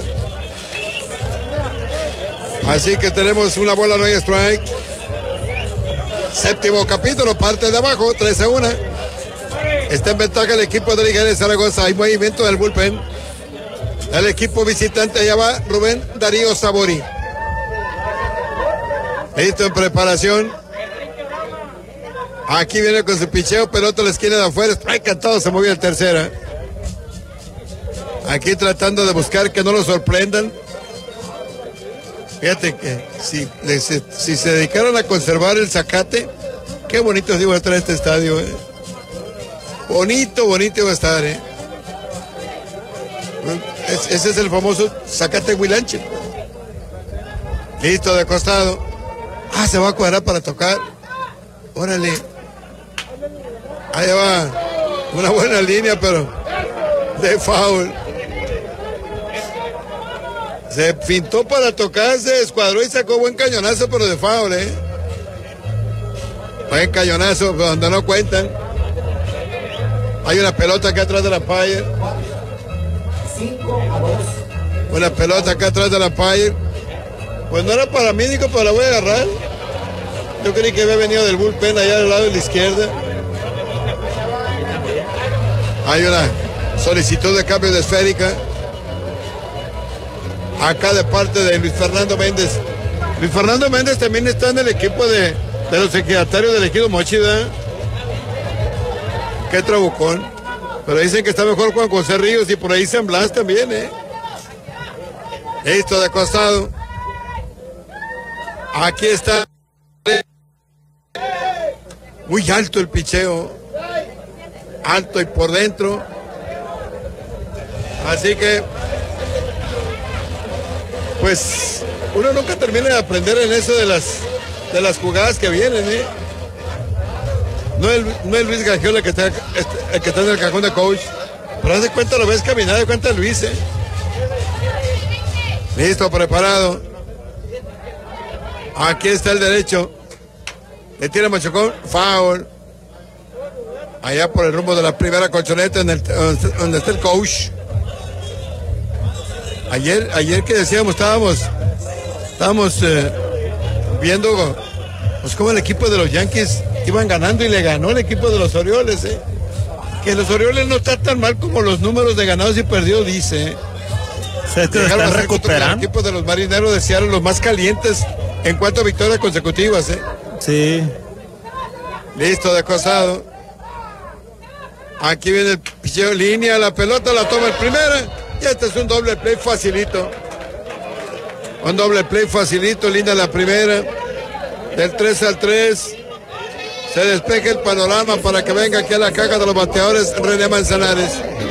Así que tenemos una bola, no hay strike. Séptimo capítulo, parte de abajo, 3-1. Está en ventaja el equipo de la Higuera de Zaragoza. Hay movimiento del bullpen. El equipo visitante, allá va Rubén Darío Sabori. Listo en preparación. Aquí viene con su picheo, pelota a la esquina de afuera. Strike cantado, se movió el tercera. Aquí tratando de buscar que no lo sorprendan. Fíjate que si se dedicaron a conservar el zacate, qué bonito iba a estar este estadio, Bonito iba a estar, Ese es el famoso zacate Huilanche. Listo, de costado. Se va a cuadrar para tocar. Órale. Ahí va. Una buena línea, pero de foul. Se pintó para tocar, se descuadró y sacó buen cañonazo, pero de foul, Buen cañonazo, donde no cuentan. Hay una pelota acá atrás de la umpire. 5-2. Una pelota acá atrás de la umpire. Pues no era para mí, digo, pero la voy a agarrar. Yo creí que había venido del bullpen allá al lado de la izquierda. Hay una solicitud de cambio de esférica. Acá de parte de Luis Fernando Méndez. Luis Fernando Méndez también está en el equipo de los equidatarios del ejido Mochi, ¿verdad? Qué trabucón. Pero dicen que está mejor Juan José Ríos y por ahí San Blas también, Listo, de costado. Aquí está. Muy alto el picheo. Alto y por dentro. Así que pues uno nunca termina de aprender en eso de las jugadas que vienen, No es Luis Gagiola el que está en el cajón de coach, pero haz de cuenta, lo ves caminar, de cuenta Luis, Listo, preparado. Aquí está el derecho. Le tira Machucón, foul. Allá por el rumbo de la primera colchoneta donde está el coach. Ayer que decíamos, estábamos viendo pues cómo el equipo de los Yankees iban ganando y le ganó el equipo de los Orioles. Que los Orioles no están tan mal como los números de ganados y perdidos dice. Se están recuperando. El equipo de los Marineros de Seattle, los más calientes en cuanto a victorias consecutivas. Sí. Listo, de costado. Aquí viene el picheo, línea, la pelota la toma el primera. Y este es un doble play facilito. Un doble play facilito, linda la primera. Del 3-3. Se despeja el panorama para que venga aquí a la caja de los bateadores René Manzanares.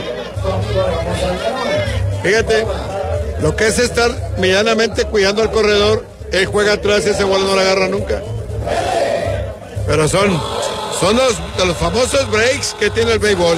Fíjate, lo que es estar medianamente cuidando al corredor. Él juega atrás y ese bola no la agarra nunca. Pero son de los famosos breaks que tiene el béisbol.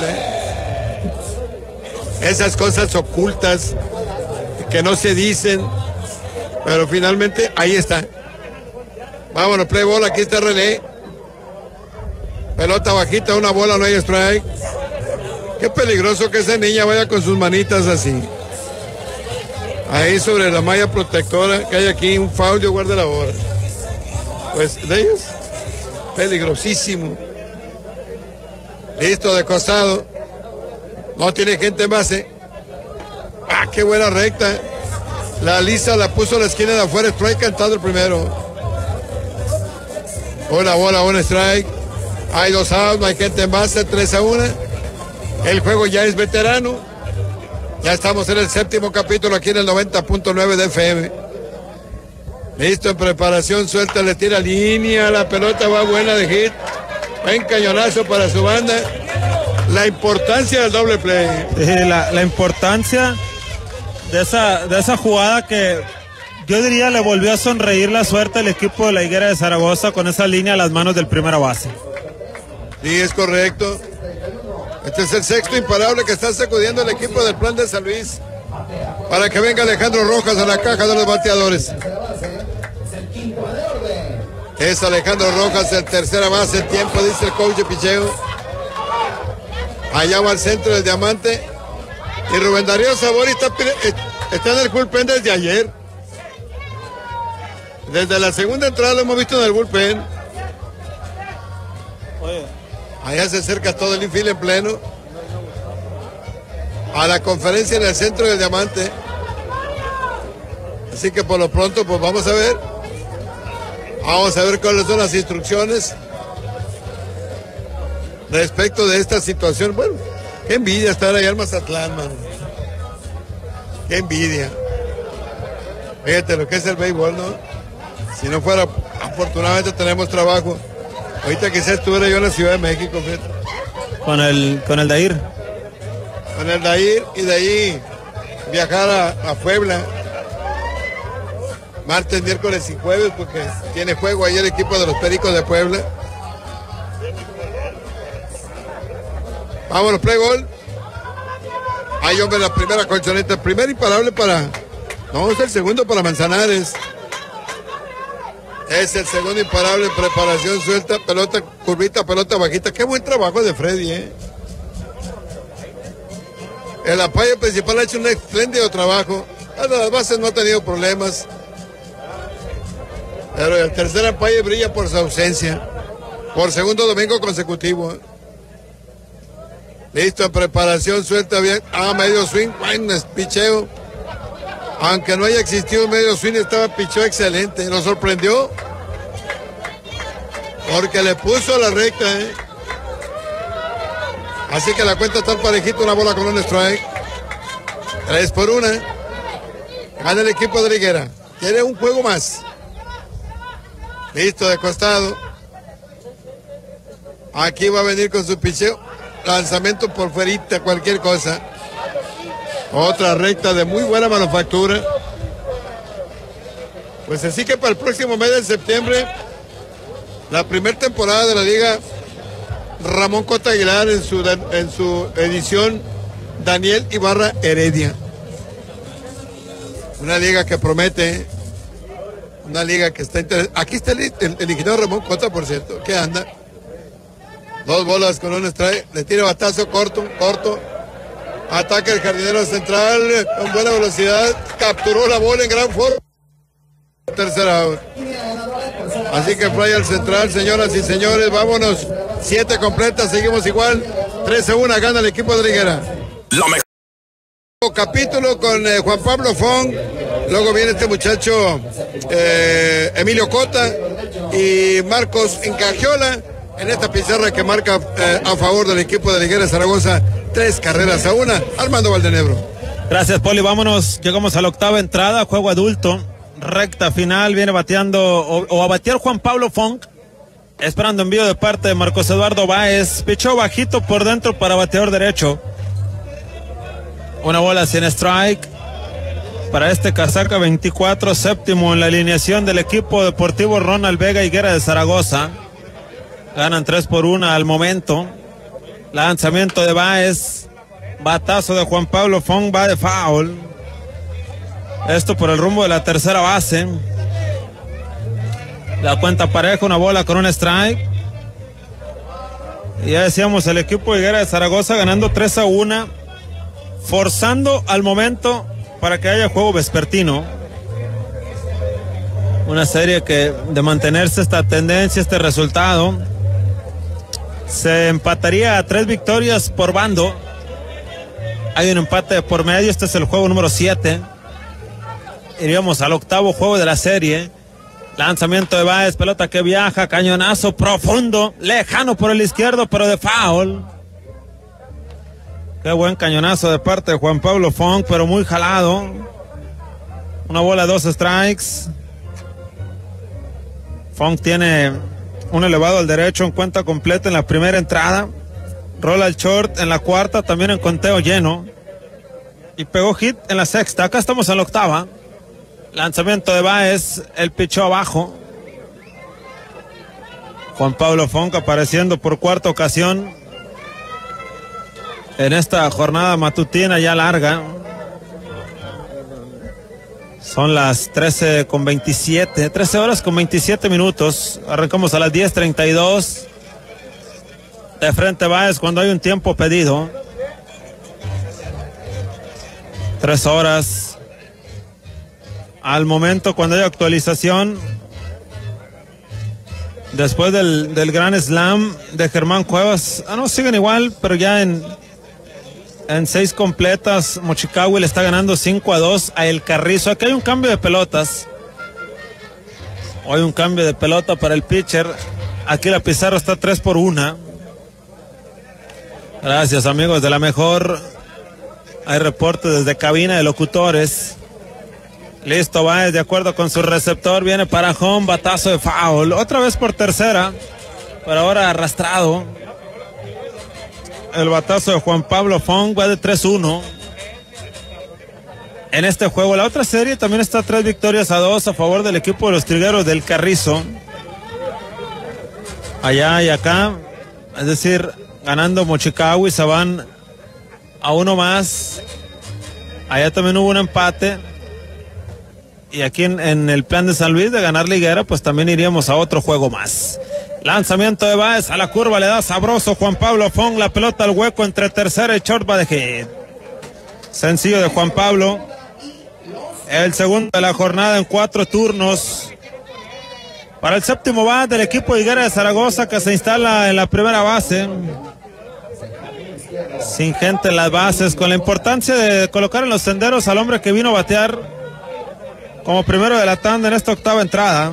Esas cosas ocultas que no se dicen, pero finalmente ahí está. Vámonos, play ball, aquí está René. Pelota bajita, una bola, no hay strike. Qué peligroso que esa niña vaya con sus manitas así. Ahí sobre la malla protectora que hay aquí, un foul de guarda la hora. Pues de ellos, peligrosísimo. Listo, de costado. No tiene gente más, Ah, qué buena recta. La lisa la puso a la esquina de afuera, strike cantado el primero. Una bola, un strike. Hay 2 outs, no hay gente en base, 3-1. El juego ya es veterano. Ya estamos en el 7º capítulo aquí en el 90.9 de FM. Listo, en preparación, suelta, le tira línea, la pelota va buena de hit. Buen cañonazo para su banda. La importancia del doble play. La importancia de esa jugada que yo diría le volvió a sonreír la suerte al equipo de la Higuera de Zaragoza con esa línea a las manos del primera base. Sí, es correcto. Este es el sexto imparable que está sacudiendo el equipo del Plan de San Luis para que venga Alejandro Rojas a la caja de los bateadores. Es Alejandro Rojas el tercera base, el tiempo, dice el coach de picheo. Allá va al centro del diamante. Y Rubén Darío Sabori está en el bullpen desde ayer. Desde la segunda entrada lo hemos visto en el bullpen. Allá se acerca todo el infield en pleno a la conferencia en el centro del diamante. Así que por lo pronto pues vamos a ver cuáles son las instrucciones respecto de esta situación. Bueno, qué envidia estar allá en Mazatlán, mano. Qué envidia. Fíjate lo que es el béisbol, ¿no? Si no fuera, afortunadamente tenemos trabajo. Ahorita quizás estuviera yo en la Ciudad de México, fíjate. Con el Dair. Con el Dair y de ahí viajar a Puebla. Martes, miércoles y jueves porque tiene juego ahí el equipo de los Pericos de Puebla. Vámonos, play ball. Hay hombre en la primera colchoneta. El primer imparable no, es el segundo para Manzanares. Es el segundo imparable en preparación, suelta, pelota, curvita, pelota bajita. Qué buen trabajo de Freddy, El apoyo principal ha hecho un espléndido trabajo. Las bases no ha tenido problemas. Pero el tercer apoyo brilla por su ausencia. Por segundo domingo consecutivo. Listo, en preparación, suelta bien. Medio swing, buen picheo. Aunque no haya existido medio swing, estaba picheo excelente. Lo sorprendió. Porque le puso la recta, Así que la cuenta está parejita, una bola con un strike. 3-1. Gana el equipo de la Higuera. Quiere un juego más. Listo, de costado. Aquí va a venir con su picheo. Lanzamiento por fuerita, cualquier cosa. Otra recta de muy buena manufactura. Pues así que para el próximo mes de septiembre, la primera temporada de la Liga Ramón Cota Aguilar en su edición Daniel Ibarra Heredia. Una liga que promete. Una liga que está interesante. Aquí está el ingeniero Ramón Cota, por cierto. ¿Qué anda? 2 bolas con un strike. Le tira batazo corto. Ataca el jardinero central con buena velocidad. Capturó la bola en gran forma. Tercera out. Así que fly al central, señoras y señores. Vámonos. 7 completas. Seguimos igual. 13-1. Gana el equipo de Liguera. Lo mejor. Capítulo con Juan Pablo Fong. Luego viene este muchacho Emilio Cota y Marcos Incagiola en esta pizarra que marca a favor del equipo de Liguera Zaragoza 3-1. Armando Valdenebro. Gracias, Poli. Vámonos. Llegamos a la octava entrada, juego adulto, recta final. Viene bateando o a batear Juan Pablo Fong, esperando envío de parte de Marcos Eduardo Báez. Pichó bajito por dentro para bateador derecho. Una bola sin strike para este casaca 24, séptimo en la alineación del equipo deportivo Ronald Vega Higuera de Zaragoza. Ganan 3-1 al momento. Lanzamiento de Báez. Batazo de Juan Pablo Fong, va de foul. Esto por el rumbo de la tercera base. La cuenta pareja, una bola con un strike. Y ya decíamos, el equipo Higuera de Zaragoza ganando 3-1. Forzando al momento para que haya juego vespertino. Una serie que, de mantenerse esta tendencia, este resultado, se empataría a 3 victorias por bando. Hay un empate por medio. Este es el juego número 7. Iríamos al octavo juego de la serie. Lanzamiento de Báez, pelota que viaja, cañonazo profundo, lejano por el izquierdo, pero de foul. Qué buen cañonazo de parte de Juan Pablo Fong, pero muy jalado. Una bola, 2 strikes. Fong tiene un elevado al derecho en cuenta completa en la primera entrada. Rola el short en la cuarta, también en conteo lleno. Y pegó hit en la sexta. Acá estamos en la octava. Lanzamiento de Báez, el pichó abajo. Juan Pablo Fong apareciendo por cuarta ocasión en esta jornada matutina ya larga. Son las 13:27, 13 horas con 27 minutos. Arrancamos a las 10:32. De frente Báez cuando hay un tiempo pedido. 3 horas. Al momento cuando hay actualización. Después del gran slam de Germán Cuevas. No, siguen igual, pero ya en 6 completas, Mochicahui le está ganando 5-2 a El Carrizo. Aquí hay un cambio de pelotas. Hoy un cambio de pelota para el pitcher. Aquí la pizarra está 3-1. Gracias, amigos de la mejor. Hay reporte desde cabina de locutores. Listo, Báez de acuerdo con su receptor. Viene para home, batazo de foul. Otra vez por tercera, pero ahora arrastrado. El batazo de Juan Pablo Fong va de 3-1 en este juego. La otra serie también está 3-2 a favor del equipo de los Trigueros del Carrizo. Allá y acá, es decir, ganando Mochicahui, se van a 1 más. Allá también hubo un empate. Y aquí en el plan de San Luis de ganar Liguera, pues también iríamos a otro juego más. Lanzamiento de Báez a la curva, le da sabroso Juan Pablo Fong, la pelota al hueco entre tercera y short, va de hit. Sencillo de Juan Pablo. El segundo de la jornada en 4 turnos. Para el séptimo bat del equipo Higuera de Zaragoza, que se instala en la primera base. Sin gente en las bases, con la importancia de colocar en los senderos al hombre que vino a batear como primero de la tanda en esta octava entrada.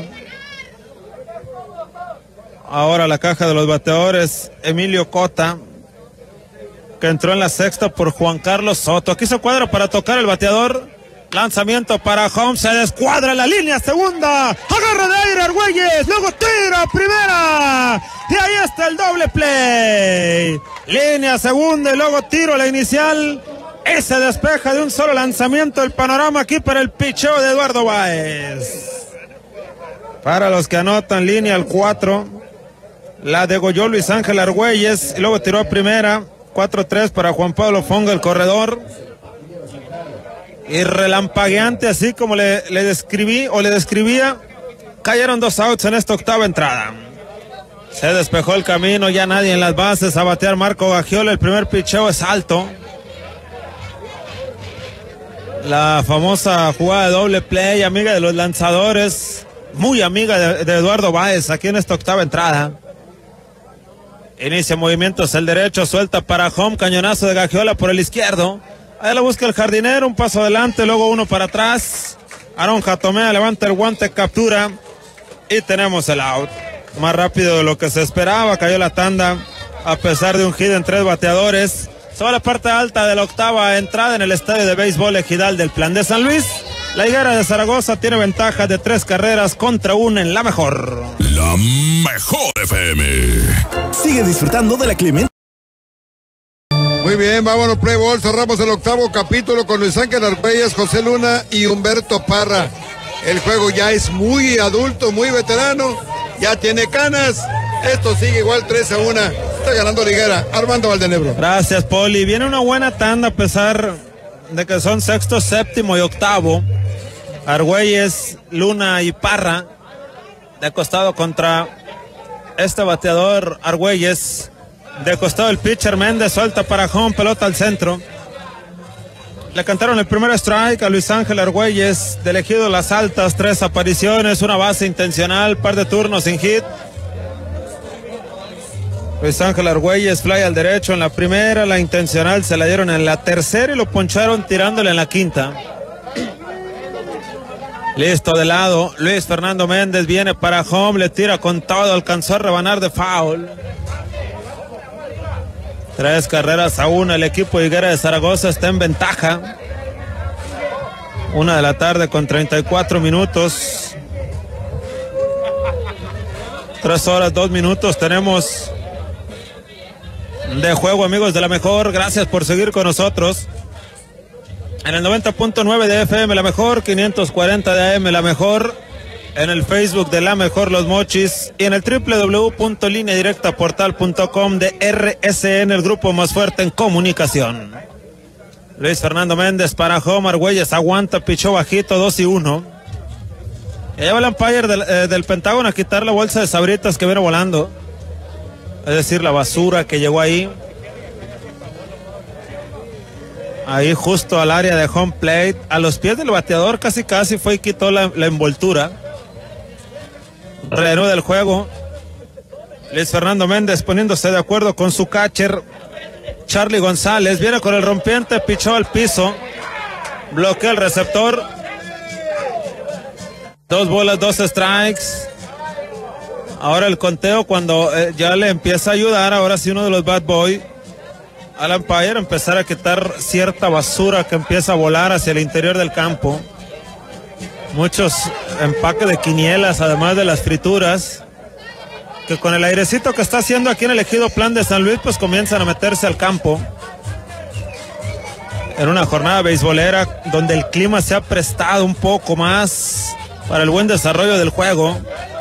Ahora la caja de los bateadores, Emilio Cota, que entró en la sexta por Juan Carlos Soto. Aquí se cuadra para tocar el bateador. Lanzamiento para home, se descuadra en la línea segunda. Agarra de aire Argüelles, luego tira primera. Y ahí está el doble play. Línea segunda y luego tiro a la inicial. Ese despeja de un solo lanzamiento el panorama aquí para el picheo de Eduardo Báez. Para los que anotan, línea al 4. La degolló Luis Ángel Argüelles y luego tiró a primera. 4-3 para Juan Pablo Fong, el corredor. y relampagueante, así como le describía. Cayeron 2 outs en esta octava entrada. Se despejó el camino, ya nadie en las bases. A batear Marco Gagiola. El primer picheo es alto. La famosa jugada de doble play, amiga de los lanzadores, muy amiga de Eduardo Báez aquí en esta octava entrada. Inicia movimientos el derecho, suelta para home, cañonazo de Gagiola por el izquierdo. Ahí la busca el jardinero, un paso adelante, luego uno para atrás. Aaron Jatomea levanta el guante, captura y tenemos el out. Más rápido de lo que se esperaba, cayó la tanda a pesar de un hit en 3 bateadores. Sobre la parte alta de la octava entrada en el estadio de béisbol Ejidal del Plan de San Luis. La Higuera de Zaragoza tiene ventaja de 3 carreras contra 1 en la mejor. La mejor FM. Sigue disfrutando de la Clemente. Muy bien, vámonos, play ball. Cerramos el octavo capítulo con Luis Ángel Argüelles, José Luna y Humberto Parra. El juego ya es muy adulto, muy veterano, ya tiene canas. Esto sigue igual 3-1. Está ganando la Higuera. Armando Valdenebro. Gracias, Poli. Viene una buena tanda a pesar de que son sexto, séptimo y octavo. Argüelles, Luna y Parra de costado contra este bateador Argüelles. De costado el pitcher Méndez, suelta para home, pelota al centro. Le cantaron el primer strike a Luis Ángel Argüelles, de elegido Las Altas, 3 apariciones, una base intencional, par de turnos sin hit. Luis Ángel Argüelles, fly al derecho en la primera, la intencional se la dieron en la tercera y lo poncharon tirándole en la quinta. Listo de lado, Luis Fernando Méndez viene para home, le tira con todo, alcanzó a rebanar de foul. 3 carreras a 1, el equipo Higuera de Zaragoza está en ventaja. 1 de la tarde con 34 minutos. 3 horas, 2 minutos tenemos de juego, amigos de la mejor. Gracias por seguir con nosotros. En el 90.9 de FM La Mejor, 540 de AM La Mejor. En el Facebook de La Mejor Los Mochis y en el www.lineadirectaportal.com de RSN, el grupo más fuerte en comunicación. Luis Fernando Méndez para home, Argüelles aguanta, pichó bajito, 2-1. Y allá va el umpire del Pentágono a quitar la bolsa de sabritas que viene volando. Es decir, la basura que llegó ahí. Ahí justo al área de home plate, a los pies del bateador casi fue y quitó la envoltura. Reanuda el juego. Luis Fernando Méndez poniéndose de acuerdo con su catcher Charlie González. Viene con el rompiente, pichó al piso, bloquea el receptor. 2 bolas, 2 strikes. Ahora el conteo cuando ya le empieza a ayudar. Ahora sí uno de los bad boy al umpire empezar a quitar cierta basura que empieza a volar hacia el interior del campo. Muchos empaques de quinielas, además de las frituras, que con el airecito que está haciendo aquí en el ejido Plan de San Luis, pues comienzan a meterse al campo. En una jornada beisbolera donde el clima se ha prestado un poco más para el buen desarrollo del juego.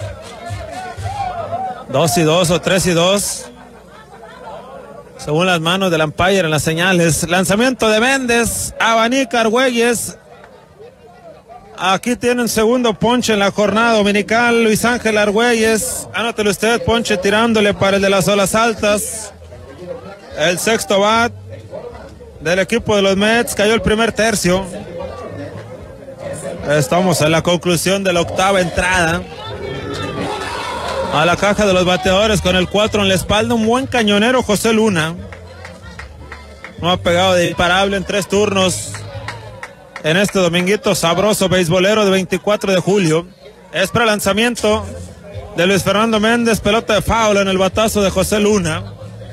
2-2 o 3-2, según las manos del umpire en las señales. Lanzamiento de Méndez, abanica Argüelles. Aquí tienen segundo ponche en la jornada dominical, Luis Ángel Argüelles. Anótelo usted, ponche tirándole para el de las olas altas. El sexto bat del equipo de los Mets, cayó el primer tercio. Estamos en la conclusión de la octava entrada. A la caja de los bateadores con el 4 en la espalda, un buen cañonero José Luna. No ha pegado de imparable en 3 turnos. En este dominguito sabroso beisbolero de 24 de julio. Es para lanzamiento de Luis Fernando Méndez, pelota de foul en el batazo de José Luna.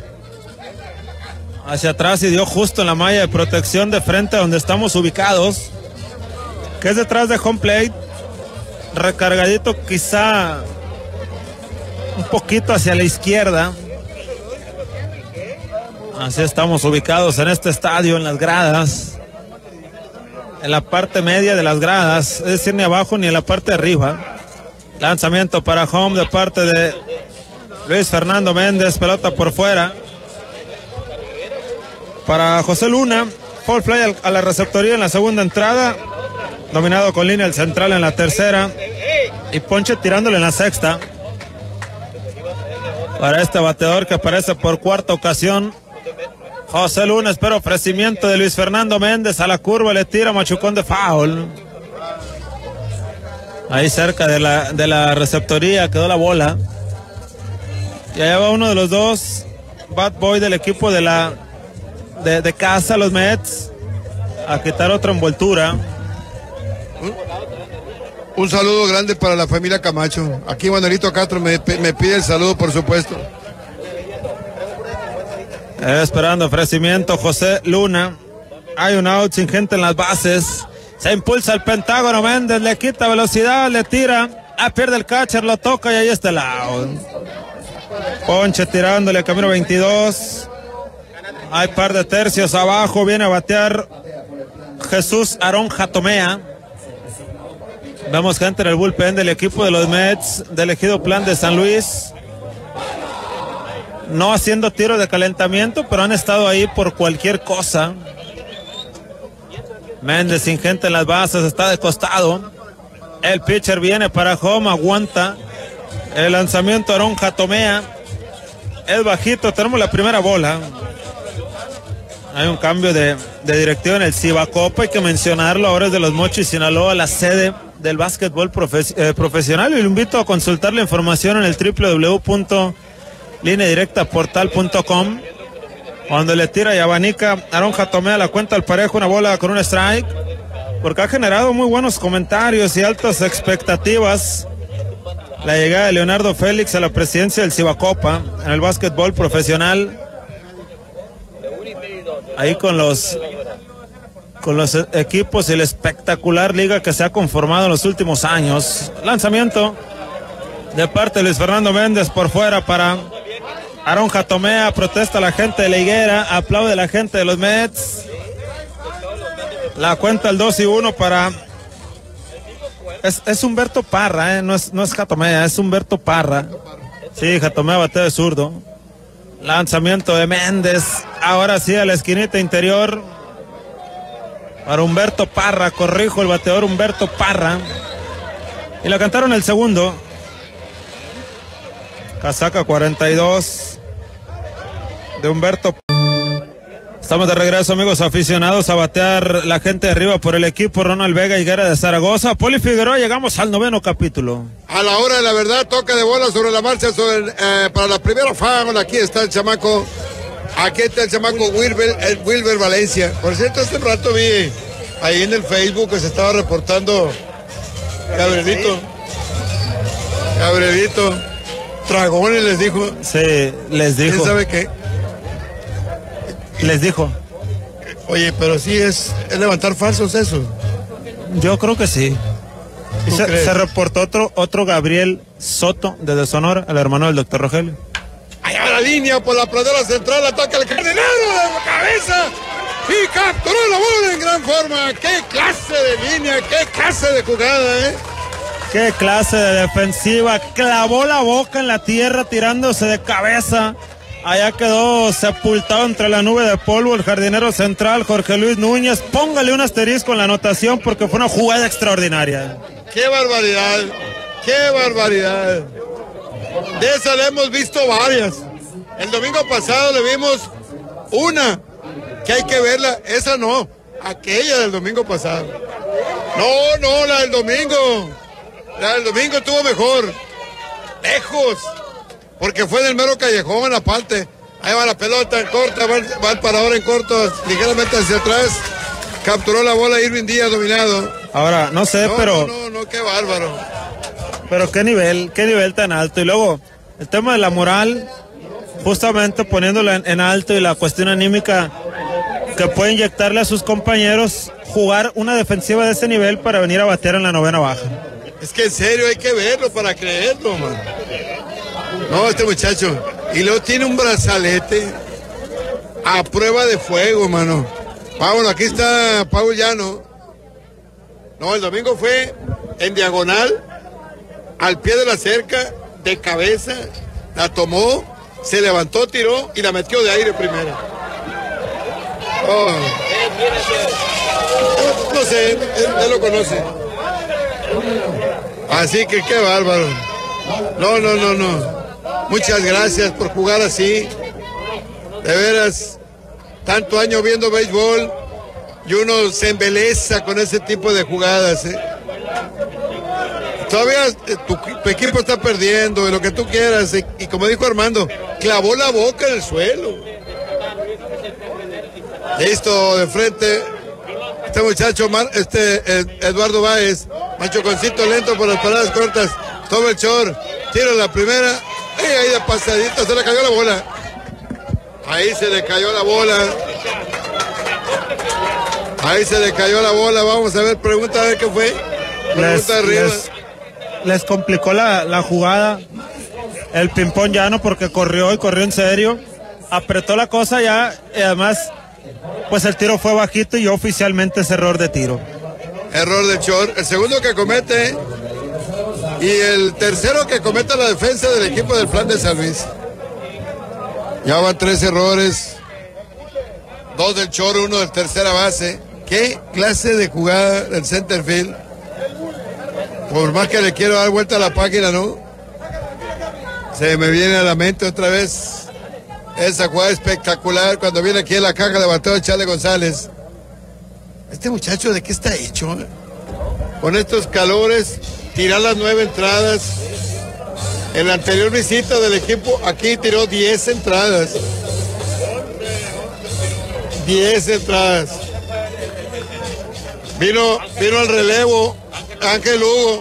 Hacia atrás y dio justo en la malla de protección de frente donde estamos ubicados, que es detrás de home plate. Recargadito quizá un poquito hacia la izquierda. Así estamos ubicados en este estadio, en las gradas. En la parte media de las gradas, es decir, ni abajo ni en la parte de arriba. Lanzamiento para home de parte de Luis Fernando Méndez, pelota por fuera para José Luna. foul fly a la receptoría en la segunda entrada. Dominado con línea el central en la tercera. Y ponche tirándole en la sexta. Para este bateador que aparece por cuarta ocasión. José Luna, espera ofrecimiento de Luis Fernando Méndez a la curva, le tira machucón de foul. Ahí cerca de la receptoría quedó la bola. Y allá va uno de los dos bad boy del equipo de casa, los Mets, a quitar otra envoltura. Un saludo grande para la familia Camacho. Aquí Manuelito Castro me pide el saludo, por supuesto. Esperando ofrecimiento José Luna. Hay un out sin gente en las bases. Se impulsa el Pentágono. Méndez le quita velocidad, le tira. Pierde el catcher, lo toca y ahí está el out. Ponche tirándole camino 22. Hay par de tercios abajo. Viene a batear Jesús Aarón Jatomea. Vemos gente en el bullpen del equipo de los Mets del Ejido Plan de San Luis. No haciendo tiros de calentamiento, pero han estado ahí por cualquier cosa. Méndez sin gente en las bases, está de costado. El pitcher viene para home, aguanta. El lanzamiento Aarón Jatomea. Es bajito, tenemos la primera bola. Hay un cambio de directiva en el Cibacopa, hay que mencionarlo. Ahora es de Los Mochis, Sinaloa, la sede del básquetbol profesional. Y lo invito a consultar la información en el www.lineadirectaportal.com. Cuando le tira y abanica Aarón Jatomea, la cuenta al parejo, una bola con un strike, porque ha generado muy buenos comentarios y altas expectativas la llegada de Leonardo Félix a la presidencia del Cibacopa en el básquetbol profesional. Ahí con los equipos y la espectacular liga que se ha conformado en los últimos años. Lanzamiento de parte de Luis Fernando Méndez por fuera para Aarón Jatomea. Protesta la gente de la Higuera, aplaude la gente de los Mets. La cuenta el 2-1 para... Es Humberto Parra, no es Jatomea, es Humberto Parra. Sí, Jatomea batea de zurdo. Lanzamiento de Méndez, ahora sí a la esquinita interior para Humberto Parra, corrijo, el bateador Humberto Parra. Y la cantaron el segundo. Casaca 42 de Humberto. Estamos de regreso, amigos aficionados, a batear la gente de arriba por el equipo Ronald Vega Higuera de Zaragoza. Poli Figueroa, llegamos al 9º capítulo. A la hora de la verdad, toca de bola sobre la marcha para la primera foul. Aquí está el chamaco. Aquí está el chamaco Wilber Valencia. Por cierto, hace rato vi ahí en el Facebook que se estaba reportando Gabrielito. Dragones les dijo. Sí, les dijo. ¿Quién sabe qué? Les dijo. Oye, pero sí es levantar falsos eso. Yo creo que sí. Se reportó otro Gabriel Soto desde Sonora, el hermano del doctor Rogelio. Allá va la línea por la pradera central, ataca el jardinero de cabeza y capturó la bola en gran forma. ¡Qué clase de línea! ¡Qué clase de jugada, ¡Qué clase de defensiva! Clavó la boca en la tierra tirándose de cabeza. Allá quedó sepultado entre la nube de polvo el jardinero central Jorge Luis Núñez. Póngale un asterisco en la anotación porque fue una jugada extraordinaria. ¡Qué barbaridad! ¡Qué barbaridad! De esa le hemos visto varias. El domingo pasado le vimos una, que hay que verla. Esa no, aquella del domingo pasado. No, la del domingo. La del domingo estuvo mejor. Lejos. Porque fue del mero callejón aparte. Ahí va la pelota en corta, va el parador en corto, ligeramente hacia atrás. Capturó la bola Irving Díaz dominado. Ahora, no sé, pero... No, qué bárbaro. Pero qué nivel tan alto. Y luego, el tema de la moral, justamente poniéndola en alto, y la cuestión anímica que puede inyectarle a sus compañeros, jugar una defensiva de ese nivel para venir a batear en la novena baja. Es que en serio hay que verlo para creerlo, man. No, este muchacho. Y luego tiene un brazalete a prueba de fuego, mano. Vámonos, aquí está Paul Llano. No, el domingo fue en diagonal, al pie de la cerca, de cabeza, la tomó, se levantó, tiró y la metió de aire primero. Oh. No sé, él lo conoce. Así que qué bárbaro. No. Muchas gracias por jugar así. De veras, tanto año viendo béisbol y uno se embeleza con ese tipo de jugadas. Todavía tu equipo está perdiendo y lo que tú quieras. Y como dijo Armando, clavó la boca en el suelo. Listo, de frente. Este muchacho, Eduardo Báez, machoconcito lento por las paradas cortas. Toma el short, tira la primera. Y ahí de pasadita se le cayó la bola. Ahí se le cayó la bola. Vamos a ver, pregunta a ver qué fue. Pregunta arriba. Les complicó la jugada. El ping-pong ya no, porque corrió en serio. Apretó la cosa ya y además, pues el tiro fue bajito y oficialmente es error de tiro. Error de short. El segundo que comete y el tercero que comete la defensa del equipo del Plan de San Luis. Ya van 3 errores. 2 del short, 1 del tercera base. ¿Qué clase de jugada del center field? Por más que le quiero dar vuelta a la página, ¿no? Se me viene a la mente otra vez esa jugada espectacular cuando viene aquí en la caja de bateo de Charlie González. Este muchacho, ¿de qué está hecho? Con estos calores, tirar las 9 entradas. En la anterior visita del equipo, aquí tiró 10 entradas. 10 entradas. Vino al relevo Ángel Hugo.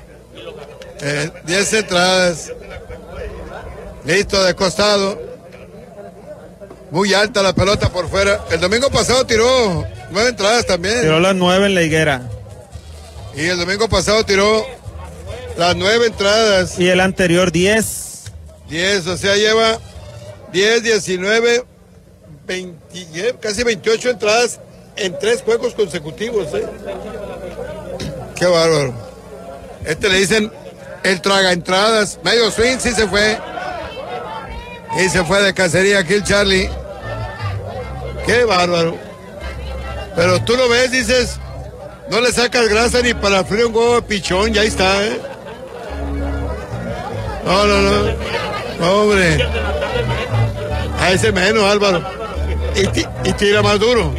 10 entradas. Listo, de costado. Muy alta la pelota por fuera. El domingo pasado tiró 9 entradas también. Tiró las 9 en la higuera. Y el domingo pasado tiró las 9 entradas. Y el anterior 10. 10, o sea, lleva 10, 19, 20, casi 28 entradas en 3 juegos consecutivos. Qué bárbaro. Le dicen el traga entradas. Medio swing, sí se fue. Y se fue de cacería aquí el Charlie. Qué bárbaro. Pero tú lo ves, dices, no le sacas grasa ni para freír un huevo de pichón, ya ahí está, No, hombre. A ese menos, Álvaro. Y tira más duro.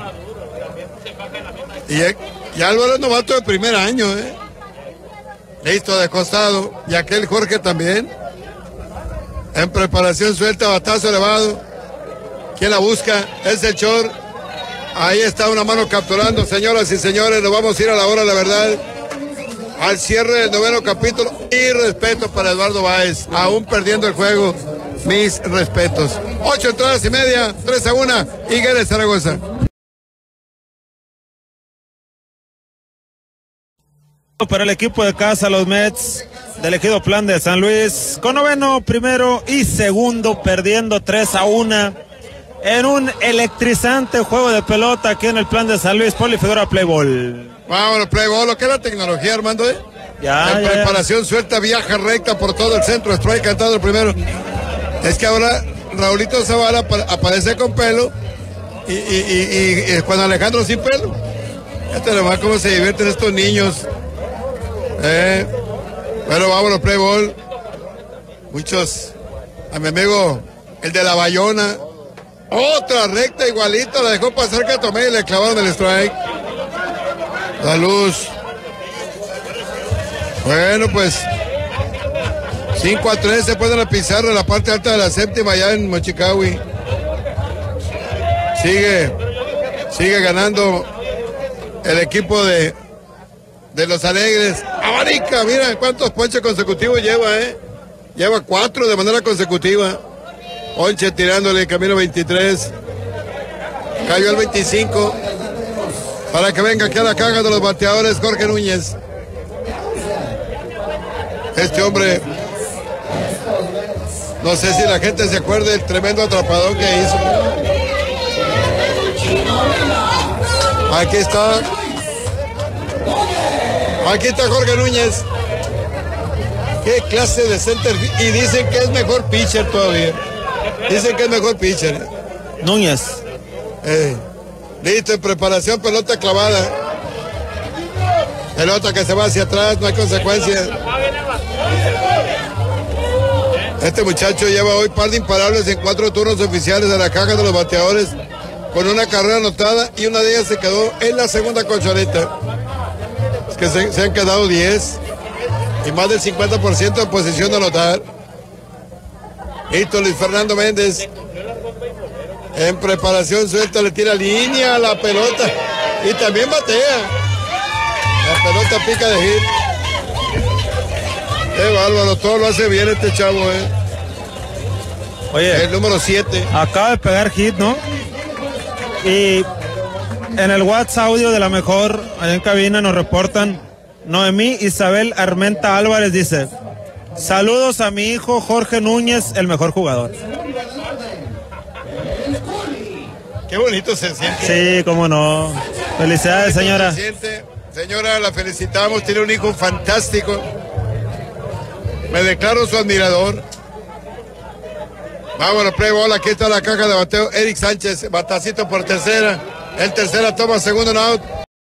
Y Álvaro es novato de primer año, Listo, de costado. Y aquel Jorge también. En preparación suelta, batazo elevado. ¿Quién la busca? Es el short. Ahí está una mano capturando, señoras y señores. Nos vamos a ir a la hora, la verdad. Al cierre del 9º capítulo. Y respeto para Eduardo Báez. Aún perdiendo el juego. Mis respetos. 8 entradas y media. 3-1. Higueras Zaragoza. Para el equipo de casa, los Mets del ejido Plan de San Luis, con noveno, primero y segundo, perdiendo 3-1 en un electrizante juego de pelota aquí en el Plan de San Luis. Poli Figueroa, play ball. Vámonos, play ball. Lo que es la tecnología, Armando, Ya. Preparación suelta, viaja recta por todo el centro. Strike cantado el primero. Es que ahora Raulito Zavala aparece con pelo y Juan Alejandro sin pelo. Este nomás cómo se divierten estos niños. Bueno, vámonos, play ball. Muchos. A mi amigo, el de la Bayona. Otra recta igualita, la dejó pasar Catomé y le clavaron el strike. La luz. Bueno, pues 5-3 se pone la pizarra en la parte alta de la séptima allá en Mochicawi. Sigue ganando el equipo de los Alegres. Abanica, mira cuántos ponches consecutivos lleva, Lleva 4 de manera consecutiva. Ponche tirándole camino 23. Cayó el 25. Para que venga aquí a la caja de los bateadores Jorge Núñez. Este hombre, no sé si la gente se acuerda del tremendo atrapadón que hizo. Aquí está Jorge Núñez. Qué clase de center. Y dicen que es mejor pitcher todavía. Dicen que es mejor pitcher. Núñez. Listo, en preparación, pelota clavada. Pelota que se va hacia atrás, no hay consecuencias. Este muchacho lleva hoy par de imparables en 4 turnos oficiales de la caja de los bateadores, con una carrera anotada y una de ellas se quedó en la segunda colchoneta. Es que se han quedado 10 y más del 50% en posición de anotar. Listo, Luis Fernando Méndez. En preparación, suelta, le tira línea a la pelota y también batea. La pelota pica de hit. Qué bárbaro, todo lo hace bien este chavo, Oye, el número 7. acaba de pegar hit, ¿no? Y en el WhatsApp audio de la mejor, allá en cabina nos reportan, Noemí Isabel Armenta Álvarez dice, saludos a mi hijo Jorge Núñez, el mejor jugador. Qué bonito se siente. Sí, cómo no. Felicidades, señora. Se siente. Señora, la felicitamos, tiene un hijo fantástico. Me declaro su admirador. Vámonos, play ball, aquí está la caja de bateo. Eric Sánchez, batacito por tercera. El tercera toma, segundo out.